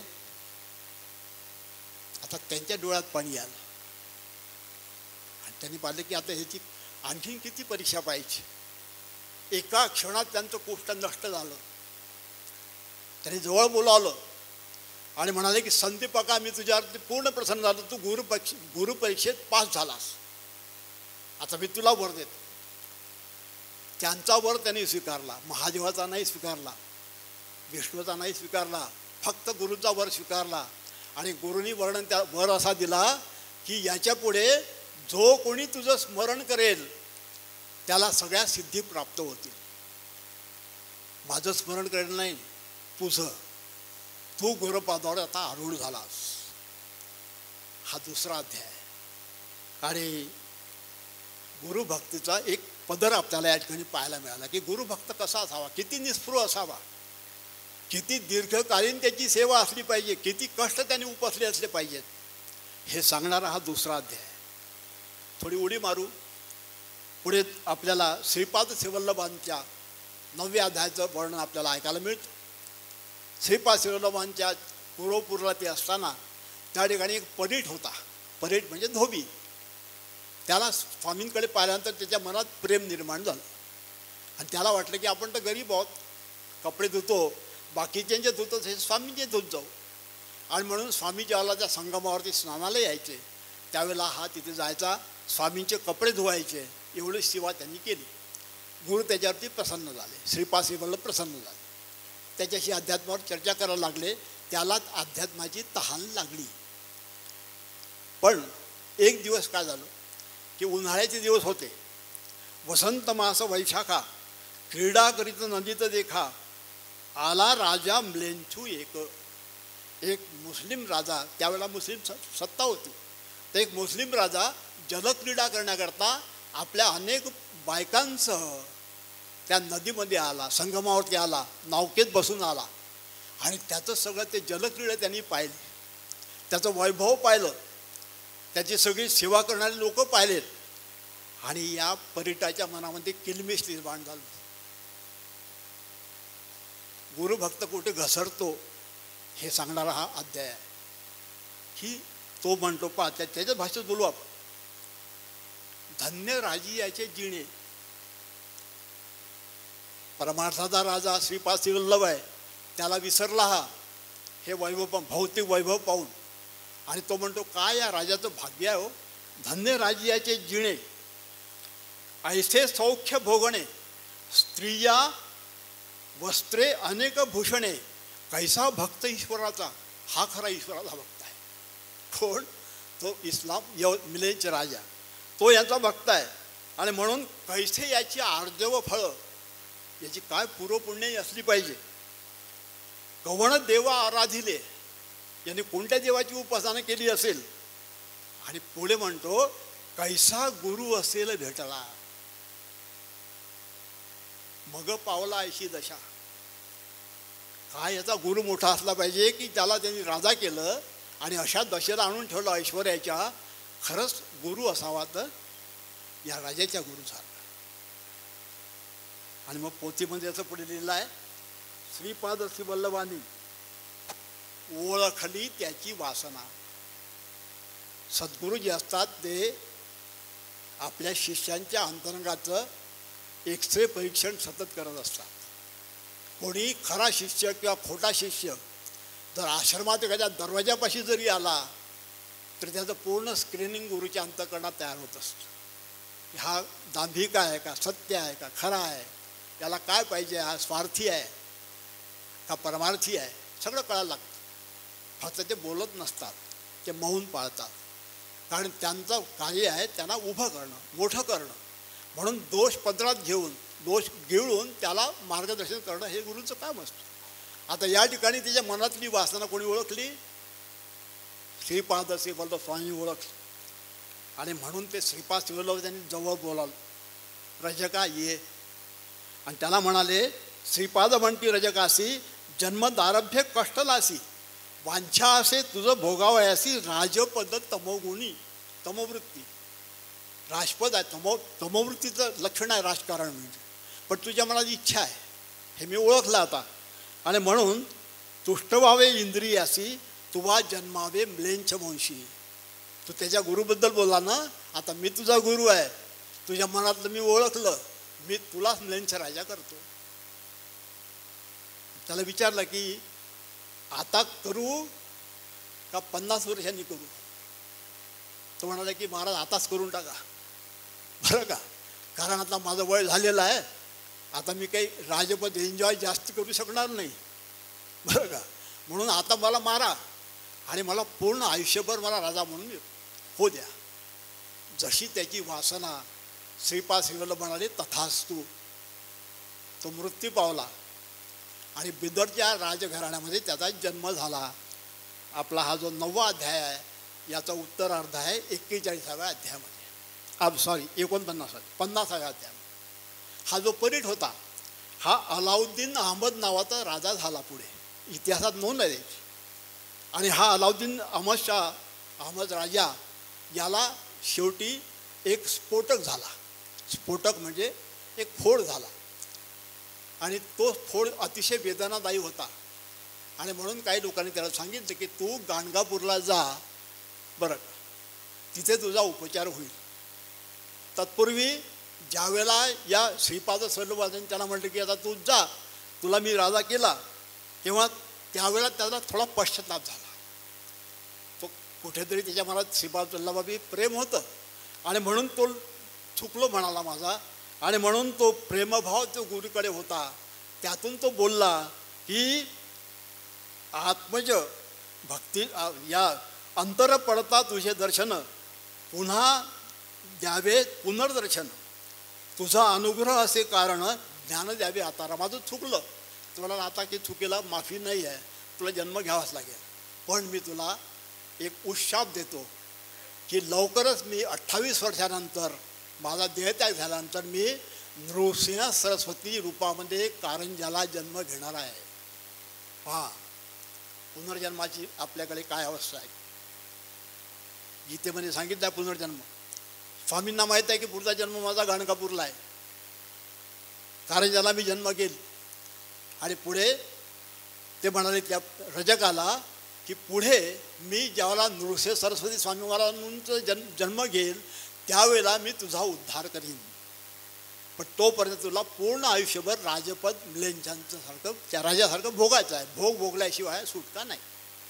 आता त्यांच्या डोळ्यात पाणी आलं आणि त्यांनी पाहिलं की आता ह्याची आणखीन किती परीक्षा पाहिजे. एका क्षणात त्यांचं कुष्ठ नष्ट झालं. त्यांनी जवळ बोलावलं आणि म्हणाले की संदीपका, मी तुझ्यावरती पूर्ण प्रसन्न झालो. तू गुरुपरीक्षेत पास झालास, आता मी तुला वर देतो. त्यांचा वर त्यांनी स्वीकारला. महादेवाचा नाही स्वीकारला, विष्णूचा नाही स्वीकारला, फक्त गुरुचा वर स्वीकारला. आणि गुरुनी वर्णन त्या वर असा दिला की याच्या पुढे जो कोणी तुझं स्मरण करेल त्याला सगळ्या सिद्धी प्राप्त होतील. माझं स्मरण करेल नाही, तुझं. तू गुरुपादावर आता आरूढ झालास. हा दुसरा अध्याय. आणि गुरुभक्तीचा एक पदर आपल्याला या ठिकाणी पाहायला मिळाला की गुरुभक्त कसा असावा, किती निस्पृह असावा, किती दीर्घकालीन त्याची सेवा असली पाहिजे, किती कष्ट त्याने उपसले असले पाहिजेत, हे सांगणारा हा दुसरा अध्याय. थोडी उडी मारू. पुढे आपल्याला श्रीपाद श्रीवल्लभांच्या 9व्या अध्यायाचं वर्णन आपल्याला ऐकायला मिळतं. श्रीपाद श्रीवल्लभांच्या पूर्वपूरला ते असताना त्या ठिकाणी एक परीट होता. परीट म्हणजे धोबी. त्याला स्वामींकडे पाहिल्यानंतर त्याच्या मनात प्रेम निर्माण झालं आणि त्याला वाटलं की आपण तर गरीब आहोत, कपडे धुतो, बाकीच्यांचे धुतो, हे स्वामींचे धुत जाऊ. आणि म्हणून स्वामी ज्यावेळेला त्या संगमावरती स्नानाला यायचे त्यावेळेला हा तिथे जायचा, स्वामींचे कपडे धुवायचे. एवढी सेवा त्यांनी केली. गुरु त्याच्यावरती प्रसन्न झाले, श्रीपाद श्रीवल्लभ प्रसन्न झाले. त्याच्याशी अध्यात्मावर चर्चा करायला लागले. त्यालाच अध्यात्माची तहान लागली. पण एक दिवस काय झालं की उन्हाळ्याचे दिवस होते. वसंत मास वैशाखा, क्रीडा करीत नदीत देखा, आला राजा म्लेंछू एक मुस्लिम राजा, त्यावेळेला मुस्लिम सत्ता होती. तर एक मुस्लिम राजा जलक्रीडा करण्याकरता आपल्या अनेक बायकांसह त्या नदीमध्ये आला, संगमावरती आला, नावकेत बसून आला. आणि त्याचं सगळं ते जलक्रीडा त्यांनी पाहिली, त्याचं वैभव पाहिलं, त्याची सगळी सेवा करणारे लोक पाहिलेत. आणि या पर्यटकाच्या मनामध्ये किलमिश निर्माण झालं. गुरुभक्त कुठे घसरतो हे सांगणारा हा अध्याय आहे. की तो म्हणतो पहा, त्याच्याच भाषेत बोलू आपण. धन्य राजी याचे जिणे. परमार्थाचा राजा श्रीपाद श्रीवल्लभ आहे, त्याला विसरला हा हे वैभव, भौतिक वैभव पाहून. आणि तो म्हणतो काय या राजाचं भाग्य आहे हो. धन्य राजी याचे जिणे, ऐसे सौख्य भोगणे, स्त्रिया वस्त्रे अनेक भूषणे, कैसा भक्त ईश्वराचा. हा खरा ईश्वराचा भक्त आहे. कोण? तो इस्लाम मिलेंच राजा, तो यांचा भक्त आहे. आणि म्हणून कैसे याची आर्जव फळं, याची काय पूर्वपुण्य असली पाहिजे. कवण देवा आराधिले, यांनी कोणत्या देवाची उपासना केली असेल. आणि पुढे म्हणतो कैसा गुरु असेल भेटला, मग पावला ऐशी दशा. काय याचा गुरु मोठा असला पाहिजे की ज्याला त्यांनी राजा केलं आणि अशा दशेला आणून ठेवलं ऐश्वर्याच्या. खरंच गुरु असावा तर या राजाच्या गुरुसारखा. आणि मग पोथीमध्ये असं पुढे लिहिलं आहे, श्रीपाद श्रीवल्लभांनी ओळखली त्याची वासना. सद्गुरू जे असतात ते आपल्या शिष्यांच्या अंतरंगाचं एक्सरे परीक्षण सतत करत असतात. कोणी खरा शिष्य किंवा खोटा शिष्य जर आश्रमात एखाद्या दरवाजापाशी जरी आला तर त्याचं पूर्ण स्क्रीनिंग गुरुच्या अंतःकरणात तयार होत असतं. हा दांभिक आहे का, सत्य आहे का, खरा आहे, याला काय पाहिजे, हा स्वार्थी आहे का परमार्थी आहे, सगळं कळायला लागतं. फक्त ते बोलत नसतात, ते मौन पाळतात. कारण त्यांचं कार्य आहे त्यांना उभं करणं, मोठं करणं. म्हणून दोष पदरात घेऊन, दोष गिळून त्याला मार्गदर्शन करणं हे गुरूचं काम असतं. आता या ठिकाणी त्याच्या मनातली वासना कोणी ओळखली? श्रीपाद श्रीवल्लभ स्वामी ओळखलं. आणि म्हणून ते श्रीपाद श्रीवल्लभ त्यांनी जवळ बोलावलं, रजका ये. आणि त्याला म्हणाले, श्रीपाद म्हणती रजकासी, जन्मदारभ्य कष्टलासी, वांछा असे तुझं भोगावयासी, राजपद तमोगुणी. तमोवृत्ती राजपद आहे, तमोवृत्तीचं लक्षण आहे राजकारण म्हणजे. पण तुझ्या मनात इच्छा आहे हे मी ओळखलं आता. आणि म्हणून तुष्ट व्हावे इंद्रियासी, तुवा जन्मावे म्लेंछ वंशी. तू त्याच्या गुरुबद्दल बोलला ना, आता मी तुझा गुरु आहे, तुझ्या मनातलं मी ओळखलं, मी तुलाच म्लेंछ राजा करतो. त्याला विचारलं की आता करू का 50 वर्षांनी करू. तो म्हणाला की महाराज आताच करून टाका बरं का, कारण आता माझं वय झालेलं आहे, आता मी काही राजपद एन्जॉय जास्त करू शकणार नाही बरं का. म्हणून आता मला मारा आणि मला पूर्ण आयुष्यभर मला राजा म्हणून हो द्या. जशी त्याची वासना श्रीपाद श्रीवल्लभ म्हणाले तथास्तु. तो मृत्यू पावला आणि बिदरच्या राजघराण्यामध्ये त्याचा जन्म झाला. आपला हा जो 9वा अध्याय आहे याचा उत्तरार्ध आहे 41व्या अध्यायामध्ये, 50व्या अध्याय. हा जो परीट होता हा अलाउद्दीन अहमद नावाचा राजा झाला. पुढे इतिहासात नोंद आहे त्याची. आणि हा अलाउद्दीन अहमद राजा याला शेवटी एक स्फोटक झाला. स्फोटक म्हणजे एक फोड झाला आणि तो फोड अतिशय वेदनादायी होता. आणि म्हणून काही लोकांनी त्याला सांगितलं की तू गाणगापूरला जा बरं, तिथे तुझा उपचार होईल. तत्पूर्वी ज्यावेळेला या श्रीपाद श्रीवल्लभांनी त्याला म्हटलं की आता तू जा, तुला मी राजा केला, तेव्हा त्यावेळेला त्याला थोडा पश्चाताप झाला. तो कुठेतरी त्याच्या मनात श्रीपाद वल्लभाबाई प्रेम होतं आणि म्हणून तो चुकलो म्हणाला माझा, आणि म्हणून तो प्रेमभाव तो गुरुकडे होता. त्यातून तो बोलला की आत्मज भक्ती या अंतर पडता तुझे दर्शन, पुन्हा द्यावे पुनर्दर्शन, तुझा अनुग्रह असे कारण ज्ञान द्यावे आता. माझं चुकलं, तुला आता की चुकीला माफी नाही आहे, तुला जन्म घ्यावाच लागेल. पण मी तुला एक उशाप देतो की लवकरच मी 28 वर्षानंतर माझा देहत्याग झाल्यानंतर मी नृसिंह सरस्वती रूपामध्ये कारंजाला जन्म घेणार आहे. पहा पुनर्जन्माची आपल्याकडे काय अवस्था आहे. गीतेमध्ये सांगितलं आहे पुनर्जन्म. स्वामींना माहीत आहे की पुढचा जन्म माझा गाणगापूरला आहे, कारंजाला मी जन्म घेईल. आणि पुढे ते म्हणाले त्या रजकाला की पुढे मी ज्यावेळेला नृसिंह सरस्वती स्वामी महाराजांचा जन्म घेईल त्यावेळेला मी तुझा उद्धार करीन, पण तोपर्यंत तुला पूर्ण आयुष्यभर राजपद मिळेंच्यासारखं त्या राजासारखं भोगायचं आहे. भोग भोगल्याशिवाय सुटका नाही.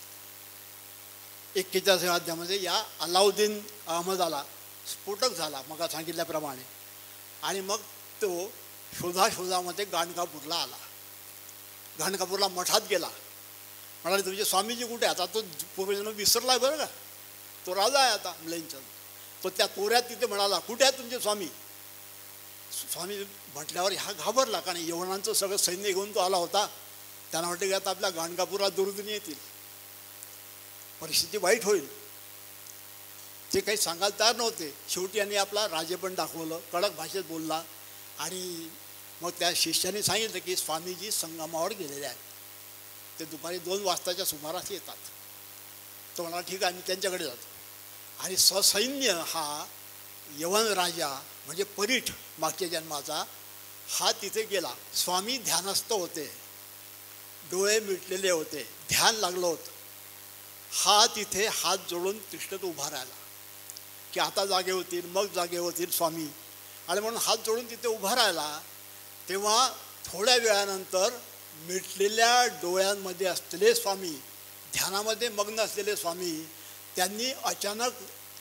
41 अध्यायामध्ये या अलाउद्दीन अहमदाला स्फोटक झाला मग सांगितल्याप्रमाणे, आणि मग तो शोधामध्ये गाणगापूरला आला. गाणगापूरला मठात गेला. म्हणाले तुझे स्वामीजी कुठे? आता तो पूर्वजन्म विसरला आहे बरं का, तो राजा आहे आता मिळेंचा. तो त्या तोऱ्यात तिथे म्हणाला कुठे आहे तुमचे स्वामी? स्वामी म्हटल्यावर हा घाबरला, कारण यवनांचं सगळं सैन्य घेऊन तो आला होता. त्यांना वाटतं की आता आपल्या गाणगापूरला दुर्दिन येतील, परिस्थिती वाईट होईल. ते काही सांगायला तयार नव्हते. शेवटी यांनी आपला राजेपण दाखवलं, कडक भाषेत बोलला, आणि मग त्या शिष्याने सांगितलं की स्वामीजी संगमावर गेलेले आहेत, ते दुपारी 2 वाजताच्या सुमारास येतात. तो म्हणाला ठीक आहे, मी त्यांच्याकडे जातो. आणि ससैन्य हा यवन राजा म्हणजे परीठ मागच्या जन्माचा हा तिथे गेला. स्वामी ध्यानस्थ होते, डोळे मिटलेले होते, ध्यान लागलं होतं. हा तिथे हात जोडून तिष्ठत उभा राहिला की आता जागे होतील, मग जागे होतील स्वामी, आणि म्हणून हात जोडून तिथे उभा राहिला. तेव्हा थोड्या वेळानंतर मिटलेल्या डोळ्यांमध्ये असलेले स्वामी, ध्यानामध्ये मग्न असलेले स्वामी, त्यांनी अचानक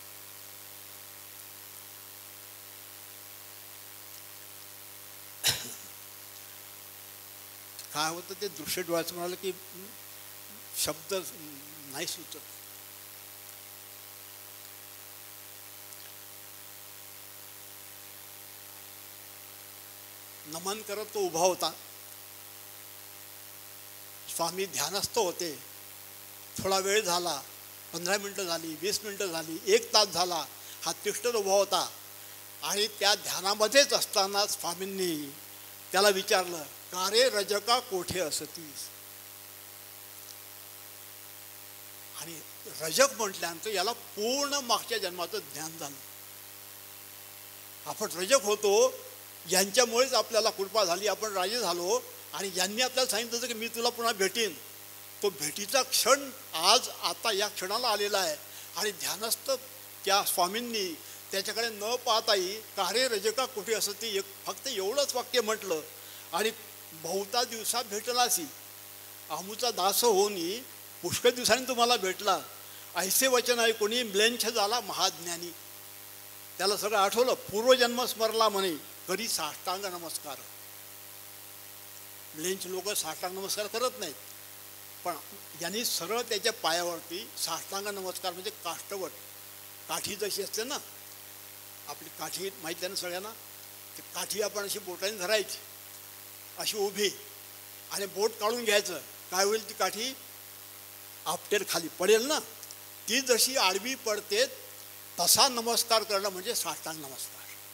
काय होतं ते दृश्य डोळ्याचं म्हणालं की शब्द नाही सुचत. नमन करत तो उभा होता. स्वामी ध्यानस्थ होते. थोडा वेळ झाला, 15 मिनटं झाली, 20 मिनटं झाली, 1 तास झाला, हा तिष्ठत उभा होता. आणि त्या ध्यानामध्येच असताना स्वामींनी त्याला विचारलं का रे रजका कोठे असतीस? आणि रजक म्हटल्यानंतर याला पूर्ण मागच्या जन्माचं ज्ञान झालं. आपण रजक होतो, यांच्यामुळेच आपल्याला कृपा झाली, आपण राजे झालो, आणि यांनी आपल्याला सांगितलं होतं की मी तुला पुन्हा भेटीन. तो भेटीचा क्षण आज आता या क्षणाला आलेला आहे. आणि ध्यानस्थ त्या स्वामींनी त्याच्याकडे न पाहताही का रे रजका कुठे असती फक्त एवढंच वाक्य म्हटलं, आणि बहुता दिवसात भेटलासी, आमूचा दास होऊनी पुष्कळ दिवसांनी तुम्हाला भेटला, ऐसे वचन आहे कोणी म्लेंछ झाला महाज्ञानी. त्याला सगळं आठवलं. पूर्वजन्म स्मरला म्हणे कधी साष्टांग नमस्कार. म्लेंछ लोक साष्टांग नमस्कार करत नाहीत, पण यांनी सरळ त्याच्या पायावरती साष्टांग नमस्कार म्हणजे काष्टवट, काठी जशी असते ना आपली काठी माहिती आहे ना सगळ्यांना, ती काठी आपण अशी बोटाने धरायची अशी उभी, आणि बोट काढून घ्यायचं. काय होईल? ती काठी आपटेल, खाली पडेल ना, ती जशी आडवी पडते तसा नमस्कार करणं म्हणजे साष्टांग नमस्कार.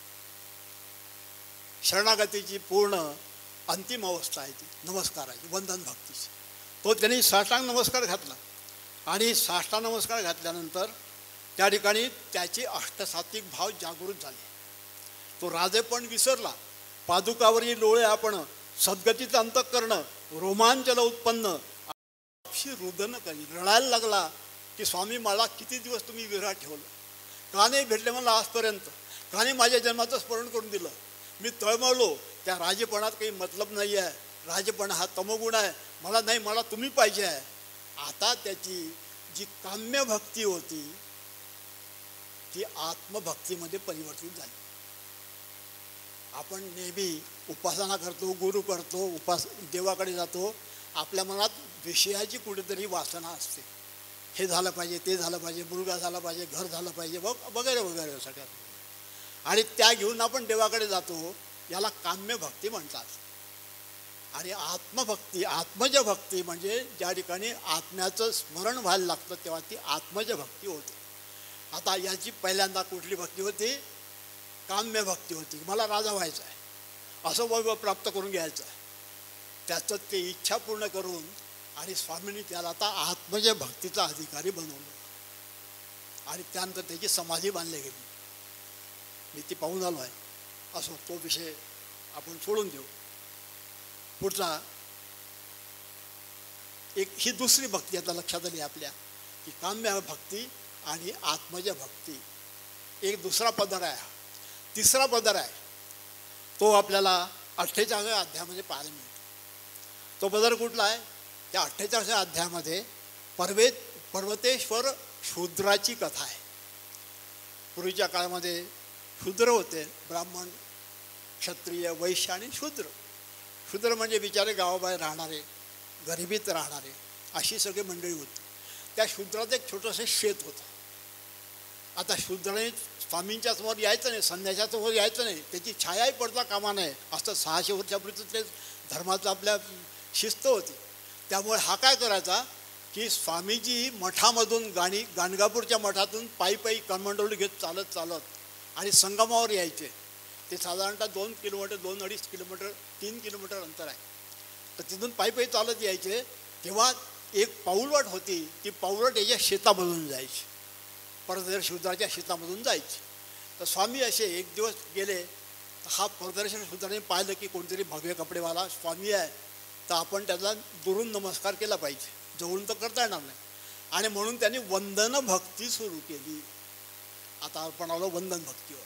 शरणागतीची पूर्ण अंतिम अवस्था आहे ती नमस्काराची, वंदन भक्तीची. तो त्यांनी साष्टांग नमस्कार घातला. आणि साष्टांग नमस्कार घातल्यानंतर त्या ठिकाणी त्याचे अष्टसात्विक भाव जागृत झाले. तो राजेपण विसरला. पादुकावरील डोळे आपण, सद्गतीचं अंतःकरण, रोमांचन उत्पन्न, अशी रुदन करी, रडायला लागला की स्वामी मला किती दिवस तुम्ही विरहात ठेवलं, का नाही भेटले मला आजपर्यंत, का नाही माझ्या जन्माचं स्मरण करून दिलं. मी तळमळलो, त्या राजेपणात काही मतलब नाही आहे, राजपणा हा तमोगुण आहे, मला नाही, मला तुम्ही पाहिजे आहे. आता त्याची जी काम्य भक्ती होती ती आत्मभक्तीमध्ये परिवर्तित झाली. आपण नेहमी उपासना करतो, गुरु करतो, देवाकडे जातो, आपल्या मनात विषयाची कुठेतरी वासना असते. हे झालं पाहिजे, ते झालं पाहिजे, मुलगा झाला पाहिजे, घर झालं पाहिजे, वगैरे वगैरे सगळ्यात. आणि त्या घेऊन आपण देवाकडे जातो. याला काम्य भक्ती म्हणतात. आणि आत्मभक्ती, आत्मज भक्ती म्हणजे ज्या ठिकाणी आत्म्याचं स्मरण व्हायला लागतं तेव्हा ती आत्मज भक्ती होते. आता याची पहिल्यांदा कुठली भक्ती होती? काम्य भक्ती होती. मला राजा व्हायचं आहे, असं वैभव प्राप्त करून घ्यायचं आहे. त्याचं ते इच्छा पूर्ण करून आणि स्वामींनी त्याला आता आत्मज भक्तीचा अधिकारी बनवलं आणि त्यानंतर त्याची समाधी बांधली गेली. मी ती पाहून आलो आहे. असो, तो विषय आपण सोडून देऊ. पुढचा एक ही दुसरी भक्ती आता लक्षात आली आपल्या, की काम्य भक्ती आणि आत्मज भक्ती. एक दुसरा पदर आहे. तिसरा पदर आहे तो आपल्याला 48व्या अध्यायामध्ये पाहायला मिळतो. तो पदर कुठला आहे? त्या 48व्या अध्यायामध्ये पर्वतेश्वर शूद्राची कथा आहे. पूर्वीच्या काळामध्ये शूद्र होते, ब्राह्मण, क्षत्रिय, वैश्य आणि शूद्र. शूद्र म्हणजे बिचारे गावाबाहेर राहणारे, गरिबीत राहणारे, अशी सगळी मंडळी होती. त्या शूद्रात एक छोटंसं शेत होतं. आता शूद्राने स्वामींच्या समोर यायचं नाही, संन्यासाच्या समोर यायचं नाही, त्याची छायाही पडता कामा नये, असं 600 वर्षापूर्वीचं ते धर्माचं आपल्या शिस्त होती. त्यामुळे हा काय करायचा की स्वामीजी मठामधून गाणगापूरच्या मठातून पायी पायी कमंडोली घेत चालत चालत आणि संगमावर यायचे. ते साधारणतः 2 किलोमीटर, 2-2.5 किलोमीटर, 3 किलोमीटर अंतर आहे. तर तिथून पायी पायी चालत यायचे. तेव्हा एक पाऊलवाट होती, ती पाऊलवाट याच्या शेतामधून जायची, परदेश शूद्राच्या शेतामधून जायची. तर स्वामी असे एक दिवस गेले. हा परदर्शन शूद्राने पाहिलं की कोणतरी भगवे कपडेवाला स्वामी आहे, तर आपण त्याचा दुरून नमस्कार केला पाहिजे, जवळून तर करता येणार नाही. आणि म्हणून त्यांनी वंदन भक्ती सुरू केली. आता आपण आलो वंदन भक्तीवर.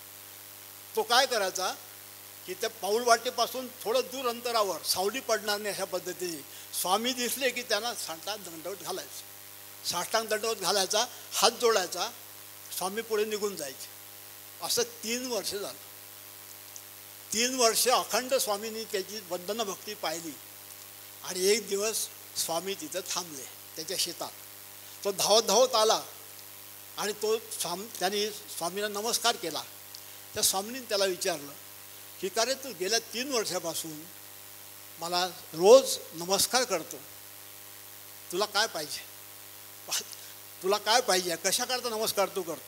तो काय करायचा की त्या पाऊलवाटेपासून थोडं दूर अंतरावर सावली पडणार नाही अशा पद्धतीने स्वामी दिसले की त्यांना साष्टांग दंडवत घालायचं. साष्टांग दंडवत घालायचा, हात जोडायचा, स्वामी पुढे निघून जायचे. असं 3 वर्ष झालं. 3 वर्ष अखंड स्वामींनी त्याची वंदन भक्ती पाहिली. आणि एक दिवस स्वामी तिथं थांबले त्याच्या शेतात. तो धावत धावत आला आणि त्यांनी स्वामींना नमस्कार केला. त्या स्वामींनी त्याला विचारलं की का रे, तू गेल्या 3 वर्षापासून मला रोज नमस्कार करतो, तुला काय पाहिजे? तुला काय पाहिजे? कशा करता नमस्कार तू करतो?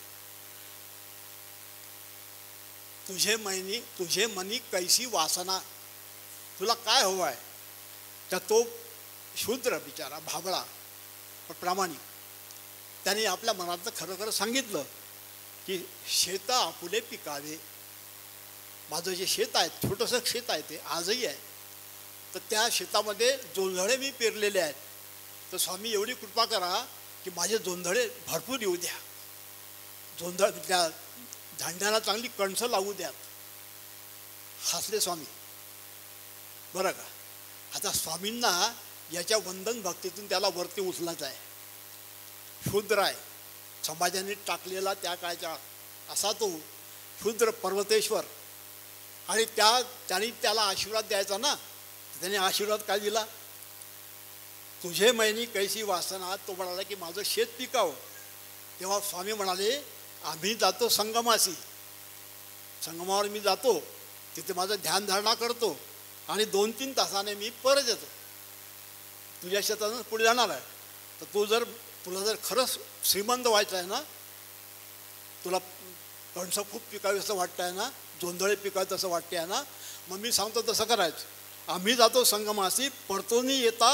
तुझे मनी कैसी वासना, तुला काय हवं आहे? तर तो शूद्र बिचारा, भाबळा पण प्रामाणिक, त्याने आपल्या मनातलं खरं खरं सांगितलं की शेत आपुले पिकावे. माझं जे शेत आहे, छोटंसं शेत आहे, ते आजही आहे, तर त्या शेतामध्ये जोंधळे मी पेरलेले आहेत. तर स्वामी एवढी कृपा करा की माझे जोंधळे भरपूर येऊ द्या, त्या धांड्याला चांगली कणसं लावू द्यात. हसले स्वामी. बरं का? आता स्वामींना याच्या वंदन भक्तीतून त्याला वरती उचलाच आहे. शूद्र आहे, समाजाने टाकलेला त्या काळच्या असा तो शूद्र पर्वतेश्वर. आणि त्याने त्याला आशीर्वाद द्यायचा ना. त्याने आशीर्वाद काय दिला? तुझे मैनी कैसी वासना. तो म्हणाला की माझं शेत पिकावं. तेव्हा स्वामी म्हणाले, आम्ही जातो संगमासी, संगमावर मी जातो, तिथे माझं ध्यानधारणा करतो आणि 2-3 तासाने मी परत येतो. तुझ्या शेतातून पुढे जाणार आहे. तर तुला जर खरंच श्रीमंत व्हायचं आहे ना, तुला कणसं खूप पिकावी असं वाटतं आहे ना, जोंधळे पिकावं असं वाटते आहे ना, मग मी सांगतो तसं करायचं. आम्ही जातो संगमासी, परतोनी येता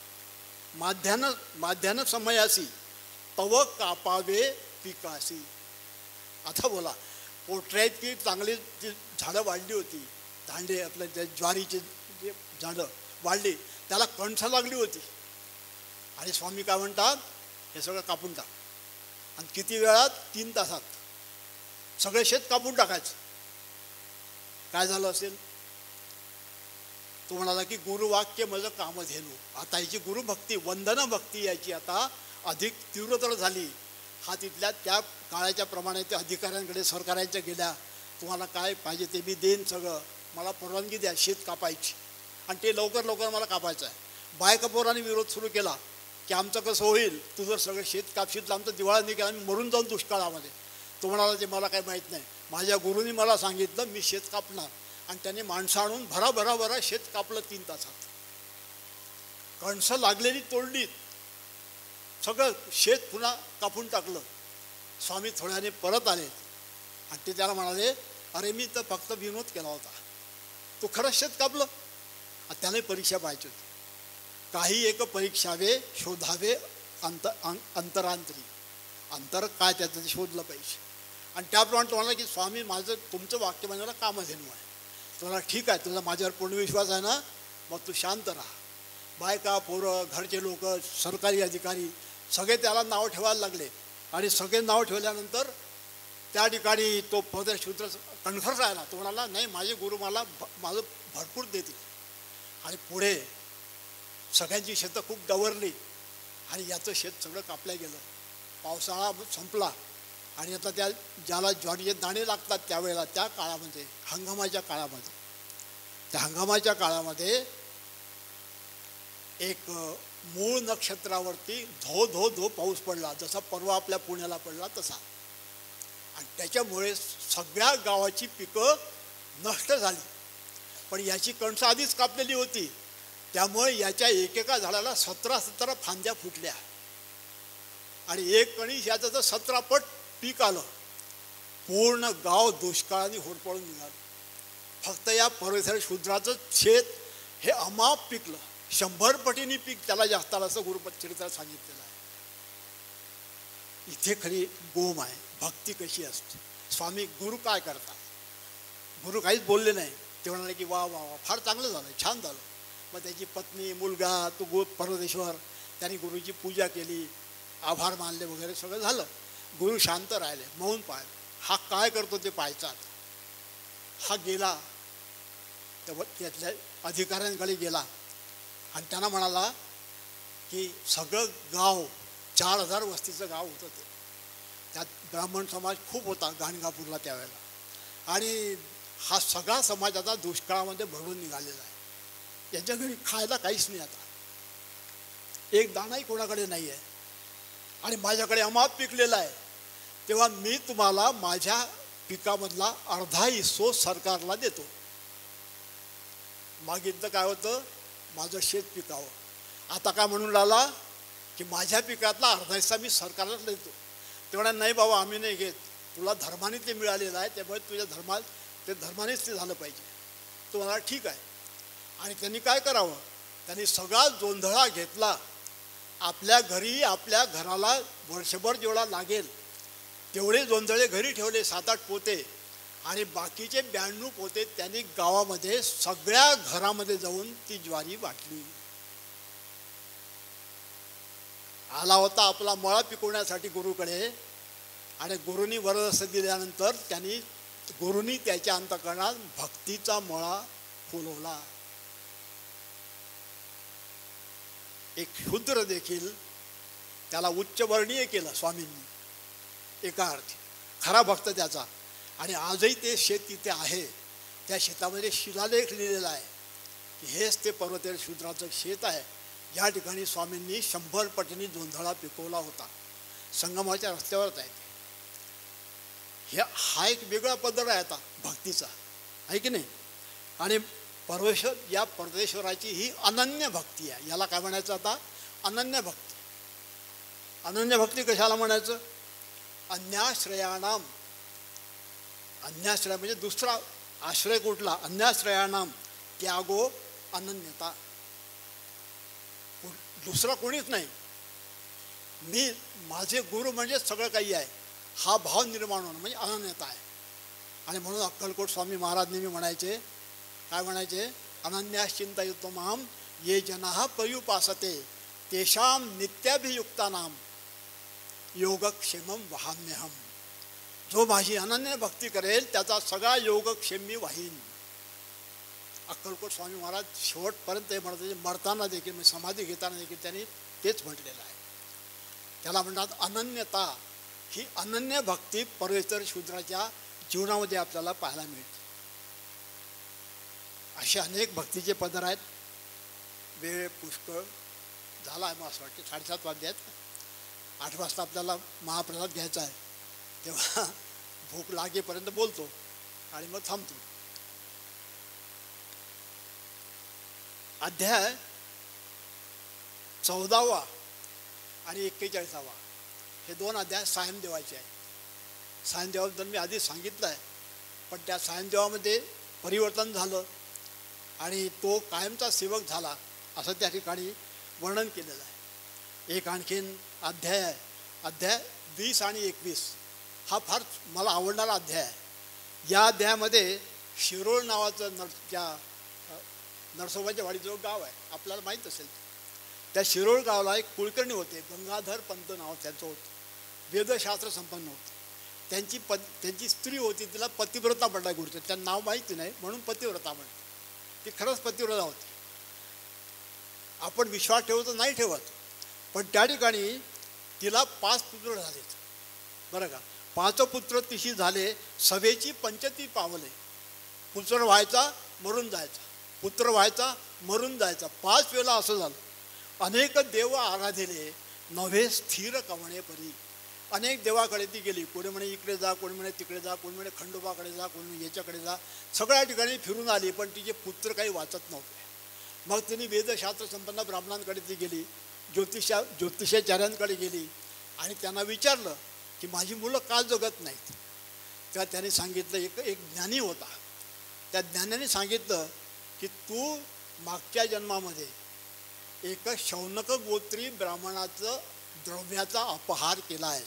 माध्यान समयासी, तव कापावे पिकासी. आता बोला, पोटऱ्याची चांगली जी झाडं वाढली होती, दांडे आपल्या ज्या ज्वारीची जे झाडं वाढली, त्याला कणसं लागली होती. आणि स्वामी काय म्हणतात, हे सगळं कापून टाक. आणि किती वेळात? 3 तासात सगळे शेत कापून टाकायचं. काय झालं असेल? तो म्हणाला की गुरुवाक्य माझं कामधेनू. आता याची गुरुभक्ती वंदना भक्ती याची आता अधिक तीव्रतर झाली. हा तिथल्या त्या काळाच्या प्रमाणे ते अधिकाऱ्यांकडे सरकारांच्या गेल्या, तुम्हाला काय पाहिजे ते मी देईन सगळं, मला परवानगी द्या शेत कापायची, आणि ते लवकर लवकर मला कापायचं आहे. बायका पोरांनी विरोध सुरू केला की आमचं कसं होईल, तू जर सगळं शेत कापशील तर आमचं दिवाळा निघेल, आम्ही मरून जाऊन दुष्काळामध्ये. तो म्हणाला ते मला काही माहीत नाही, माझ्या गुरुनी मला सांगितलं मी शेत कापणार. आणि त्याने माणसं आणून भरा शेत कापलं 3 तासात. कणसं लागलेली तोडली, सगळं शेत पुन्हा कापून टाकलं. स्वामी थोड्याने परत आले आणि ते त्याला म्हणाले, अरे मी तर फक्त विनोद केला होता, तू खरंच शेत कापलं. आणि त्याने परीक्षा पाहायची होती. काही एक परीक्षावे शोधावे अंतरांतरी, अंतर काय त्याचं ते शोधलं पाहिजे. आणि त्याप्रमाणे तो म्हणाला की स्वामी माझं तुमचं वाक्य म्हणायला कामधेनू आहे. तो म्हणाला ठीक आहे, तुझा माझ्यावर पूर्ण विश्वास आहे ना, मग तू शांत राहा. बायका पोरं घरचे लोक सरकारी अधिकारी सगळे त्याला नाव ठेवायला लागले. आणि सगळे नाव ठेवल्यानंतर त्या ठिकाणी तो शूद्र कणखर राहिला. तो म्हणाला नाही, माझे गुरु मला माझं भरपूर देतील. आणि पुढे सगळ्यांची शेतं खूप डवरली आणि याचं शेत सगळं कापलं गेलं. पावसाळा संपला आणि आता त्या ज्याला ज्वारीचे दाणे लागतात त्यावेळेला त्या काळामध्ये हंगामाच्या काळामध्ये त्या हंगामाच्या काळामध्ये एक मूळ नक्षत्रावरती धो धो धो पाऊस पडला, जसा परवा आपल्या पुण्याला पडला तसा. आणि त्याच्यामुळे सगळ्या गावाची पिकं नष्ट झाली. पण याची कणसं आधीच कापलेली होती, त्यामुळे याच्या एकेका झाडाला 17 फांद्या फुटल्या आणि एक कणीस याचं तर 17 पट पीक आलं. पूर्ण गाव दुष्काळाने होरपळून निघालं. फक्त या परमेश्वर शूद्राचं शेत हे अमाप पिकलं, 100 पटीने पीक त्याला जास्त आलं, असं गुरुचरित्रात सांगितलेलं आहे. इथे खरी गोम आहे, भक्ती कशी असते. स्वामी गुरु काय करतात, गुरु काहीच बोलले नाही. ते म्हणाले की वा वा वा फार चांगलं झालं, छान झालं. मग त्याची पत्नी मुलगा तो परमेश्वर त्यांनी गुरुची पूजा केली, आभार मानले वगैरे सगळं झालं. गुरु शांत राहिले, मौन पाहिले. हा काय करतो ते पाहायचा. हा गेला त्यातल्या अधिकाऱ्यांकडे गेला आणि त्यांना म्हणाला की सगळं गाव 4000 वस्तीचं गाव होतं ते. त्यात ब्राह्मण समाज खूप होता गाणगापूरला त्यावेळेला. आणि हा सगळा समाज आता दुष्काळामध्ये भरून निघालेला आहे. यांच्या घरी खायला काहीच नाही, आता एक दाणाही कोणाकडे नाही आहे आणि माझ्याकडे अमाप पिकलेला आहे. तेव्हा मी तुम्हाला माझ्या पिकामधला अर्धा हिस्सा सरकारला देतो. मागितलं काय होतं, माझं शेत पिकावं. आता काय म्हणून राहिला की माझ्या पिकातला अर्धा हिस्सा मी सरकारलाच देतो. ते म्हणा नाही बाबा आम्ही नाही घेत, तुला धर्माने ते मिळालेलं आहे, त्यामुळे तुझ्या धर्मानेच ते झालं पाहिजे. तो म्हणाला ठीक आहे. आणि त्यांनी काय करावं, त्यांनी सगळा जोंधळा घेतला. आपल्या घरी आपल्या घराला वर्षभर जेवढा लागेल तेवढे जोंधळे घरी ठेवले, 7-8 पोते. आणि बाकीचे 92 पोते त्यांनी गावामध्ये सगळ्या घरामध्ये जाऊन ती ज्वारी वाटली. आला होता आपला मळा पिकवण्यासाठी गुरुकडे आणि गुरुनी वरदहस्त दिल्यानंतर गुरुनी त्याच्या अंतःकरणात भक्तीचा मळा फुलवला. एक शूद्र देखील त्याला उच्चवर्णीय केलं स्वामींनी एका अर्थी, खरा भक्त त्याचा. आणि आजही ते शेत तिथे आहे. त्या शेतामध्ये शिलालेख लिहिलेला आहे की हेच ते पर्वतेर शूद्राचं शेत आहे. या ठिकाणी स्वामींनी 100 पटीने जोंधळा पिकवला होता. संगमाच्या रस्त्यावरच आहे. हा एक वेगळा पद्धत आहे आता भक्तीचा, आहे की नाही. आणि परमेश्वर या परमेश्वराची ही अनन्य भक्ती आहे. याला काय म्हणायचं आता, अनन्य भक्ती. अनन्य भक्ती कशाला म्हणायचं, अन्याश्रयाणाम. अन्याश्रय म्हणजे दुसरा आश्रय कुठला, अन्याश्रयाणाम त्यागो अनन्यता. दुसरा कोणीच नाही, मी माझे गुरु म्हणजे सगळं काही आहे, हा भाव निर्माण होणं म्हणजे अनन्यता आहे. आणि म्हणून अक्कलकोट स्वामी महाराज नेहमी म्हणायचे, काय म्हणायचे, अनन्याश्चिंतयुतो माम ये जनाः पर्युपासते तेषाम नित्याभियुक्तानाम योगक्षेमम वहाम्यहम. जो माझी अनन्य भक्ती करेल त्याचा सगळा योगक्षेम मी वाहीन. अक्कलकोट स्वामी महाराज शेवटपर्यंत हे म्हणत होते, मरताना देखील म्हणजे समाधी घेताना देखील त्यांनी तेच म्हटलेलं आहे. त्याला म्हणतात अनन्यता. ही अनन्य भक्ती परमेश्वर शूद्राच्या जीवनामध्ये आपल्याला पाहायला मिळते. असे अनेक भक्तीचे पदर आहेत. वेळ पुष्कळ झाला आहे, मला असं वाटते 7:30 वाजले आहेत. 8 वाजता आपल्याला महाप्रसाद घ्यायचा आहे, तेव्हा भूक लागेपर्यंत बोलतो आणि मग थांबतो. अध्याय 14वा आणि 41वा हे 2 अध्याय सायमदेवाचे आहेत. सायमदेवाबद्दल मी आधी सांगितलं आहे, पण त्या सायमदेवामध्ये परिवर्तन झालं आणि तो कायमचा सेवक झाला असं त्या ठिकाणी वर्णन केलेलं आहे. एक आणखीन अध्याय आहे, अध्याय 20 आणि 21. हा फार मला आवडणारा अध्याय आहे. या अध्यायामध्ये शिरोळ नावाचं त्या नरसोबाच्या वाडीजवळ गाव आहे, आपल्याला माहीत असेल. त्या शिरोळ गावाला एक कुलकर्णी होते, गंगाधर पंत नाव त्यांचं होतं. वेदशास्त्र संपन्न होतं. त्यांची स्त्री होती, तिला पतिव्रता म्हटलं गुरुचं, त्यांना नाव माहिती नाही म्हणून पतिव्रता म्हणते. ती खरंच पतिव्रता होती. आपण विश्वास ठेवतो नाही ठेवत, पण त्या ठिकाणी तिला 5 पुत्र झालेत बरं का. 5 पुत्र तिशी झाले, सभेची पंचती पावले. पुत्र व्हायचा मरून जायचा, पुत्र व्हायचा मरून जायचा. 5 वेळा असं झालं. अनेक देव आराधिले नव्हे स्थिर कवणे परी. अनेक देवाकडे ती गेली. कोणी म्हणे इकडे जा, कोणी म्हणे तिकडे जा, कोणी म्हणे खंडोबाकडे जा, कोणी म्हणे याच्याकडे जा. सगळ्या ठिकाणी फिरून आली, पण तिचे पुत्र काही वाचत नव्हते. मग तिने वेदशास्त्र संपन्न ब्राह्मणांकडे ती गेली, ज्योतिषाचार्यांकडे गेली आणि त्यांना विचारलं की माझी मुलं का जगत नाहीत. तेव्हा त्याने सांगितलं, एक ज्ञानी होता, त्या ज्ञानाने सांगितलं की तू मागच्या जन्मामध्ये एक शौनक गोत्री ब्राह्मणाचं द्रव्याचा अपहार केला आहेस.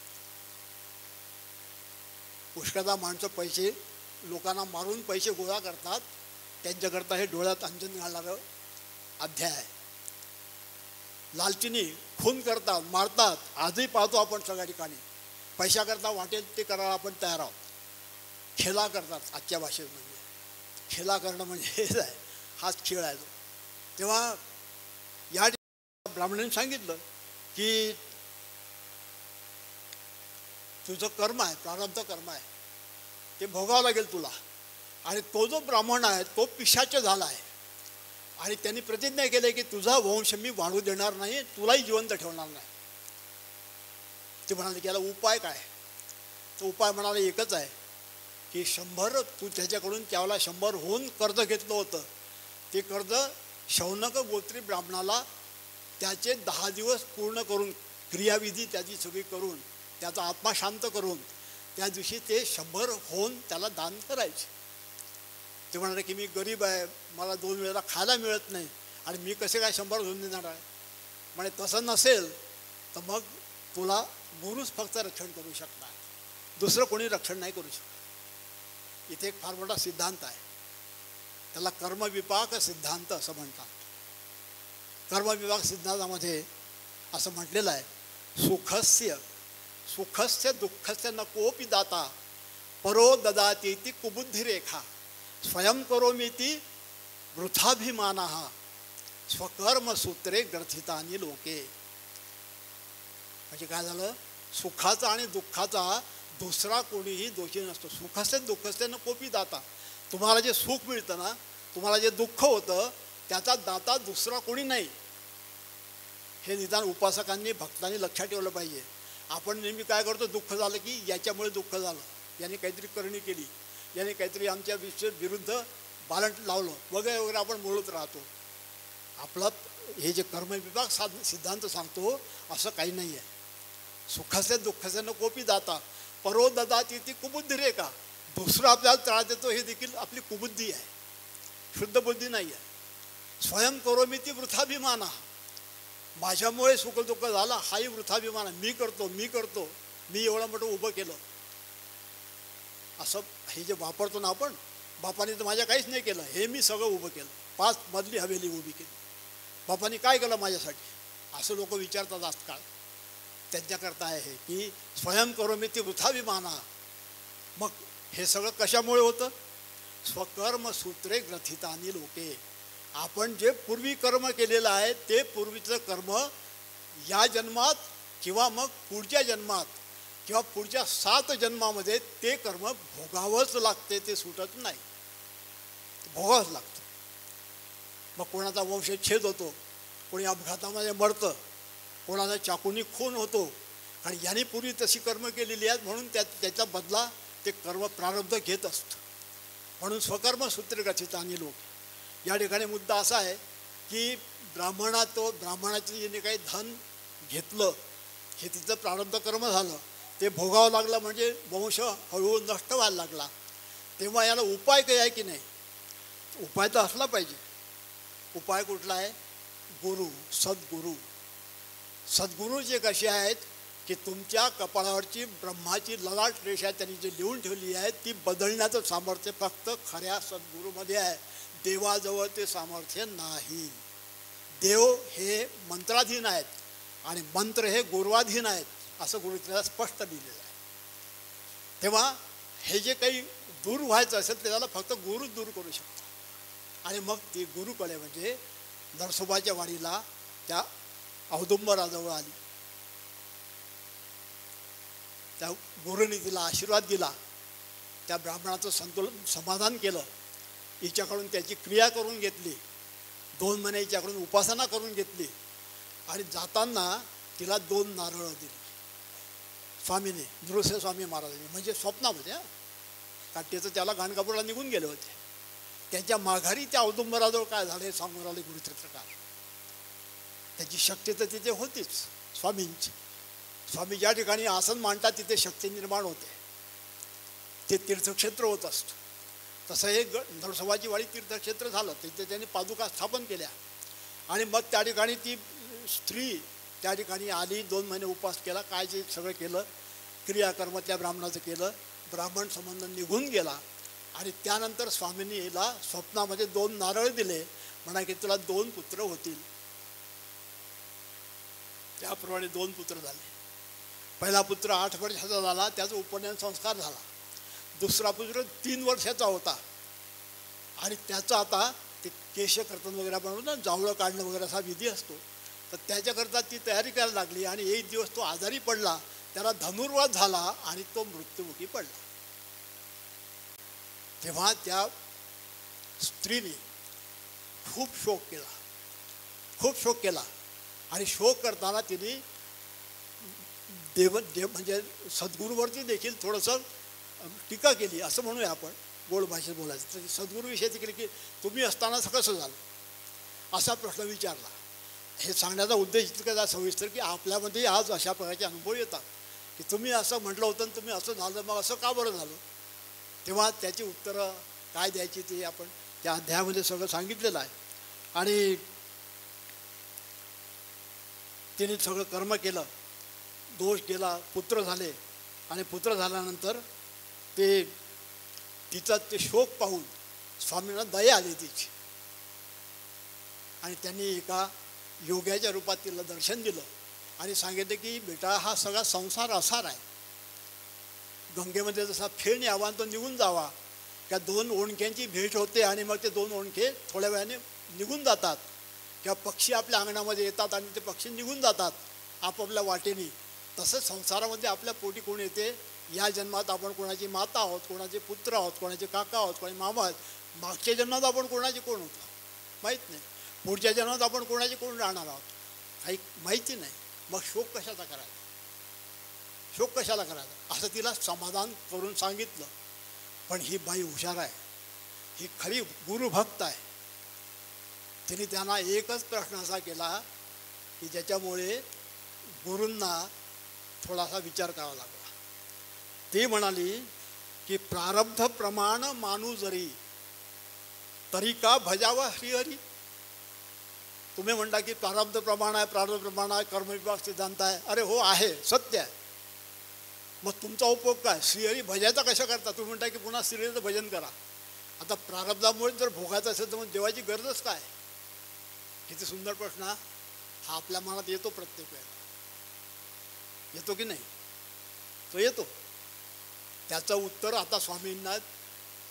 पुष्कळदा माणसं पैसे लोकांना मारून पैसे गोळा करतात, त्यांच्याकरता हे डोळ्यात अंजन घालणारं अध्याय आहे. लालचीनी खून करतात, मारतात. आजही पाहतो आपण सगळ्या ठिकाणी. पैशाकरता वाटेल ते करायला आपण तयार आहोत. खेळा करतात आजच्या भाषेत. म्हणजे खेळा करणं म्हणजे हेच आहे, हाच खेळ आहे. तेव्हा या ठिकाणी ब्राह्मणांनी सांगितलं की तुझं कर्म आहे, प्रारब्ध कर्म आहे, ते भोगावं लागेल तुला. आणि तो जो ब्राह्मण आहे तो पिशाच झाला आहे आणि त्यांनी प्रतिज्ञा केली की तुझा वंश मी वाढू देणार नाही, तुलाही जिवंत ठेवणार नाही. ते म्हणाले की याला उपाय काय. तो उपाय म्हणाले एकच आहे की 100 तू त्याच्याकडून त्यावेळेला 100 होऊन कर्ज घेतलं होतं, ते कर्ज शौनक गोत्री ब्राह्मणाला त्याचे 10 दिवस पूर्ण करून, क्रियाविधी त्याची सगळी करून, त्याचा आत्मा शांत करून त्या दिवशी ते 100 होऊन त्याला दान करायचे. ते म्हणाले की मी गरीब आहे, मला 2 वेळेला खायला मिळत नाही आणि मी कसे काय 100 होऊन देणार आहे. म्हणे तसं नसेल तर मग तुला गुरुच फक्त रक्षण करू शकणार, दुसरं कोणी रक्षण नाही करू शकत. इथे एक फार मोठा सिद्धांत आहे, त्याला कर्मविपाक सिद्धांत असं म्हणतात. कर्मविपाक सिद्धांतामध्ये असं म्हटलेलं आहे, सुखस्य दुःखस्य न कोपी दाता परो ददाती ती कुबुद्धिरेखा स्वयं करोमीती वृथाभिमानः स्वकर्मसूत्रे ग्रथितानि लोके. म्हणजे काय झालं, सुखाचा आणि दुःखाचा दुसरा कोणीही दोषी नसतो. सुखस्य दुःखस्य न कोपी दाता. तुम्हाला जे सुख मिळतं ना, तुम्हाला जे दुःख होतं त्याचा दाता दुसरा कोणी नाही. हे निदान उपासकांनी भक्तांनी लक्षात ठेवलं पाहिजे. आपण नेहमी काय करतो, दुःख झालं की याच्यामुळे दुःख झालं, याने काहीतरी करणी केली, याने काहीतरी आमच्या विरुद्ध बालंट लावलं वगैरे वगैरे आपण बोलत राहतो. आपला हे जे कर्मविभाग सिद्धांत सांगतो असं काही नाही आहे. सुखाचे दुःखाचे न कोपी दाता परो ददाती ती कुबुद्धी रे का. दुसरं आपल्याला त्रास देतो हे देखील आपली कुबुद्धी आहे, शुद्ध बुद्धी नाही आहे. स्वयं करोमी ती वृथाभिमान. माझ्यामुळे सुखदुःख झाला हाही वृथाभिमान. मी करतो मी एवढं मोठं उभं केलं असं हे जे वापरतो ना आपण, बापाने तर माझ्या काहीच नाही केलं, हे मी सगळं उभं केलं, 5 मजली हवेली उभी केली, बापाने काय केलं माझ्यासाठी, असं लोक विचारतात आजकाल. त्यांच्याकरता आहे हे की स्वयं करोमी ती वृथाभिमाना. मग हे सगळं कशामुळे होतं, स्वकर्म सूत्रे ग्रथितानी लोके. आपण जे पूर्वी कर्म केलेलं आहे ते पूर्वीचं कर्म या जन्मात किंवा मग पुढच्या जन्मात किंवा पुढच्या 7 जन्मामध्ये ते कर्म भोगावंच लागते, ते सुटत नाही, भोगावंच लागतं. मग कोणाचा वंशच्छेद होतो, कोणी अपघातामध्ये मरतं, कोणाचा चाकूनी खून होतो, आणि याने पूर्वी तशी कर्म केलेली आहेत म्हणून त्याचा बदला ते कर्म प्रारब्ध घेत असतं. म्हणून स्वकर्म सूत्र ग्रथितानी लोक. या ठिकाणी मुद्दा असा आहे की ब्राह्मणाचं ज्याने काही धन घेतलं हे तिचं प्रारब्ध कर्म झालं, ते भोगावं लागलं म्हणजे वंश हळूहळू नष्ट व्हायला लागला. तेव्हा याला उपाय काही आहे की नाही? उपाय तर असला पाहिजे. उपाय कुठला आहे? गुरु, सद्गुरू. सद्गुरू जे कसे आहेत की तुमच्या कपाळावरची ब्रह्माची ललाट रेषा त्यांनी जी लिहून ठेवली आहे ती बदलण्याचं सामर्थ्य फक्त खऱ्या सद्गुरूमध्ये आहे. देवाजवळ ते सामर्थ्य नाही. देव हे मंत्राधीन आहेत आणि मंत्र हे गुरुवाधीन आहेत असं गुरुत्वाला स्पष्ट लिहिलेलं आहे. तेव्हा हे जे काही दूर व्हायचं असेल त्याला फक्त गुरुच दूर करू शकतो. आणि मग ती गुरुकडे म्हणजे नरसोबाच्या वाडीला त्या औदुंबराजवळ आली. त्या गुरुने तिला आशीर्वाद दिला, त्या ब्राह्मणाचं समाधान केलं, हिच्याकडून त्याची क्रिया करून घेतली, 2 महिने हिच्याकडून उपासना करून घेतली आणि जाताना तिला 2 नारळं दिली स्वामीने, नृसिंह स्वामी महाराजांनी. म्हणजे स्वप्नामध्ये काट्याचं त्याला गाणगापूरला निघून गेले होते. त्यांच्या माघारी त्या औदुंबराजवळ काय झालं हे सांगून राहिले गुरुचित्रकार. त्याची शक्ती तर तिथे होतीच स्वामींची. स्वामी ज्या ठिकाणी आसन मांडतात तिथे शक्ती निर्माण होते, ते तीर्थक्षेत्र होत असतं. तसं हे नरसोबाची वाडी तीर्थक्षेत्र झालं. तिथे त्यांनी पादुका स्थापन केल्या आणि मग त्या ठिकाणी ती स्त्री त्या ठिकाणी आली, 2 महिने उपास केला, काय जे सगळं केलं, क्रियाकर्म त्या ब्राह्मणाचं केलं, ब्राह्मण संबंध निघून गेला. आणि त्यानंतर स्वामींनी हिला स्वप्नामध्ये 2 नारळ दिले, म्हणा की तुला 2 पुत्र होतील. त्याप्रमाणे 2 पुत्र झाले. पहिला पुत्र 8 वर्षाचा झाला, त्याचा उपनयन संस्कार झाला. दुसरा पुत्र 3 वर्षाचा होता आणि त्याचं आता ते केशकर्तन वगैरे बनवून जावळं काढणं वगैरे असा विधी असतो, तर त्याच्याकरता ती तयारी करायला लागली. आणि एक दिवस तो आजारी पडला, त्याला धनुर्वात झाला आणि तो मृत्युमुखी पडला. तेव्हा त्या स्त्रीने खूप शोक केला आणि शोक करताना तिने देव म्हणजे सद्गुरूवरती देखील थोडंसं टीका केली असं म्हणूया आपण, गोड भाषेत बोलायचं. तर सद्गुरूविषयी केली की तुम्ही असताना कसं झालं असा प्रश्न विचारला. हे सांगण्याचा उद्देश इतका सविस्तर की आपल्यामध्ये आज अशा प्रकारचे अनुभव येतात की तुम्ही असं म्हटलं होतं आणि तुम्ही असं झालं, मग असं का बरं झालं. तेव्हा त्याची उत्तरं काय द्यायची ते आपण त्या अध्यायामध्ये सगळं सांगितलेलं आहे. आणि तिने सगळं कर्म केलं, दोष गेला, पुत्र झाले आणि पुत्र झाल्यानंतर तिचा ते शोक पाहून स्वामींना दया आली तिची आणि त्यांनी एका योग्याच्या रूपात तिला दर्शन दिलं आणि सांगितलं की बेटा हा सगळा संसार असार आहे. गंगेमध्ये जसा फेण यावा तो निघून जावा, त्या 2 ओंडक्यांची भेट होते आणि मग ते 2 ओंडके थोड्या वेळाने निघून जातात, किंवा पक्षी आपल्या अंगणामध्ये येतात आणि ते पक्षी निघून जातात आपापल्या वाटेने. तसंच संसारामध्ये आपल्या पोटी कोण येते, या जन्मात आपण कोणाची माता आहोत, कोणाचे पुत्र आहोत, कोणाचे काका आहोत, कोणी मामा आहोत. मागच्या जन्मात आपण कोणाचे कोण होतो माहीत नाही, पुढच्या जन्मात आपण कोणाचे कोण राहणार आहोत काही माहिती नाही. मग शोक कशाचा करायचा असं तिला समाधान करून सांगितलं. पण ही बाई हुशार आहे, ही खरी गुरुभक्त आहे. तिने त्यांना एकच प्रश्न असा केला की ज्याच्यामुळे गुरूंना थोडासा विचार करावा लागला. ती म्हणाली की प्रारब्ध प्रमाण मानू जरी तरी का भजावा श्रीहरी. तुम्ही म्हणता की प्रारब्ध प्रमाण आहे, कर्मविभाग सिद्धांत आहे. अरे हो आहे, सत्य आहे. मग तुमचा उपयोग काय, श्रीहरी भजायचा कशा करता. तुम्ही म्हणता की पुन्हा श्रीहरीचं भजन करा. आता प्रारब्धामुळे जर भोगायचं असेल तर मग देवाची गरजच काय. किती सुंदर प्रश्न हा आपल्या मनात येतो प्रत्येक वेळेला, येतो की नाही, तो येतो. त्याचं उत्तर आता स्वामींना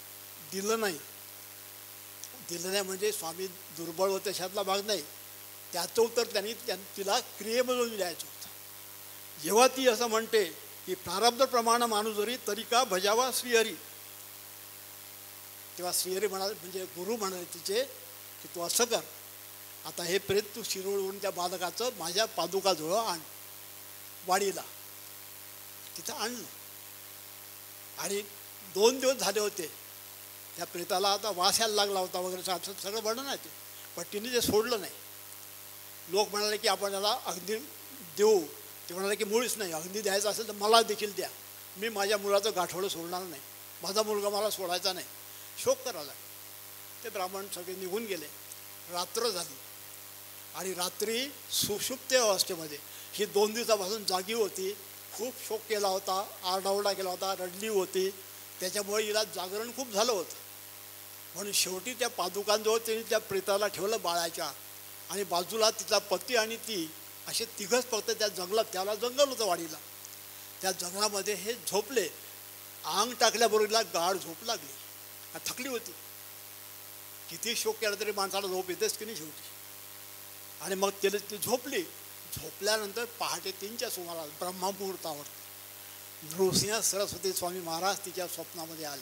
दिलं नाही. दिलं नाही म्हणजे स्वामी दुर्बळ होते अशातला भाग नाही. त्याचं उत्तर त्यांनी तिला क्रियेमधून द्यायचं होतं. जेव्हा ती असं म्हणते की प्रारब्धप्रमाण माणूस तरी का भजावा श्रीहरी, तेव्हा श्रीहरी म्हणाले म्हणजे गुरु म्हणाले तिचे की तू असं कर, आता हे प्रेत तू शिरोळून त्या बालकाचं माझ्या पादुकाजवळ आण वाडीला. तिथं आणलं आणि 2 दिवस झाले होते. त्या प्रेताला आता वास यायला लागला होता वगैरे असं सगळं वर्णन आहे ते. पण तिने ते सोडलं नाही. लोक म्हणाले की आपण त्याला अग्नी देऊ. ते म्हणाले की मुळीच नाही, अग्नी द्यायचं असेल तर मला देखील द्या, मी माझ्या मुलाचं गाठोडं सोडणार नाही, माझा मुलगा मला सोडायचा नाही. शोक करायला ते ब्राह्मण सगळे निघून गेले. रात्र झाली आणि रात्री सुषुप्त अवस्थेमध्ये ही 2 दिवसापासून जागी होती. खूप शोक केला होता, आरडाओरडा केला होता, रडली होती. त्याच्यामुळे हिला जागरण खूप झालं होतं. म्हणून शेवटी त्या पादुकांजवळ तिने त्या प्रेताला ठेवलं बाळाच्या, आणि बाजूला तिचा पती आणि ती असे तिघंच फक्त त्या जंगलात, त्याला जंगल होतं वाडीला, त्या जंगलामध्ये हे झोपले. आंग टाकल्याबरोबरला गाढ झोप लागली. थकली होती. किती शोक केला तरी माणसाला झोप येतेच की नाही शेवटी. आणि मग तिला ती झोपली. झोपल्यानंतर पहाटे 3च्या सुमारास ब्रह्ममुहूर्तावर नृसिंह सरस्वती स्वामी महाराज तिच्या स्वप्नामध्ये आले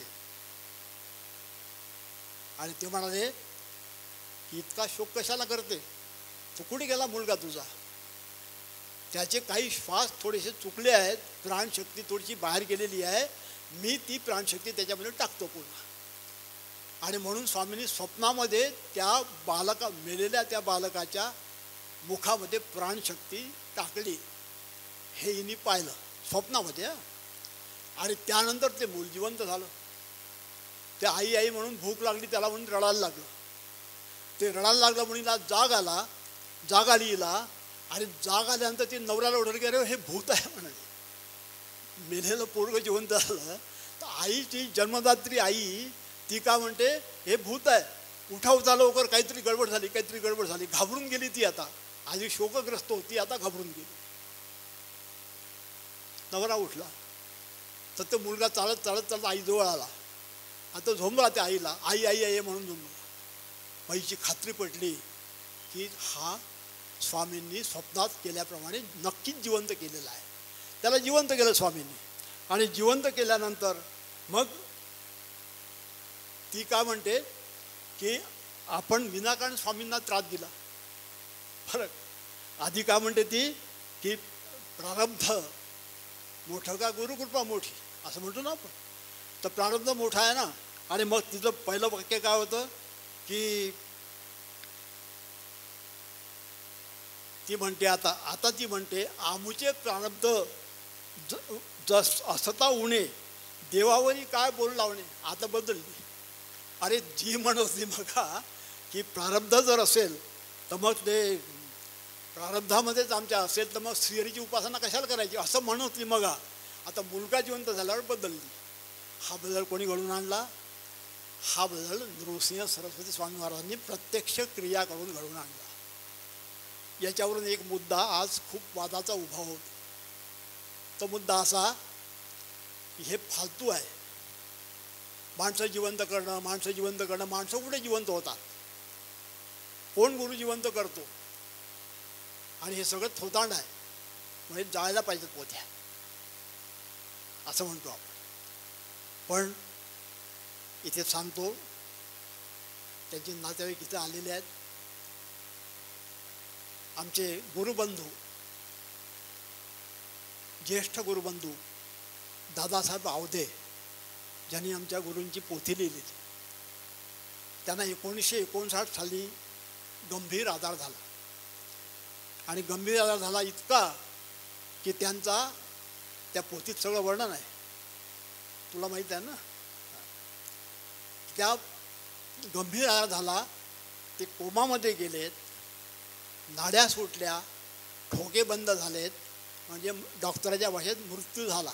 आणि ते म्हणाले की इतका शोक कशाला करते, तू कुठे गेला मुलगा तुझा? त्याचे काही श्वास थोडेसे चुकले आहेत, प्राणशक्ती थोडीशी बाहेर गेलेली आहे, मी ती प्राणशक्ती त्याच्यामध्ये टाकतो पुन्हा. आणि म्हणून स्वामींनी स्वप्नामध्ये त्या मेलेल्या त्या बालकाच्या मुखामध्ये प्राणशक्ती टाकली. हे हिने पाहिलं स्वप्नामध्ये. आणि त्यानंतर ते मूल जिवंत झालं. ते आई आई म्हणून भूक लागली त्याला म्हणून रडायला लागलं. ते रडायला लागलं म्हणून हिला जाग आली हिला. आणि जाग आल्यानंतर ती नवऱ्याला ओढलं की अरे हे भूत आहे म्हणाले. मेलेलं पोरगं जिवंत झालं तर आईची जन्मदात्री आई ती का म्हणते हे भूत आहे, उठा लवकर, काहीतरी गडबड झाली. घाबरून गेली ती. आता आधी शोकग्रस्त होती, आता घाबरून गेली. नवरा उठला तर तो मुलगा चालत आईजवळ आला. आता झोंबला त्या आईला, आई आई आई म्हणून झोंबला. बाईची खात्री पटली की हा स्वामींनी स्वप्नात केल्याप्रमाणे नक्कीच जिवंत केलेला आहे. त्याला जिवंत केलं स्वामींनी. आणि जिवंत केल्यानंतर मग ती काय म्हणते की आपण विनाकारण स्वामींना त्रास दिला. फरक आधी काय म्हणते ती की प्रारब्ध मोठं का गुरुकृपा मोठी असं म्हणतो ना आपण. तर प्रारब्ध मोठा आहे ना. आणि मग तिचं पहिलं वाक्य काय होतं की ती म्हणते आता ती म्हणते आमुचे प्रारब्ध असता उणे देवावरी काय बोल लावणे. आता बदलली. अरे जी म्हणत होती बघा की प्रारब्ध जर असेल तर मग ते प्रारब्धामध्येच आमच्या असेल तर मग श्रीहरीची उपासना कशाला करायची असं म्हणत होती. मग आता मुलगा जिवंत झाल्यावर बदलली. हा बदल कोणी घडून आणला? हा बदल नृसिंह सरस्वती स्वामी महाराजांनी प्रत्यक्ष क्रिया करून घडून आणला. याच्यावरून एक मुद्दा आज खूप वादाचा उभा होतो. तो मुद्दा असा की हे फालतू आहे. माणसं जिवंत करणं माणसं कुठे जिवंत होतात? कोण गुरु जिवंत करतो? आणि हे सगळं थोतांड आहे. म्हणजे जायला पाहिजेत पोथ्या असं म्हणतो आपण. पण इथे सांगतो त्यांचे नातेवाईक इथे आलेले आहेत. आमचे गुरुबंधू, ज्येष्ठ गुरुबंधू दादासाहेब आवदे ज्यांनी आमच्या गुरूंची पोथी लिहिली. त्यांना 1959 साली गंभीर आजार झाला. आणि गंभीर आजार झाला इतका की त्यांचा त्या पोथीत सगळं वर्णन आहे. तुला माहीत आहे ना. त्या गंभीर आजार झाला. ते कोमामध्ये गेलेत, नाड्या सुटल्या, ठोके बंद झालेत, म्हणजे डॉक्टराच्या भाषेत मृत्यू झाला.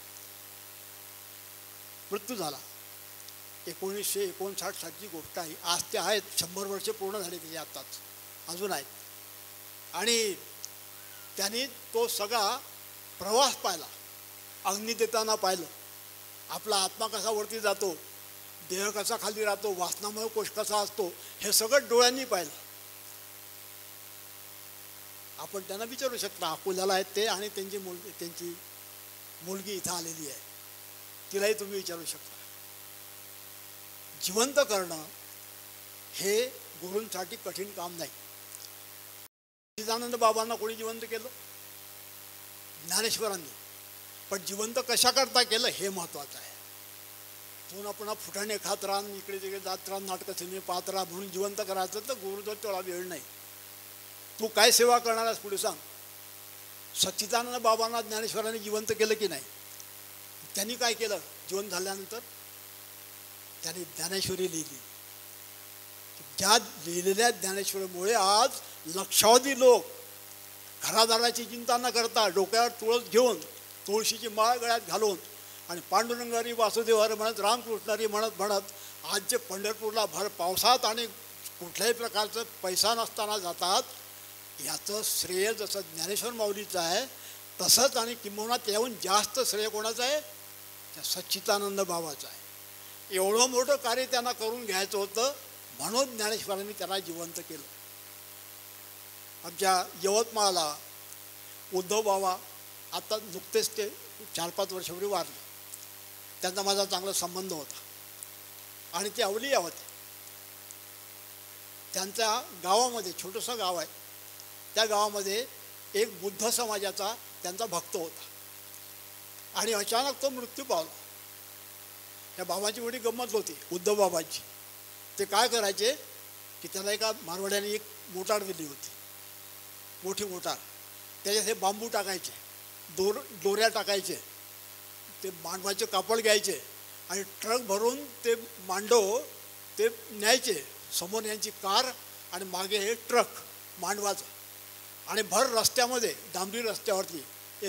1959 सालची गोष्ट आहे. आज ते आहेत 100 वर्ष पूर्ण झाले त्याचे आत्ताच अजून आहेत. आणि त्यांनी तो सगळा प्रवास पाहिला. अग्नी देताना पाहिलं, आपला आत्मा कसा वरती जातो, देह कसा खाली राहतो, वासनामय कोश कसा असतो, हे सगळं डोळ्यांनी पाहिलं. आपण त्यांना विचारू शकता, अकोल्याला आहेत ते आणि त्यांची मुलगी इथं आलेली आहे, तिलाही तुम्ही विचारू शकता. जिवंत करणं हे गुरूंसाठी कठीण काम नाही. सच्चिदानंद बाबांना कोणी जिवंत केलं? ज्ञानेश्वरांनी. पण जिवंत कशा करता केलं हे महत्त्वाचं आहे. पुन्हा पुन्हा फुटाणे खात राहा, इकडे तिकडे जात राहा, नाटकं सिनेमे पाहत राहा म्हणून जिवंत करायचं तर गुरुजवळ तेवढा वेळ नाही. तू काय सेवा करणार आहेस पुढे सांग. सच्चिदानंद बाबांना ज्ञानेश्वरांनी जिवंत केलं की नाही? त्यांनी काय केलं जिवंत झाल्यानंतर? त्यांनी ज्ञानेश्वरी लिहिली. ज्या लिहिलेल्या ज्ञानेश्वरीमुळे आज लक्षावधी लोक घरादाराची चिंता न करता डोक्यावर तुळस घेऊन, तुळशीची माळ गळ्यात घालून आणि पांडुरंगारी वासुदेव हरी म्हणत, रामकृष्णारी म्हणत म्हणत आज जे पंढरपूरला भर पावसात आणि कुठल्याही प्रकारचं पैसा नसताना जातात, याचं श्रेय जसं ज्ञानेश्वर माऊलीचं आहे तसंच आणि किंबहुना त्याहून जास्त श्रेय कोणाचं आहे? त्या सच्चिदानंद बाबाचं आहे. एवढं मोठं कार्य त्यांना करून घ्यायचं होतं म्हणून ज्ञानेश्वरांनी त्यांना जिवंत केलं. आमच्या यवतमाळला उद्धव बाबा आता नुकतेच ते 4-5 वर्षापूर्वी वारले. त्यांचा माझा चांगला संबंध होता आणि ते अवलिया होते. त्यांच्या गावामध्ये छोटंसं गाव आहे, त्या गावामध्ये एक बुद्ध समाजाचा त्यांचा भक्त होता आणि अचानक तो मृत्यू पावला. त्या बाबाची एवढी गंमत होती उद्धव बाबाची. ते काय करायचे की त्याला एका मारवाड्याने एक मोटार दिली होती, मोठी मोटार. त्याच्यात हे बांबू टाकायचे, दोऱ्या टाकायचे, ते मांडवाचे कापड घ्यायचे आणि ट्रक भरून ते मांडव ते न्यायचे. समोर यांची कार आणि मागे हे ट्रक मांडवाचं. आणि भर रस्त्यामध्ये डांबरी रस्त्यावरती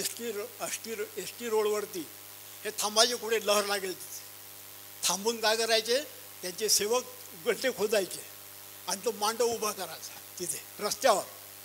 एस टी रोडवरती हे थांबायचे, कुठे लहर लागेल थांबून काय करायचे, त्यांचे सेवक गड्डे खोदायचे आणि तो मांडव उभा करायचा तिथे रस्त्यावर.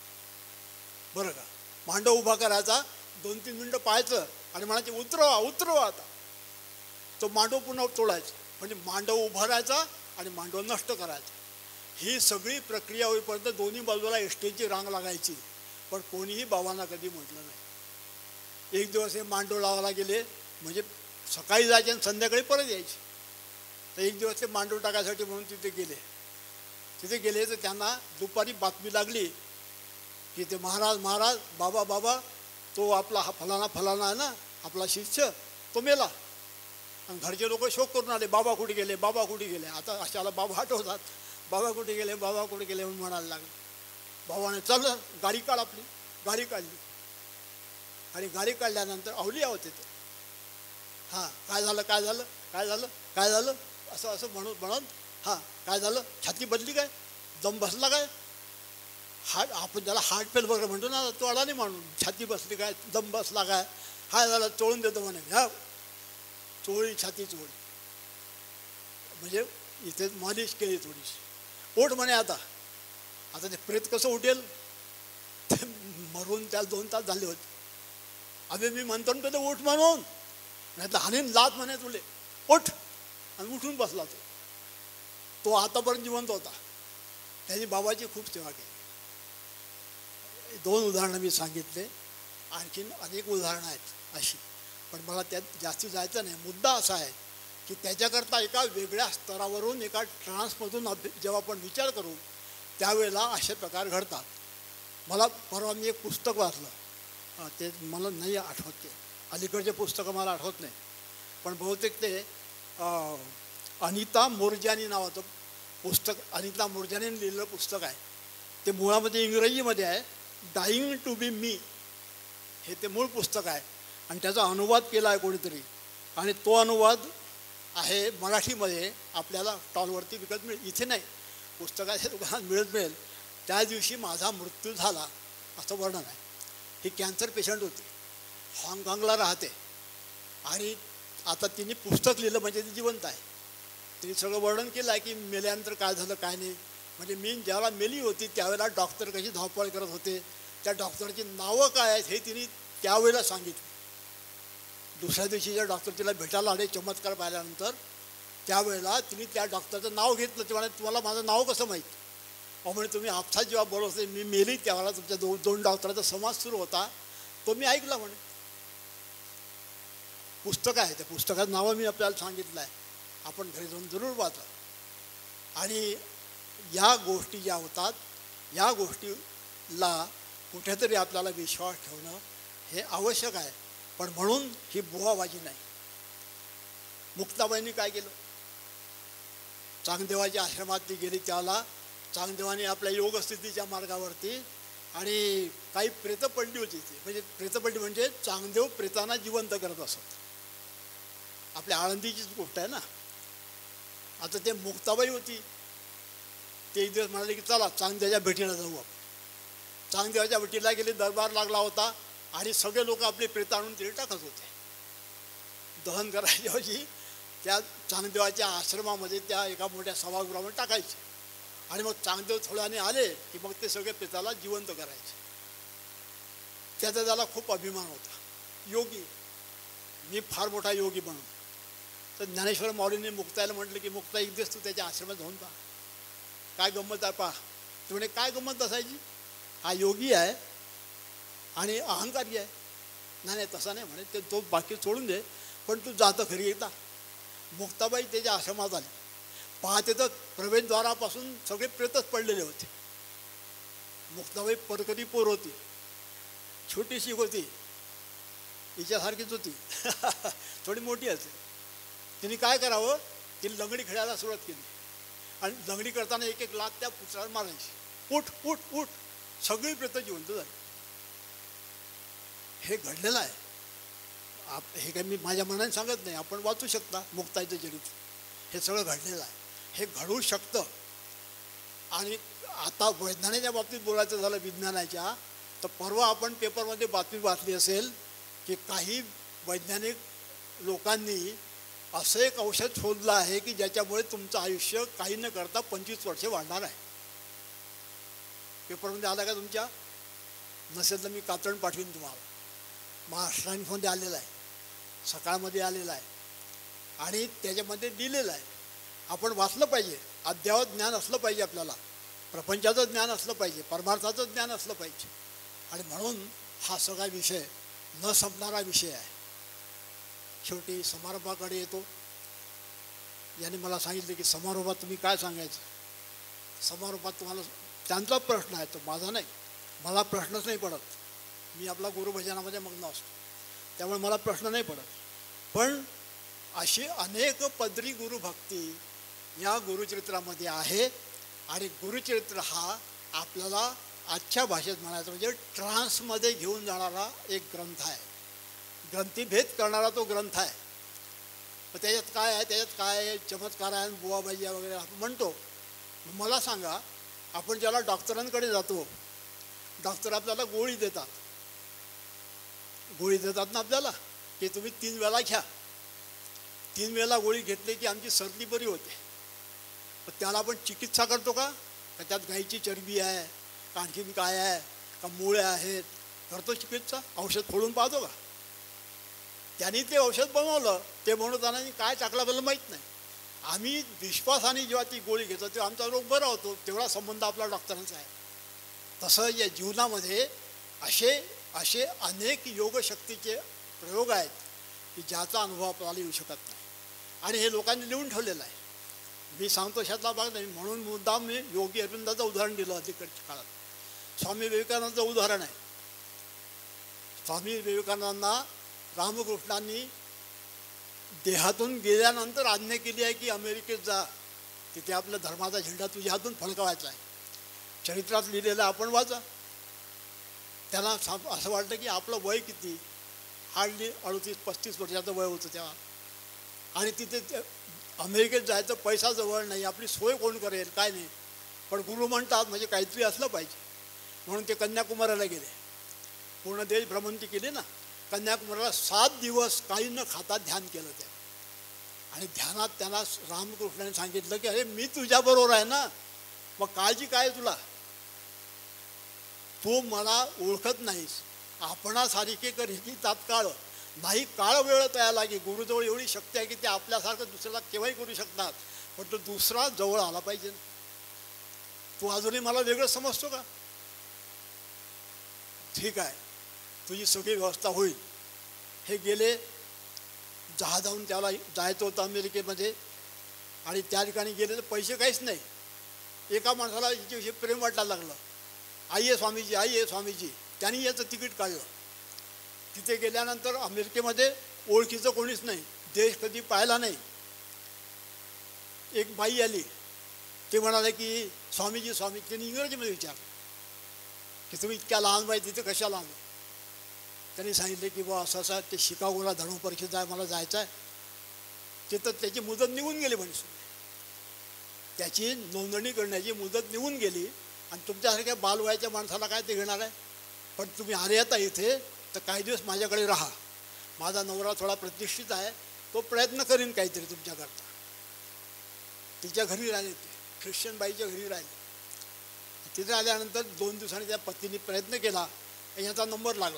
बरं का, मांडव उभा करायचा, 2-3 मिनटं पाहायचं आणि म्हणायचे उतरवा उतरवा. आता तो मांडव पुन्हा तोडायचा, म्हणजे मांडव उभा राहायचा आणि मांडव नष्ट करायचा. ही सगळी प्रक्रिया होईपर्यंत दोन्ही बाजूला एसटीची रांग लागायची, पण कोणीही बाबांना कधी म्हटलं नाही. एक दिवस हे मांडव लावायला गेले, म्हणजे सकाळी जायचे आणि संध्याकाळी परत यायचे. तर एक दिवस ते मांडव टाकायसाठी म्हणून तिथे गेले तर त्यांना दुपारी बातमी लागली की ते महाराज बाबा तो आपला हा फलाना आहे ना आपला शिष्य, तो मेला. आणि घरचे लोक शोक करून आले, बाबा कुठे गेले. आता अशाला बाबा आठवतात, बाबा कुठे गेले म्हणून म्हणायला लागले. बाबाने चाललं गाडी काढ, आपली गाडी काढली आणि गाडी काढल्यानंतर अवलिया होते ते. हां काय झालं असं म्हणत हां काय झालं, छाती बदली काय, दम बसला काय, आपण ज्याला हार्ट फेल वगैरे म्हणतो ना, तो आला नाही म्हणून, छाती बसली काय, दम बसला काय, हा झालं चोळून देतो म्हणे. ह्या छाती चोळी, म्हणजे इथे मालिश केली थोडीशी. ओठ म्हणे आता ते प्रेत कसं उठेल, ते मरून त्याला 2 तास झाले होते. अबे मी म्हणतो ना ते उठ म्हणून, नाही तर हानीन लात म्हणे तुले, उठ. आणि उठून बसला तो आतापर्यंत जिवंत होता. त्याची बाबाची खूप सेवा केली. 2 उदाहरणं मी सांगितले, आणखीन अनेक उदाहरणं आहेत अशी, पण मला त्यात जास्ती जायचं नाही. मुद्दा असा आहे की त्याच्याकरता एका वेगळ्या स्तरावरून एका ट्रान्समधून जेव्हा आपण विचार करू त्यावेळेला असे प्रकार घडतात. मला परवा मी एक पुस्तक वाचलं, ते मला नाही आठवत, ते अलीकडचे पुस्तकं मला आठवत नाही, पण बहुतेक ते अनिता मोर्जानी नावाचं पुस्तक, अनिता मोर्जानीने लिहिलेलं पुस्तक आहे. ते मुळामध्ये इंग्रजीमध्ये आहे, डाईंग टू बी मी हे ते मूळ पुस्तक आहे. आणि त्याचा अनुवाद केला आहे कोणीतरी, आणि तो अनुवाद आहे मराठीमध्ये, आपल्याला स्टॉलवरती विकत मिळेल, इथे नाही, पुस्तकाच्या दुकानात मिळेल. त्या दिवशी माझा मृत्यू झाला असं वर्णन आहे. ही कॅन्सर पेशंट होती, हाँगकाँगला राहते, आणि आता तिने पुस्तक लिहिलं म्हणजे ती जिवंत आहे. तिने सगळं वर्णन केलं आहे की मेल्यानंतर काय झालं काय नाही. म्हणजे मी ज्यावेळेला मेली होती त्यावेळेला डॉक्टर कशी धावपळ करत होते, त्या डॉक्टरची नावं काय आहेत हे तिने त्यावेळेला सांगितलं. दुसऱ्या दिवशी ज्या डॉक्टर तिला भेटायला आले चमत्कार पाहिल्यानंतर, त्यावेळेला तिने त्या डॉक्टरचं नाव घेतलं. ते म्हणे तुम्हाला माझं नाव कसं माहीत? म्हणे तुम्ही हापसा जेव्हा बोलत मी मेली त्यावेळेला तुमच्या दोन डॉक्टरांचा संवाद सुरू होता तो मी ऐकला. म्हणे पुस्तक आहे, त्या पुस्तकाचं नावं मी आपल्याला सांगितलं आहे, आपण घरी जाऊन जरूर वाचा. आणि या गोष्टी ज्या होतात या गोष्टीला कुठेतरी आपल्याला विश्वास ठेवणं हे आवश्यक आहे. पण म्हणून ही बुवाबाजी नाही. मुक्ताबाईंनी काय केलं? चांगदेवाच्या आश्रमात ती गेली त्याला चांगदेवाने आपल्या योगस्थितीच्या मार्गावरती आणि काही प्रेतं पडली होती ती म्हणजे प्रेतं पडली म्हणजे चांगदेव प्रेतांना जिवंत करत असत. आपल्या आळंदीचीच गोष्ट आहे ना. आता ते मुक्ताबाई होती ते एक दिवस म्हणाले की चला चांगदेवाच्या भेटीला जाऊ आपण. चांगदेवाच्या भेटीला गेले, दरबार लागला होता आणि सगळे लोक आपले प्रेत आणून तिथे टाकत होते. दहन करायच्याऐवजी त्या चांगदेवाच्या आश्रमामध्ये त्या एका मोठ्या सभागृहामध्ये टाकायचे आणि मग चांगदेव थोड्याने आले की मग ते सगळे प्रेताला जिवंत करायचे. त्याचा त्याला खूप अभिमान होता. योगी, मी फार मोठा योगी बनून. तर ज्ञानेश्वर माऊलींनी मुक्ताईला म्हटलं की मुक्ता एक दिवस तू त्याच्या आश्रमात जाऊन पहा, काय गंमत आहे पहा. ते म्हणे काय गंमत असायची? हा योगी आहे आणि अहंकारी आहे. नाही तसा नाही म्हणे, ते तो बाकी सोडून दे, पण तू जातं खरी एकदा. मुक्ताबाई त्याच्या आश्रमात आली. पाहते तर प्रवेशद्वारापासून सगळे प्रेतच पडलेले होते. मुक्ताबाई परकरी पोर होती, छोटीशी होती, हिच्यासारखीच होती थोडी मोठी असेल. तिने काय करावं, तिने लंगडी खेळायला सुरुवात केली आणि लंगडी करताना एक एक लाख त्या पुतळ्यावर मारायची. उठ उठ उठ, सगळी प्रेतं जिवंत झाली. हे घडलेलं आहे. हे काय मी माझ्या मनाने सांगत नाही, आपण वाचू शकता मुक्ताईचं चरित्र. हे सगळं घडलेलं आहे, हे घडू शकतं. आणि आता वैज्ञानिकच्या बाबतीत बोलायचं झालं विज्ञानाच्या, तर परवा आपण पेपरमध्ये बातमी वाचली असेल की काही वैज्ञानिक लोकांनी असं एक औषध शोधलं आहे की ज्याच्यामुळे तुमचं आयुष्य काही न करता 25 वर्षे वाढणार आहे. पेपरमध्ये आला का तुमच्या? नसेल तर मी कात्रण पाठवीन तुम्हाला. महाराष्ट्रामध्ये आलेला आहे, सकाळमध्ये आलेला आहे आणि त्याच्यामध्ये लिहिलेलं आहे. आपण वाचलं पाहिजे. अद्ययावत ज्ञान असलं पाहिजे आपल्याला, प्रपंचाचं ज्ञान असलं पाहिजे, परमार्थाचं ज्ञान असलं पाहिजे. आणि म्हणून हा सगळा विषय न संपणारा विषय आहे. शेवटी समारंभाकडे येतो. याने मला सांगितलं की समारोहात तुम्ही काय सांगायचं. समारोहात तुम्हाला त्यांचा प्रश्न आहे, तो माझा नाही. मला प्रश्नच नाही पडत. मी आपला गुरुभजनामध्ये मग्न असतो, त्यामुळे मला प्रश्न नाही पडत. पण अशी अनेक पदरी गुरुभक्ती या गुरुचरित्रामध्ये आहे. आणि गुरुचरित्र हा आपल्याला आजच्या भाषेत म्हणायचं म्हणजे ट्रान्समध्ये घेऊन जाणारा एक ग्रंथ आहे. ग्रंथीभेद करणारा तो ग्रंथ आहे. तर त्याच्यात काय आहे, त्याच्यात काय चमत्कार आहे, बुवाबाई वगैरे आपण म्हणतो. मला सांगा, आपण ज्याला डॉक्टरांकडे जातो, डॉक्टर आपल्याला गोळी देतात ना आपल्याला की तुम्ही 3 वेळा घ्या. 3 वेळेला गोळी घेतली की आमची सर्दी बरी होते. पण त्याला आपण चिकित्सा करतो का? त्यात गाईची चरबी आहे का आणखीन काय आहे का मुळे आहेत, करतो चिकित्सा? औषध फोडून पाहतो का? त्यांनी ते औषध बनवलं, ते बनवताना काय टाकलं आपल्याला माहीत नाही. आम्ही विश्वासाने जेव्हा ती गोळी घेतो तेव्हा आमचा रोग बरा होतो. तेवढा संबंध आपला डॉक्टरांचा आहे. तसं या जीवनामध्ये असे अनेक योगशक्तीचे प्रयोग आहेत की ज्याचा अनुभव आपल्याला येऊ शकत नाही. आणि हे लोकांनी लिहून ठेवलेलं आहे. मी सांगतो शातला भाग नाही म्हणून मुद्दाम मी योगी अरविंदाचं उदाहरण दिलं अलीकडच्या काळात. स्वामी विवेकानंदाचं उदाहरण आहे. स्वामी विवेकानंदांना रामकृष्णांनी देहातून गेल्यानंतर आज्ञा केली आहे की अमेरिकेत जा, तिथे आपल्या धर्माचा झेंडा तुझ्या हातून फडकवायचा आहे. चरित्रात लिहिलेलं आपण वाचा. त्याला असं वाटतं की आपलं वय किती, हार्डली 38-35 वर्षाचं वय होतं तेव्हा. आणि तिथे अमेरिकेत जायचं, पैसा जवळ नाही, आपली सोय कोण करेल काय नाही. पण गुरु म्हणतात म्हणजे काहीतरी असलं पाहिजे म्हणून ते कन्याकुमारीला गेले. पूर्ण देश भ्रमंती केली ना. कन्याकुमारीला 7 दिवस काही न खाता ध्यान केलं त्या. आणि ध्यानात त्यांना रामकृष्णाने सांगितलं की अरे मी तुझ्याबरोबर आहे ना, मग काळजी काय तुला, तू मला ओळखत नाहीस. आपणासारखे करी की तात्काळ नाही काळ वेळ तयार लागे. गुरुजवळ एवढी शक्ती आहे की ते आपल्यासारखं दुसऱ्याला केव्हाही करू शकतात, पण तो दुसरा जवळ आला पाहिजे. तू अजूनही मला वेगळं समजतो का? ठीक आहे, तुझी सगळी व्यवस्था होईल. हे गेले जहाजाहून, त्याला जायचं होतं अमेरिकेमध्ये, आणि त्या ठिकाणी गेले तर पैसे काहीच नाही. एका माणसाला याच्याविषयी प्रेम वाटायला लागलं, आई आहे स्वामीजी, आई आहे स्वामीजी. त्यांनी याचं तिकीट काढलं. तिथे गेल्यानंतर अमेरिकेमध्ये ओळखीचं कोणीच नाही, देश कधी पाहिला नाही. एक बाई आली, ते म्हणाले की स्वामीजी स्वामी. त्यांनी इंग्रजीमध्ये विचारलं की तुम्ही इतक्या लहान बाई तिथे कशाला आलो? त्यांनी सांगितले की बा असं असं ते शिकागोला धर्म परिषद आहे, मला जायचं आहे. तिथं त्याची मुदत निघून गेली म्हणे. त्याची नोंदणी करण्याची मुदत निघून गेली, आणि तुमच्यासारख्या बालवयाच्या माणसाला काय ते घेणार आहे? पण तुम्ही आले आता इथे तर काही दिवस माझ्याकडे राहा. माझा नवरा थोडा प्रतिष्ठित आहे, तो प्रयत्न करीन काहीतरी तुमच्याकरता. तिच्या घरी राहिले, ते ख्रिश्चन बाईच्या घरी राहिले. तिथे आल्यानंतर 2 दिवसांनी त्या पत्नीने प्रयत्न केला, याचा नंबर लागला.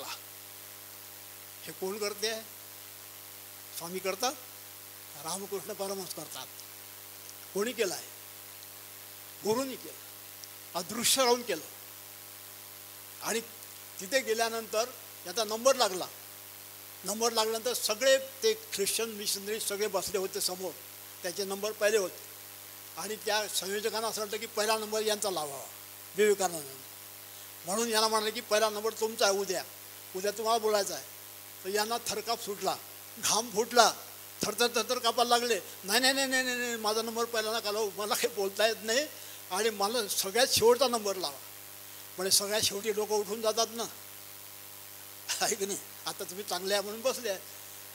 हे कोण करते आहे? स्वामी करतात, रामकृष्ण परमहंस करतात. कोणी केलं आहे? गुरुनी केलं, अदृश्य राहून केलं. आणि तिथे गेल्यानंतर याचा नंबर लागला. नंबर लागल्यानंतर सगळे ते ख्रिश्चन मिशनरी सगळे बसले होते समोर, त्याचे नंबर पहिले होते. आणि त्या संयोजकांना असं वाटतं की पहिला नंबर यांचा लावावा, विवेकानंद. म्हणून यांना म्हणाले की पहिला नंबर तुमचा आहे, उद्या तुम्हाला बोलायचं आहे. तर यांना थरकाप सुटला, घाम फुटला, थरथर कापायला लागले. नाही नाही नाही नाही नाही माझा नंबर पहिला नका लावू, मला काही बोलता येत नाही, आणि मला सगळ्यात शेवटचा नंबर लावा. म्हणजे सगळ्यात शेवटी लोक उठून जातात ना, आहे की नाही? आता तुम्ही चांगले आहे म्हणून बसले आहे,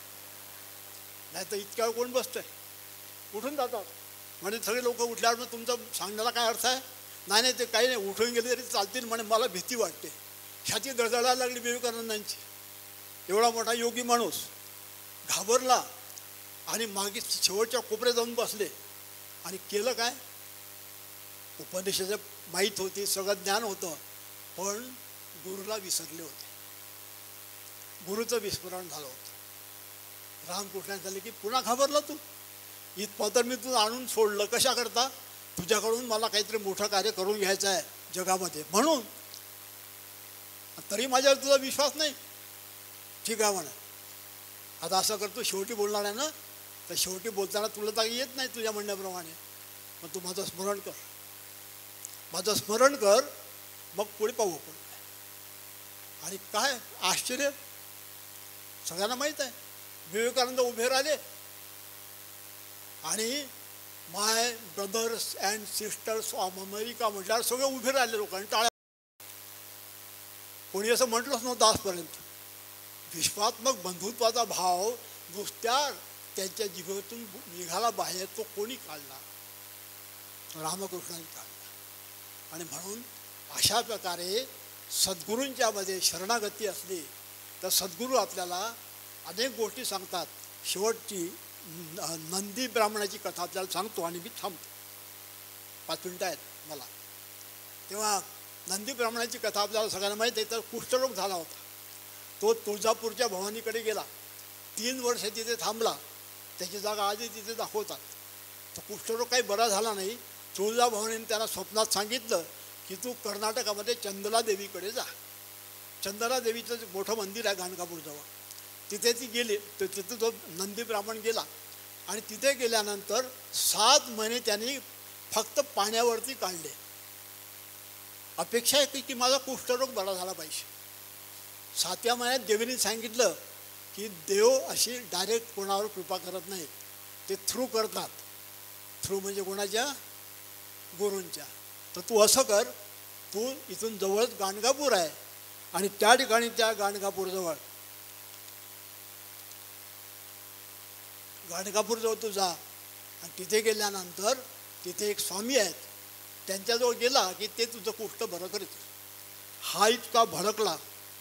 नाही तर इतक्या वेळ कोण बसतोय? उठून जातात. म्हणजे सगळे लोक उठल्यावर तुमचं सांगण्याला काय अर्थ आहे? नाही नाही ते काही नाही, उठून गेले तरी चालतील म्हणे. मला भीती वाटते. छाती दळदळायला लागली विवेकानंदांची. एवढा मोठा योगी माणूस घाबरला आणि मागे शेवटच्या कोपऱ्यात जाऊन बसले. आणि केलं काय? उपनिषद माहीत होती, सगळं ज्ञान होतं, पण गुरुला विसरले होते. गुरुचं विस्मरण झालं होतं. रामकृष्णाने झाले की पुन्हा घाबरला तू? इथं तर मी तुला आणून सोडलं कशा करता? तुझ्याकडून मला काहीतरी मोठं कार्य करून घ्यायचं आहे जगामध्ये, म्हणून. तरी माझ्यावर तुझा विश्वास नाही. ठीक आहे म्हणा, आता असं करतो, शेवटी बोलणार आहे ना, तर शेवटी बोलताना तुला तर येत नाही तुझ्या म्हणण्याप्रमाणे, मग तू माझं स्मरण कर, माझं स्मरण कर, मग पुढे पाहू आपण. आणि काय आश्चर्य, सगळ्यांना माहीत आहे. विवेकानंद उभे राहिले आणि my brothers and sisters of America म्हटल्यावर सगळे उभे राहिले, लोकांनी टाळ्या. कोणी असं म्हटलंच नव्हतं आजपर्यंत. विश्वात्मक बंधुत्वाचा भाव नुसत्या त्यांच्या जिभेतून निघाला बाहेर, तो कोणी काढला? रामकृष्णांनी काढला. आणि म्हणून अशा प्रकारे सद्गुरूंच्यामध्ये शरणागती असली तर सद्गुरू आपल्याला अनेक गोष्टी सांगतात. शेवटची नंदी ब्राह्मणाची कथा आपल्याला सांगतो आणि मी थांबतो, 5 मिनटं आहेत मला. तेव्हा नंदी ब्राह्मणाची कथा आपल्याला सगळ्यांना माहीत आहे. तर कुष्ठरोग झाला होता, तो तुळजापूरच्या भवानीकडे गेला, 3 वर्ष तिथे थांबला. त्याची जागा आधी तिथे दाखवतात. तर कुष्ठरोग काही बरा झाला नाही. तुळजाभवानीने त्यांना स्वप्नात सांगितलं की तू कर्नाटकामध्ये चंदला देवीकडे जा. चंदला देवीचं मोठं मंदिर आहे गाणगापूरजवळ, तिथे ती गेली. तर तिथे तो नंदी ब्राह्मण गेला आणि तिथे गेल्यानंतर 7 महिने त्यांनी फक्त पाण्यावरती काढले. अपेक्षा आहे की माझा कुष्ठरोग बरा झाला पाहिजे. 7व्या महिन्यात देवीने सांगितलं की देव अशी डायरेक्ट कोणावर कृपा करत नाहीत, ते थ्रू करतात. थ्रू म्हणजे कोणाच्या? गुरूंच्या. तर तू असं कर, तू इथून जवळच गाणगापूर आहे आणि त्या ठिकाणी त्या गाणगापूरजवळ तू जा. आणि तिथे गेल्यानंतर तिथे एक स्वामी आहेत, त्यांच्याजवळ गेला की ते तुझं कुष्ठ बरं करीत. हा इतका भडकला.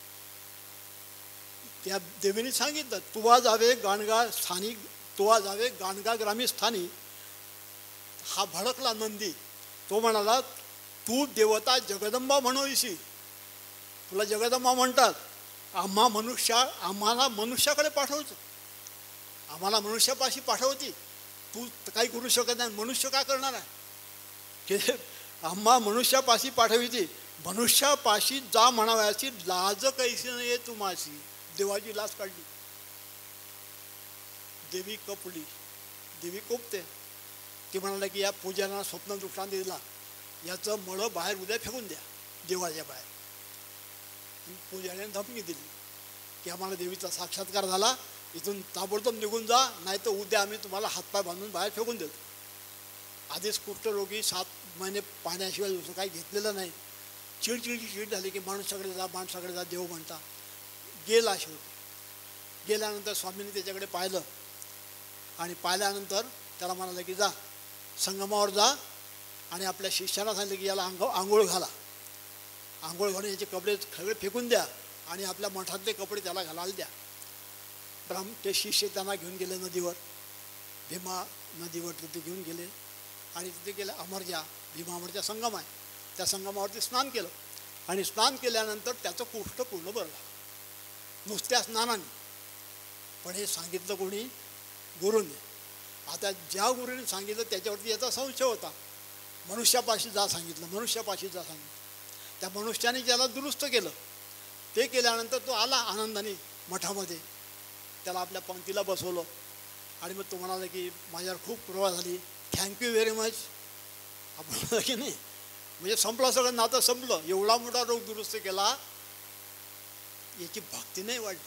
त्या देवीने सांगितलं तुवा जावे गाणगा स्थानी, तुवा जावे गाणगा ग्रामी स्थानी. हा भडकला नंदी. तो म्हणाला तू देवता जगदंबा म्हणोयशी, तुला जगदंबा म्हणतात, आम्हाला मनुष्याकडे पाठवतो, आम्हाला मनुष्यापाशी पाठवती. तू काही करू शकत नाही, मनुष्य काय करणार आहे की आम्हा मनुष्यापाशी पाठविती. मनुष्यापाशी जा म्हणावयाची लाज कैसी नाही आहे तुम्हाशी. देवाची लाज काढली, देवी कपली, देवी कोपते. ती म्हणाले की या पूजाऱ्यांना स्वप्न दृष्टांत दिला, याचं मळं बाहेर उद्या फेकून द्या देवाच्या बाहेर. पूजाऱ्याने धमकी दिली की आम्हाला देवीचा साक्षात्कार झाला, इथून ताबडतोब निघून जा, नाही तर उद्या आम्ही तुम्हाला हातपाय बांधून बाहेर फेकून देतो. आधीच कुष्ठरोगी 7 महिने पाण्याशिवाय दुसरं काही घेतलेलं नाही. चिड झाली की माणसाकडे जा देव म्हणता. गेला शेवटी. गेल्यानंतर स्वामींनी त्याच्याकडे पाहिलं आणि पाहिल्यानंतर त्याला म्हणालं की जा संगमावर जा आणि आपल्या शिष्याला सांगितलं की याला आंघोळ घाला, आंघोळ घालून याचे कपडे सगळे फेकून द्या आणि आपल्या मठातले कपडे त्याला घालायला द्या. ते शिष्य त्यांना घेऊन गेले नदीवर, भीमा नदीवर तिथे घेऊन गेले आणि तिथे गेले अमरजा, भीमा अमरजा संगम आहे, त्या संगमावरती स्नान केलं आणि स्नान केल्यानंतर त्याचं कुष्ठ पूर्ण भरलं नुसत्या स्नानाने. पण हे सांगितलं कोणी? गुरुने. आता ज्या गुरुने सांगितलं त्याच्यावरती याचा संशय होता. मनुष्यापाशी जा सांगितलं, मनुष्यापाशी जा सांगितलं. त्या मनुष्याने त्याला दुरुस्त केलं. ते केल्यानंतर तो आला आनंदाने मठामध्ये, त्याला आपल्या पंक्तीला बसवलं आणि मग तो म्हणाला की माझ्यावर खूप कृपा झाली, थँक्यू व्हेरी मच. आपण म्हणलं की नाही, म्हणजे संपलं सगळं नातं संपलं. एवढा मोठा रोग दुरुस्त केला, याची भक्ती नाही वाढली.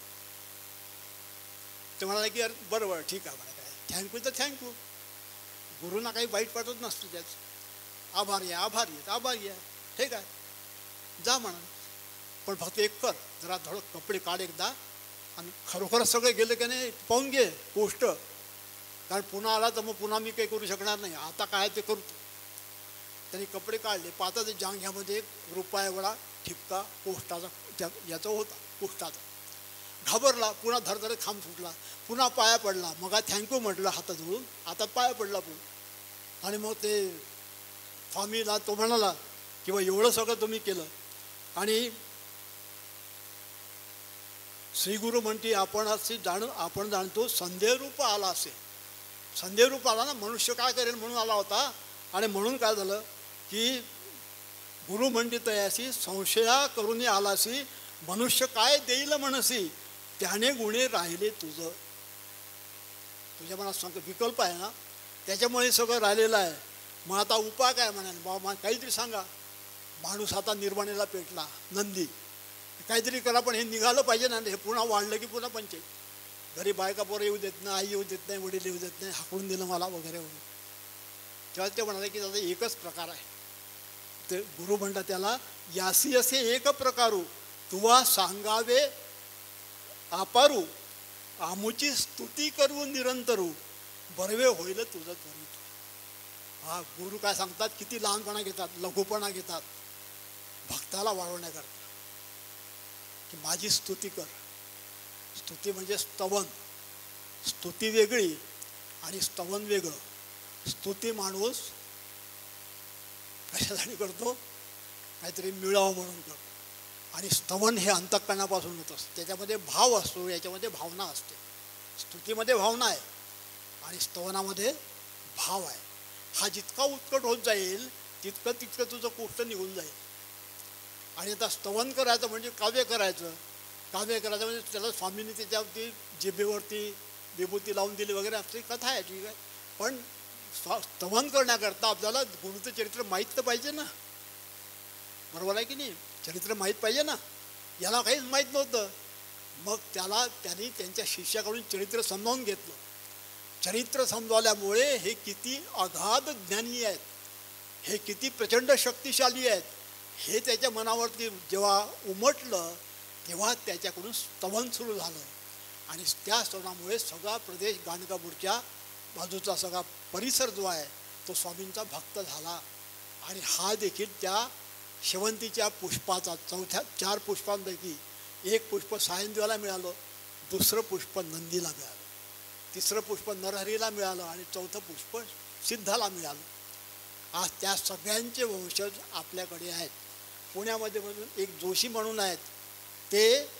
ते म्हणाले की अरे बरं ठीक आहे, म्हणा काय थँक्यू तर थँक्यू. गुरुना काही वाईट वाटत नसतं त्याचं. आभारी आहे, ठीक आहे जा म्हणा. पण फक्त एक कर, जरा थोडं कपडे काढ एकदा आणि खरोखरच सगळे गेले की नाही पाहून घे गोष्ट, कारण पुन्हा आला तर मग पुन्हा मी काही करू शकणार नाही, आता काय ते करतो. त्यांनी कपडे काढले, पाहता ते जांघ्यामध्ये 1 रुपया एवढा ठिपका कोष्टाचा याचा होता, कुष्ठाचा. घाबरला, पुन्हा धरधरे खांब सुटला, पुन्हा पाया पडला. मग थँक्यू म्हटलं हातात धरून, आता पाया पडला पुन्हा. आणि मग ते स्वामीला तो म्हणाला की बा एवढं सगळं तुम्ही केलं. आणि श्रीगुरु म्हणते आपण जाणतो संदेहरूप आला असेल. संदेहरूप आला ना, मनुष्य काय करेल म्हणून आला होता. आणि म्हणून काय झालं की गुरु म्हणते तयासी संशया करून आलासी, मनुष्य काय देईल म्हणसी, त्याने गुणे राहिले तुझं. तुझ्या मनात विकल्प आहे ना, त्याच्यामुळे सगळं राहिलेलं आहे. मग आता उपाय काय म्हणाल बाबा, काहीतरी सांगा. माणूस आता निर्वाणीला पेटला, नंदी, काहीतरी करा. पण हे निघालं पाहिजे ना, हे पुन्हा वाढलं की पुन्हा पंचायत. घरी बायका पोरं येऊ देत नाही, आई येऊ देत नाही, वडील येऊ देत नाही, हाकलून दिलं मला वगैरे वगैरे. तेव्हा ते म्हणाले की त्याचा एकच प्रकार आहे. ते गुरु म्हणतात त्याला यासी असे एक प्रकारू, तुवा सांगावे अपारू, आमुची स्तुती करू निरंतरू, बरवे होईल तुझं त्वरित. हा गुरु काय सांगतात, किती लहानपणा घेतात, लघुपणा घेतात भक्ताला वाढवण्याकरता की माझी स्तुती कर. स्तुती म्हणजे स्तवन, स्तुती वेगळी आणि स्तवन वेगळं. स्तुती माणूस कशासाठी करतो, काहीतरी मिळावं म्हणून करतो. आणि स्तवन हे अंतःकरणापासून होत असतं, त्याच्यामध्ये भाव असतो, याच्यामध्ये भावना असते. स्तुतीमध्ये भावना आहे आणि स्तवनामध्ये भाव आहे. हा जितका उत्कट होत जाईल तितकं तुझं कुष्ठ निघून जाईल. आणि आता स्तवन करायचं म्हणजे काव्य करायचं म्हणजे त्याला स्वामींनी त्याच्यावरती जिभेवरती विभूती लावून दिली वगैरे असली कथा आहे, ठीक आहे. पण स्तवन करण्याकरता आपल्याला गुरुचं चरित्र माहीत तर पाहिजे ना, बरोबर आहे की नाही. चरित्र माहीत पाहिजे ना, याला काहीच माहीत नव्हतं. मग त्यांनी त्यांच्या शिष्याकडून चरित्र समजावून घेतलं. चरित्र समजावल्यामुळे हे किती अगाध ज्ञानी आहेत, हे किती प्रचंड शक्तिशाली आहेत, हे त्याच्या मनावरती जेव्हा उमटलं तेव्हा त्याच्याकडून स्तवन सुरू झालं. आणि त्या स्तवनामुळे सगळा प्रदेश गाणगापूरच्या बाजूचा सगळा परिसर जो आहे तो स्वामींचा भक्त झाला. आणि हा देखील त्या शेवंतीच्या पुष्पाचा 4 पुष्पांपैकी 1 पुष्प सायंदेवाला मिळालं, 2रं पुष्प नंदीला मिळालं, 3रं पुष्प नरहरीला मिळालं आणि 4थं पुष्प सिद्धाला मिळालं. आज त्या सगळ्यांचे वंशज आपल्याकडे आहेत. पुण्यामध्ये म्हणून एक जोशी म्हणून आहेत, ते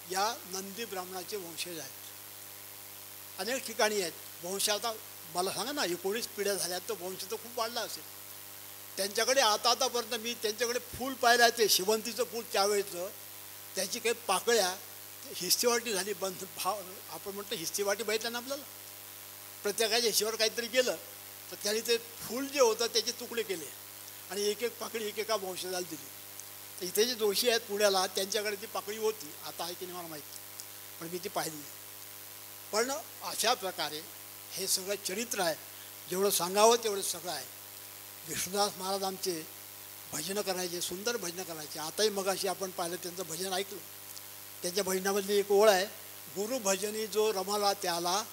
या नंदी ब्राह्मणाचे वंशज आहेत. अनेक ठिकाणी आहेत वंश. आता मला सांगा ना 19 पिढ्या झाल्यात तर वंश तर खूप वाढला असेल. त्यांच्याकडे आतापर्यंत मी त्यांच्याकडे फूल पाहिलं आहे, ते शेवंतीचं फूल त्यावेळेचं, त्याची काही पाकळ्या हिस्सेवाटी झाली बंद. आपण म्हणतो हिस्सेवाटी बघितलं ना आपल्याला, प्रत्येकाच्या हिशेवर काहीतरी गेलं तर त्यांनी ते फूल जे होतं त्याचे तुकडे केले आणि एक एक पाकळी एकेका वंशजाला दिली. तर इथे जे जोशी आहेत पुण्याला त्यांच्याकडे ती पाकळी होती, आता आहे की नाही मला माहीत, पण मी ती पाहिली. पण अशा प्रकारे हे सगळं चरित्र आहे. जेवढं सांगावं तेवढं सगळं आहे. विष्णुदास महाराज आमचे भजनं करायचे, सुंदर भजनं करायचे. आताही मगाशी आपण पाहिलं त्यांचं भजन ऐकलं. त्यांच्या भजनामधली एक ओळ आहे, गुरु भजनी जो रमाला त्याला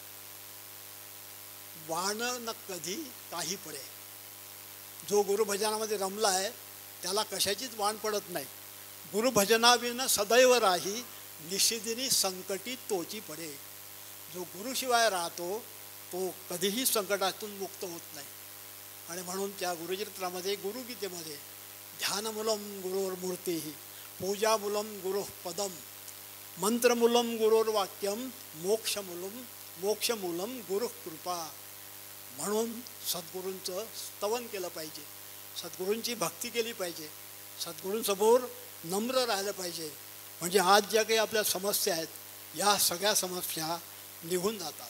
वाण न कधी काही पडे. जो गुरुभजनामध्ये रमला आहे त्याला कशाचीच वाण पडत नाही. गुरुभजनाविन सदैव राही निषेधिनी संकटी तोची पडे. जो गुरुशिवाय राहतो तो कधीही संकटातून मुक्त होत नाही. आणि म्हणून त्या गुरुचरित्रामध्ये गुरुगीतेमध्ये ध्यानमूलम गुरोर्मूर्ती, पूजामूलम गुरोः पदम, मंत्रमूलम गुरोर्वाक्यम, मोक्षमूलम गुरुः कृपा. म्हणून सद्गुरूंचं स्तवन केलं पाहिजे, सद्गुरूंची भक्ती केली पाहिजे, सद्गुरूंसमोर नम्र राहिलं पाहिजे. म्हणजे आज ज्या काही आपल्या समस्या आहेत या सगळ्या समस्या निघून जातात.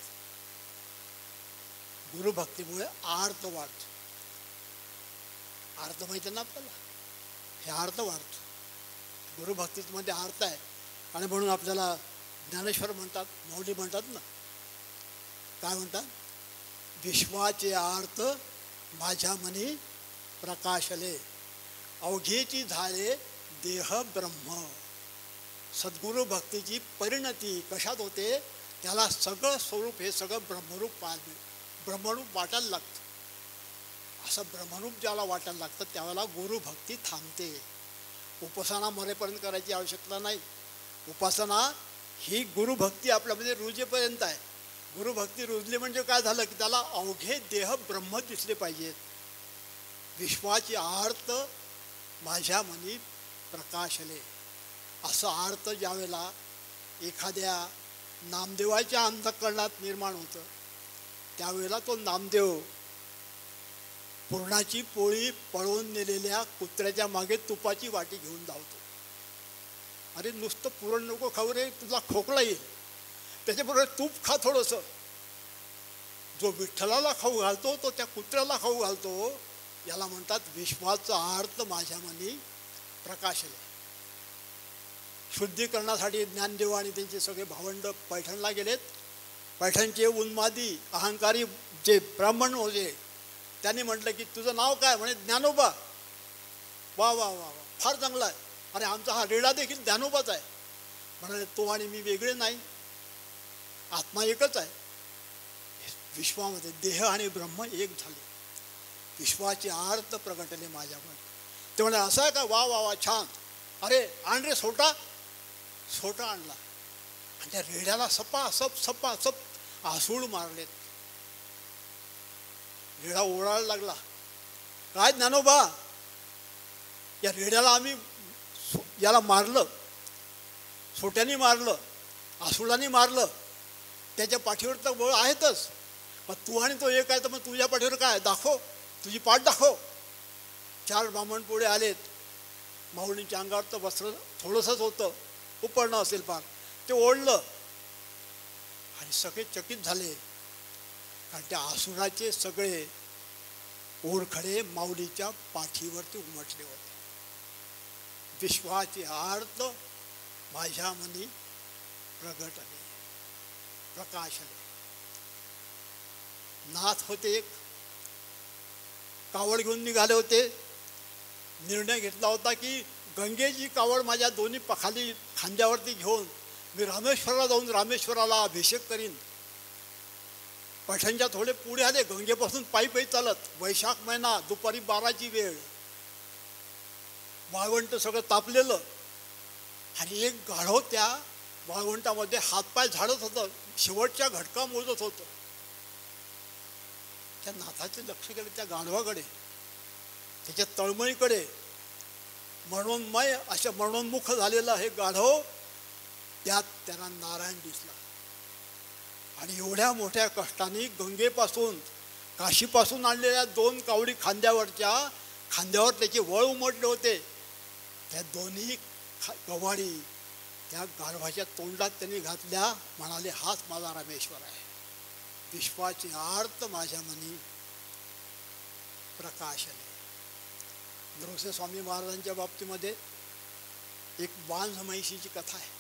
गुरुभक्तीमुळे आर्त वाढतो. आर्त माहिती आहे ना आपल्याला, हे आर्त वाढतो. गुरुभक्तीमध्ये आर्त आहे. आणि म्हणून आपल्याला ज्ञानेश्वर म्हणतात, मौली म्हणतात ना, काय म्हणतात, विश्वाचे आर्त माझ्या मनी प्रकाशले, अवघेची झाले देह ब्रह्म. सद्गुरु भक्तीची परिणती कशात होते, त्याला सगळं स्वरूप हे सगळं ब्रह्मरूप वाटायला लागतं. असं ब्रह्मरूप ज्याला वाटायला लागतं त्यावेळेला गुरुभक्ती थांबते. उपासना मरेपर्यंत करायची आवश्यकता नाही. उपासना ही गुरुभक्ती आपल्यामध्ये रुजेपर्यंत आहे. गुरुभक्ती रुजली म्हणजे काय झालं की त्याला अवघे देह ब्रह्म दिसले पाहिजेत. विश्वाची आर्त माझ्या मनी प्रकाशले. असं आर्त ज्यावेळेला एखाद्या नामदेवाच्या अंतःकरणात निर्माण होतं त्यावेळेला तो नामदेव पुरणाची पोळी पळवून नेलेल्या कुत्र्याच्या मागे तुपाची वाटी घेऊन धावतो. अरे नुसतं पुरण नको खाऊ रे, तुला खोकला येईल, त्याच्याबरोबर तूप खा थोडंसं. जो विठ्ठलाला खाऊ घालतो तो त्या कुत्र्याला खाऊ घालतो. याला म्हणतात विश्वाचा आर्त माझ्या मनी प्रकाशले. शुद्धीकरणासाठी ज्ञानदेव आणि त्यांचे सगळे भावंड पैठणला गेलेत. पैठणचे उन्मादी अहंकारी जे ब्राह्मण होते त्यांनी म्हटलं की तुझं नाव काय, म्हणे ज्ञानोबा. वा वा वा वा, फार चांगला आहे. अरे आमचा हा रेडा देखील ज्ञानोबाच आहे. म्हणाले तो आणि मी वेगळे नाही, आत्मा एकच आहे. विश्वामध्ये देह आणि ब्रह्म एक झाले. विश्वाचे आर्त प्रगटले माझ्याकडे. ते म्हणे असं आहे का, वा वा वा छान. अरे आण रे सोटा. सोटा आणला आणि त्या रेड्याला सपासप आसूळ मारलेत. रेडा ओरडायला लागला, काय ज्ञानोबा, या रेड्याला आम्ही याला मारलं, सोट्याने मारलं, आसूळाने मारलं, त्याच्या पाठीवर तर बळ आहेतच, मग तू आणि तो एक आहे तर मग तुझ्या पाठीवर काय, दाखव, तुझी पाठ दाखव. 4 ब्राह्मण पुढे आलेत. माऊलींच्या अंगावर तर वस्त्र थोडंसंच होतं, उपरणं असेल फार, ते ओढलं आणि सगळे चकित झाले. कारण त्या आसुराचे सगळे ओरखडे माऊलीच्या पाठीवरती उमटले होते. विश्वाची आर्त माझ्या मनी प्रगटले प्रकाशले. नाथ होते एक, कावड घेऊन निघाले होते. निर्णय घेतला होता की गंगेची कावड माझ्या दोन्ही खाली खांद्यावरती घेऊन मी रामेश्वराला जाऊन रामेश्वराला अभिषेक करीन. पैठणच्या थोडे पुढे आले, गंगेपासून पायी चालत. वैशाख महिना, दुपारी 12ची वेळ, वाळवंट सगळं तापलेलं आणि एक गाढव त्या वाळवंटामध्ये हातपाय झाडत होतं, शेवटच्या घटका मोजत होतं. त्या नाथाचे लक्ष गेले त्या गाढवाकडे, त्याच्या तळमळीकडे. मरणोन्मय अशा मरणोन्मुख झालेलं हे गाढव त्यात त्यांना नारायण दिसला. आणि एवढ्या मोठ्या कष्टाने गंगेपासून काशीपासून आणलेल्या 2 कावडी खांद्यावर त्याचे वळ उमटले होते. त्या दोन्ही कवाडी त्या गाढवाच्या तोंडात त्यांनी घातल्या. म्हणाले, हाच माझा रामेश्वर आहे. विश्वाचे आर्त माझ्या मनी प्रकाशले. नृसिंह स्वामी महाराजांच्या बाबतीमध्ये एक वांझ म्हैशीची कथा आहे.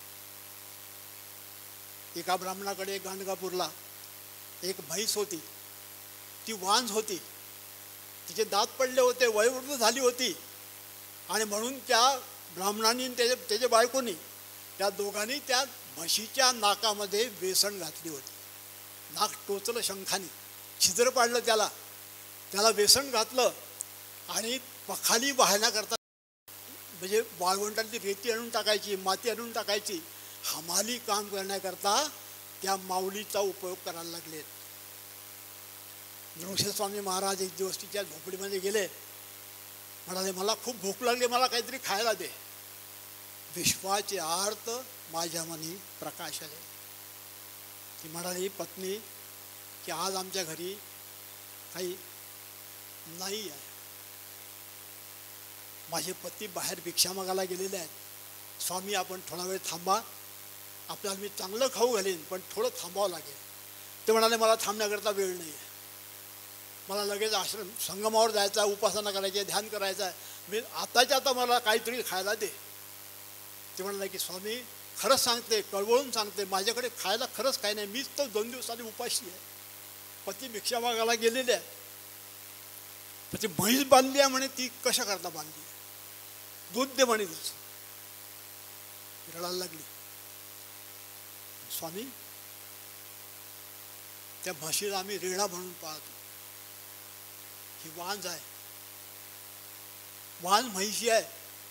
एका ब्राह्मणाकडे गाणगापूरला एक म्हैस होती. ती वांझ होती, तिचे दात पडले होते, वयोवृद्ध झाली होती. आणि म्हणून त्या ब्राह्मणांनी त्याच्या बायकोनी त्या दोघांनी त्या म्हशीच्या नाकामध्ये वेसण घातली होती. नाक टोचलं शंखाने, छिद्र पाडलं त्याला वेसण घातलं. आणि पखाली वाहण्याकरता म्हणजे वाळवंटातली रेती आणून टाकायची, माती आणून टाकायची, हमाली काम करण्याकरता त्या माऊलीचा उपयोग करायला लागलेत. नृसिंह स्वामी महाराज एक दिवस तिच्या झोपडीमध्ये गेले. म्हणाले, मला खूप भूक लागली, मला काहीतरी खायला दे. विश्वाचे आर्त माझ्या मनी प्रकाशले. ती म्हणाली, पत्नी, की आज आमच्या घरी काही नाही आहे. माझे पती बाहेर भिक्षा मागायला गेलेले आहेत. स्वामी, आपण थोडा वेळ थांबा, आपल्याला मी चांगलं खाऊ घालीन, पण थोडं थांबावं लागेल. ते म्हणाले, मला थांबण्याकरता वेळ नाही आहे, मला लगेच आश्रम संगमावर जायचं आहे, उपासना करायची आहे, ध्यान करायचं आहे, मी आताच्या आता मला काहीतरी खायला दे. ते म्हणाले की स्वामी, खरंच सांगते, कळवळून सांगते, माझ्याकडे खायला खरंच काही नाही, मीच तर 2 दिवसांनी उपाशी आहे. पती भिक्षा मागायला गेलेले आहे. पण ती म्हैस बांधली आहे म्हणे, ती कशा करता बांधली, दूध दे म्हणे तिचं. रडायला लागली. स्वामी, त्या म्हशीला आम्ही रेडा म्हणून पाहतो. ही वांझ आहे, वांझ म्हैशी आहे.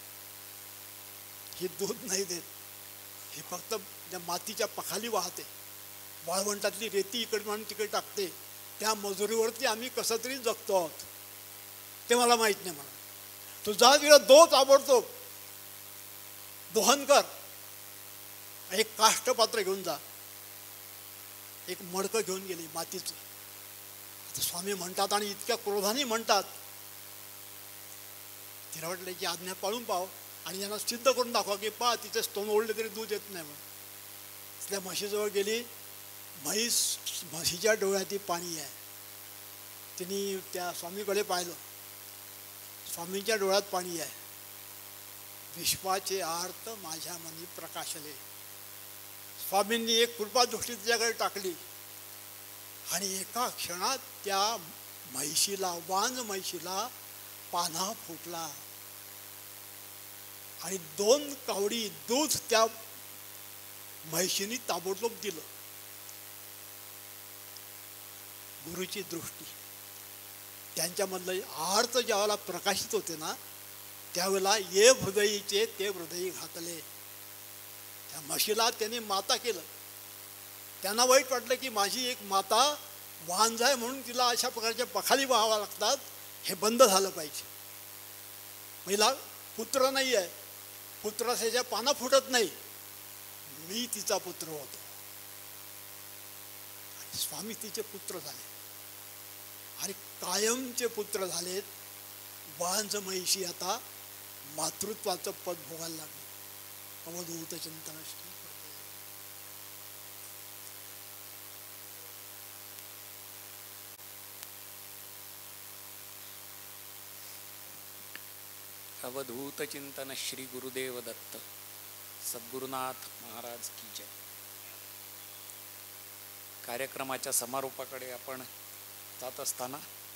ही दूध नाही देत, ही फक्त त्या मातीच्या पखाली वाहते, वाळवंटातली रेती इकडे म्हणून तिकडे टाकते. त्या मजुरीवरती आम्ही कसं तरी जगतो आहोत. ते मला माहीत नाही म्हणून तू जा, तिला दोच आवडतो, दोहन कर. एक काष्टपात्र घेऊन जा. एक मडकं घेऊन गेली मातीचं. आता स्वामी म्हणतात आणि इतक्या क्रोधाने म्हणतात. तिला वाटलं की आज्ञा पाळून पाव आणि यांना सिद्ध करून दाखवा की पहा, तिचे स्तोन ओढले तरी दूध येत नाही म्हणून. त्या म्हशीजवळ गेली. म्हशीच्या डोळ्यात पाणी आहे. तिने त्या स्वामीकडे पाहिलं. स्वामींच्या डोळ्यात पाणी आहे. विश्वाचे आर्त माझ्या मनी प्रकाशले. स्वामींनी एक कृपादृष्टी तिच्याकडे टाकली आणि एका क्षणात त्या म्हैशीला, वांझ म्हैशीला पान्हा फुटला आणि 2 कावडी दूध त्या म्हैशीने ताबडतोब दिलं. गुरुची दृष्टी, त्यांच्यामधलं आर्त ज्यावेळेला प्रकाशित होते ना, त्यावेळेला ये हृदयीचे ते हृदयी घातले. त्या म्हशीला त्याने माता केलं. त्यांना वाईट वाटलं की माझी एक माता वांझ आहे म्हणून तिला अशा प्रकारच्या पखाली व्हाव्या लागतात, हे बंद झालं पाहिजे. महिला पुत्र नाही आहे, पुत्राच्या पाना फुटत नाही, मी तिचा पुत्र होतो. स्वामी तिचे पुत्र झाले आणि कायमचे पुत्र झालेत. वांझ म्हैशी आता मातृत्वाचं पद भोगायला लागले. अवधूत चिंतन श्री अवधूत चिंतन श्री गुरुदेव दत्त सद्गुरुनाथ महाराज की जय. कार्यक्रमाच्या समारोपाकडे आपण जात असताना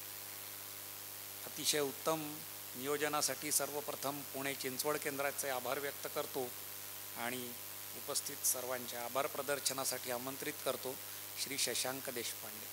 अतिशय उत्तम नियोजनासाठी सर्वप्रथम पुणे चिंचवड केंद्राचे आभार व्यक्त करतो आणि उपस्थित सर्वांच्या आभार प्रदर्शनासाठी आमंत्रित करतो श्री शशांक देशपांडे.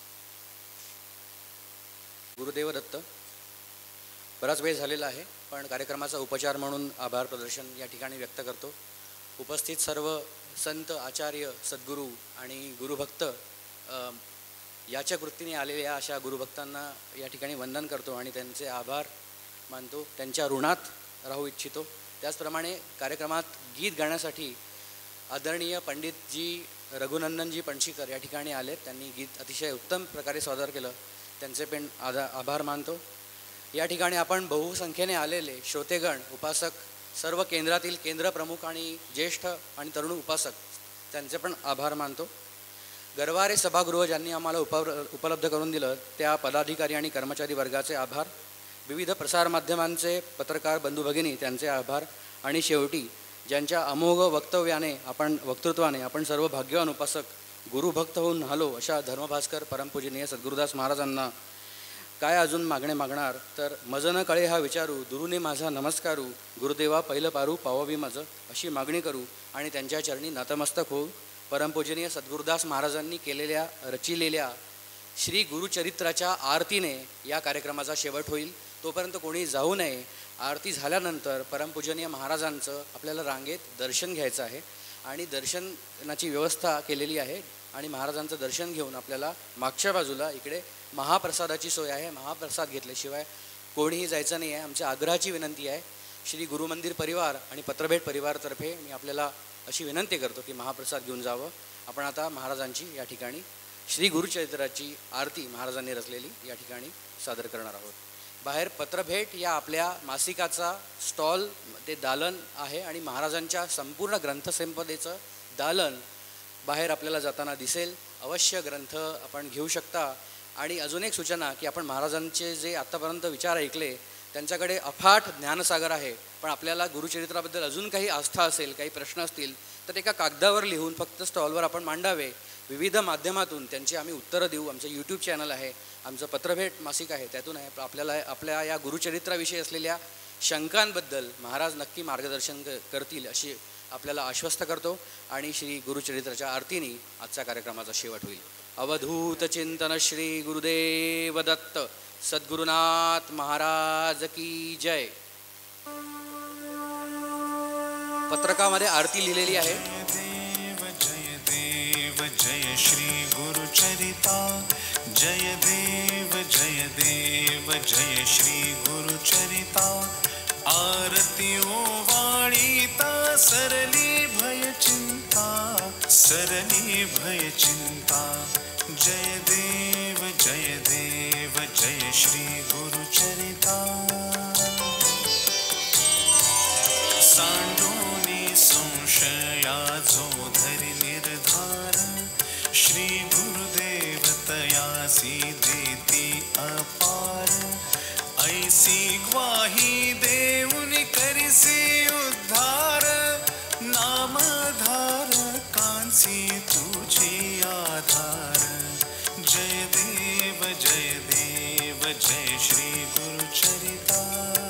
गुरुदेव दत्त. बराच वेळ झालेला आहे, पण कार्यक्रमाचा उपचार म्हणून आभार प्रदर्शन या ठिकाणी व्यक्त करतो. उपस्थित सर्व संत, आचार्य, सद्गुरू आणि गुरुभक्त याच्या वृत्तीने आलेल्या अशा गुरुभक्तांना या ठिकाणी वंदन करतो आणि त्यांचे आभार मानतो, त्यांच्या ऋणात राहू इच्छितो. त्याचप्रमाणे कार्यक्रमात गीत गाण्यासाठी आदरणीय पंडितजी रघुनंदनजी पणशीकर या ठिकाणी आलेत. त्यांनी गीत अतिशय उत्तम प्रकारे सादर केलं. त्यांचे पण आभार मानतो. या ठिकाणी आपण बहुसंख्येने आलेले श्रोतेगण, उपासक, सर्व केंद्रातील केंद्र प्रमुख आणि ज्येष्ठ आणि तरुण उपासक त्यांचे पण आभार मानतो. गरवारे सभागृह ज्यांनी आम्हाला उपलब्ध करून दिलं त्या पदाधिकारी आणि कर्मचारी वर्गाचे आभार. विविध प्रसारमाध्यमांचे पत्रकार बंधू भगिनी त्यांचे आभार. आणि शेवटी ज्यांच्या अमोघ वक्तृत्वाने आपण सर्व भाग्यवान उपासक गुरुभक्त होऊन आलो अशा धर्मभास्कर परमपूजनीय सद्गुरुदास महाराजांना काय अजून मागणार तर मजन कळे हा विचारू, दुरुने माझा नमस्कारू, गुरुदेवा पहिलं पारू पावावी माझं अशी मागणी करू आणि त्यांच्या चरणी नतमस्तक होऊ. परमपूजनीय सद्गुरुदास महाराजांनी रचिलेल्या श्री गुरुचरित्राच्या आरतीने या कार्यक्रमाचा शेवट होईल. तोपर्यंत कोणी जाऊ नये. आरती झाल्यानंतर परमपूजनीय महाराजांचं आपल्याला रांगेत दर्शन घ्यायचं आहे आणि दर्शनाची व्यवस्था केलेली आहे आणि महाराजांचं दर्शन घेऊन आपल्याला मागच्या बाजूला इकडे महाप्रसादाची सोय आहे. महाप्रसाद घेतल्याशिवाय कोणीही जायचं नाही आहे. आमच्या आग्रहाची विनंती आहे. श्री गुरुमंदिर परिवार आणि पत्रभेट परिवारातर्फे मी आपल्याला अशी विनंती करतो की महाप्रसाद घेऊन जावं. आपण आता महाराजांची या ठिकाणी श्री गुरुचरित्राची आरती महाराजांनी रचलेली या ठिकाणी सादर करणार आहोत. बाहेर पत्रभेट या आपल्या मासिकाचा स्टॉल ते दालन आहे आणि महाराजांच्या संपूर्ण ग्रंथसंपदेचं दालन बाहेर आपल्याला जाताना दिसेल. अवश्य ग्रंथ आपण घेऊ शकता. आणि अजून एक सूचना की आपण महाराजांचे जे आत्तापर्यंत विचार ऐकले त्यांच्याकडे अफाट ज्ञानसागर आहे. पण आपल्याला गुरुचरित्राबद्दल अजून काही आस्था असेल, काही प्रश्न असतील तर एका कागदावर लिहून फक्त स्टॉलवर आपण मांडावे. विविध माध्यमातून त्यांची आम्ही उत्तरं देऊ. आमचं यूट्यूब चॅनल आहे, आमचं पत्रभेट मासिक आहे, त्यातून आहे आपल्याला आपल्या या गुरुचरित्राविषयी असलेल्या शंकांबद्दल महाराज नक्की मार्गदर्शन करतील अशी आपल्याला आश्वस्त करतो. आणि श्री गुरुचरित्राच्या आरतीने आजच्या कार्यक्रमाचा शेवट होईल. अवधूत चिंतन श्री गुरुदेव दत्त सद्गुरुनाथ महाराज की जय. पत्रकामध्ये आरती लिहिलेली आहे. जय श्री गुरुचरिता जय देव जय श्री गुरुचरिता. आरती वाणीता सरली भय चिंता जय देव जय श्री गुरुचरिता. सांडोनी संशया जो धरि निर्धार श्री गुरुदेव तयासी देती अपार. ऐसी ग्वाही देऊनी करिसी उद्धार नामधार कांसी तुझी आधार. जय देव जय श्री गुरुचरिता.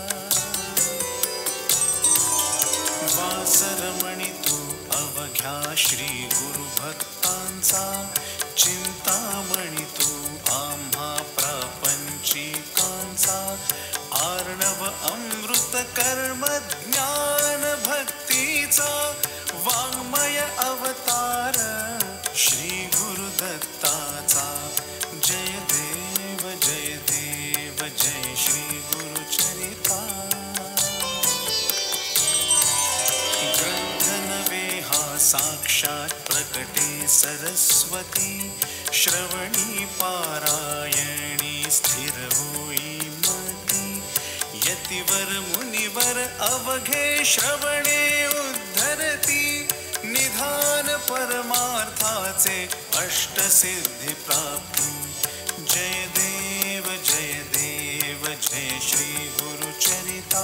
वासरमणी तू अवघ्या श्री गुरुभक्तांचा चिंतामणी तू आम्हा प्रापंचिकांचा. आर्णव अमृत कर्म ज्ञान भक्तीचा वाङ्मय अवतार श्री गुरुदत्ताचा. जय देव जय श्री गुरुचरिता. ग्रंथ नवे हा साक्षात प्रकटे सरस्वती. श्रवणी पारायणी स्थिर होई मती. यतिवर मुनिवर अवघे श्रवणे उद्धरती. निधान परमार्थाचे अष्टसिद्धी प्राप्ती. जय देव जय श्री गुरुचरिता.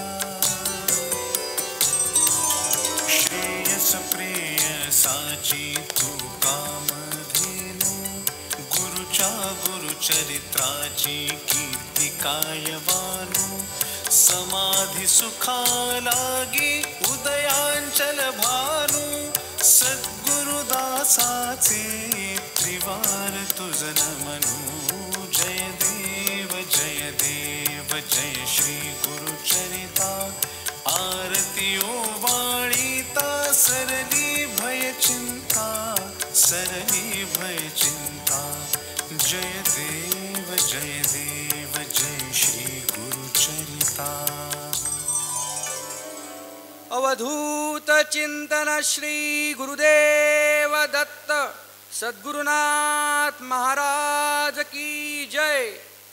श्रेयस प्रेयसाची तू कामधेनु गुरुच्या गुरुचरित्राची कीर्ती कायवानु. समाधी सुखा लागी उदयांचल भानु. सद्गुरुदासाचे त्रिवार तुझ नमनु. जय देव जय श्री गुरुचरिता. आरती वाणीता सरली भय चिंता जय देव जय श्री गुरुचरिता. अवधूत चिंतन श्री गुरुदेव दत्त सद्गुरुनाथ महाराज की जय.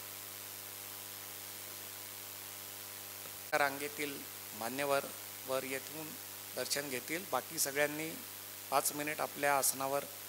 रांगेतील मान्यवर वर येथून दर्शन घेतील. बाकी सगळ्यांनी 5 मिनिट आपल्या आसनावर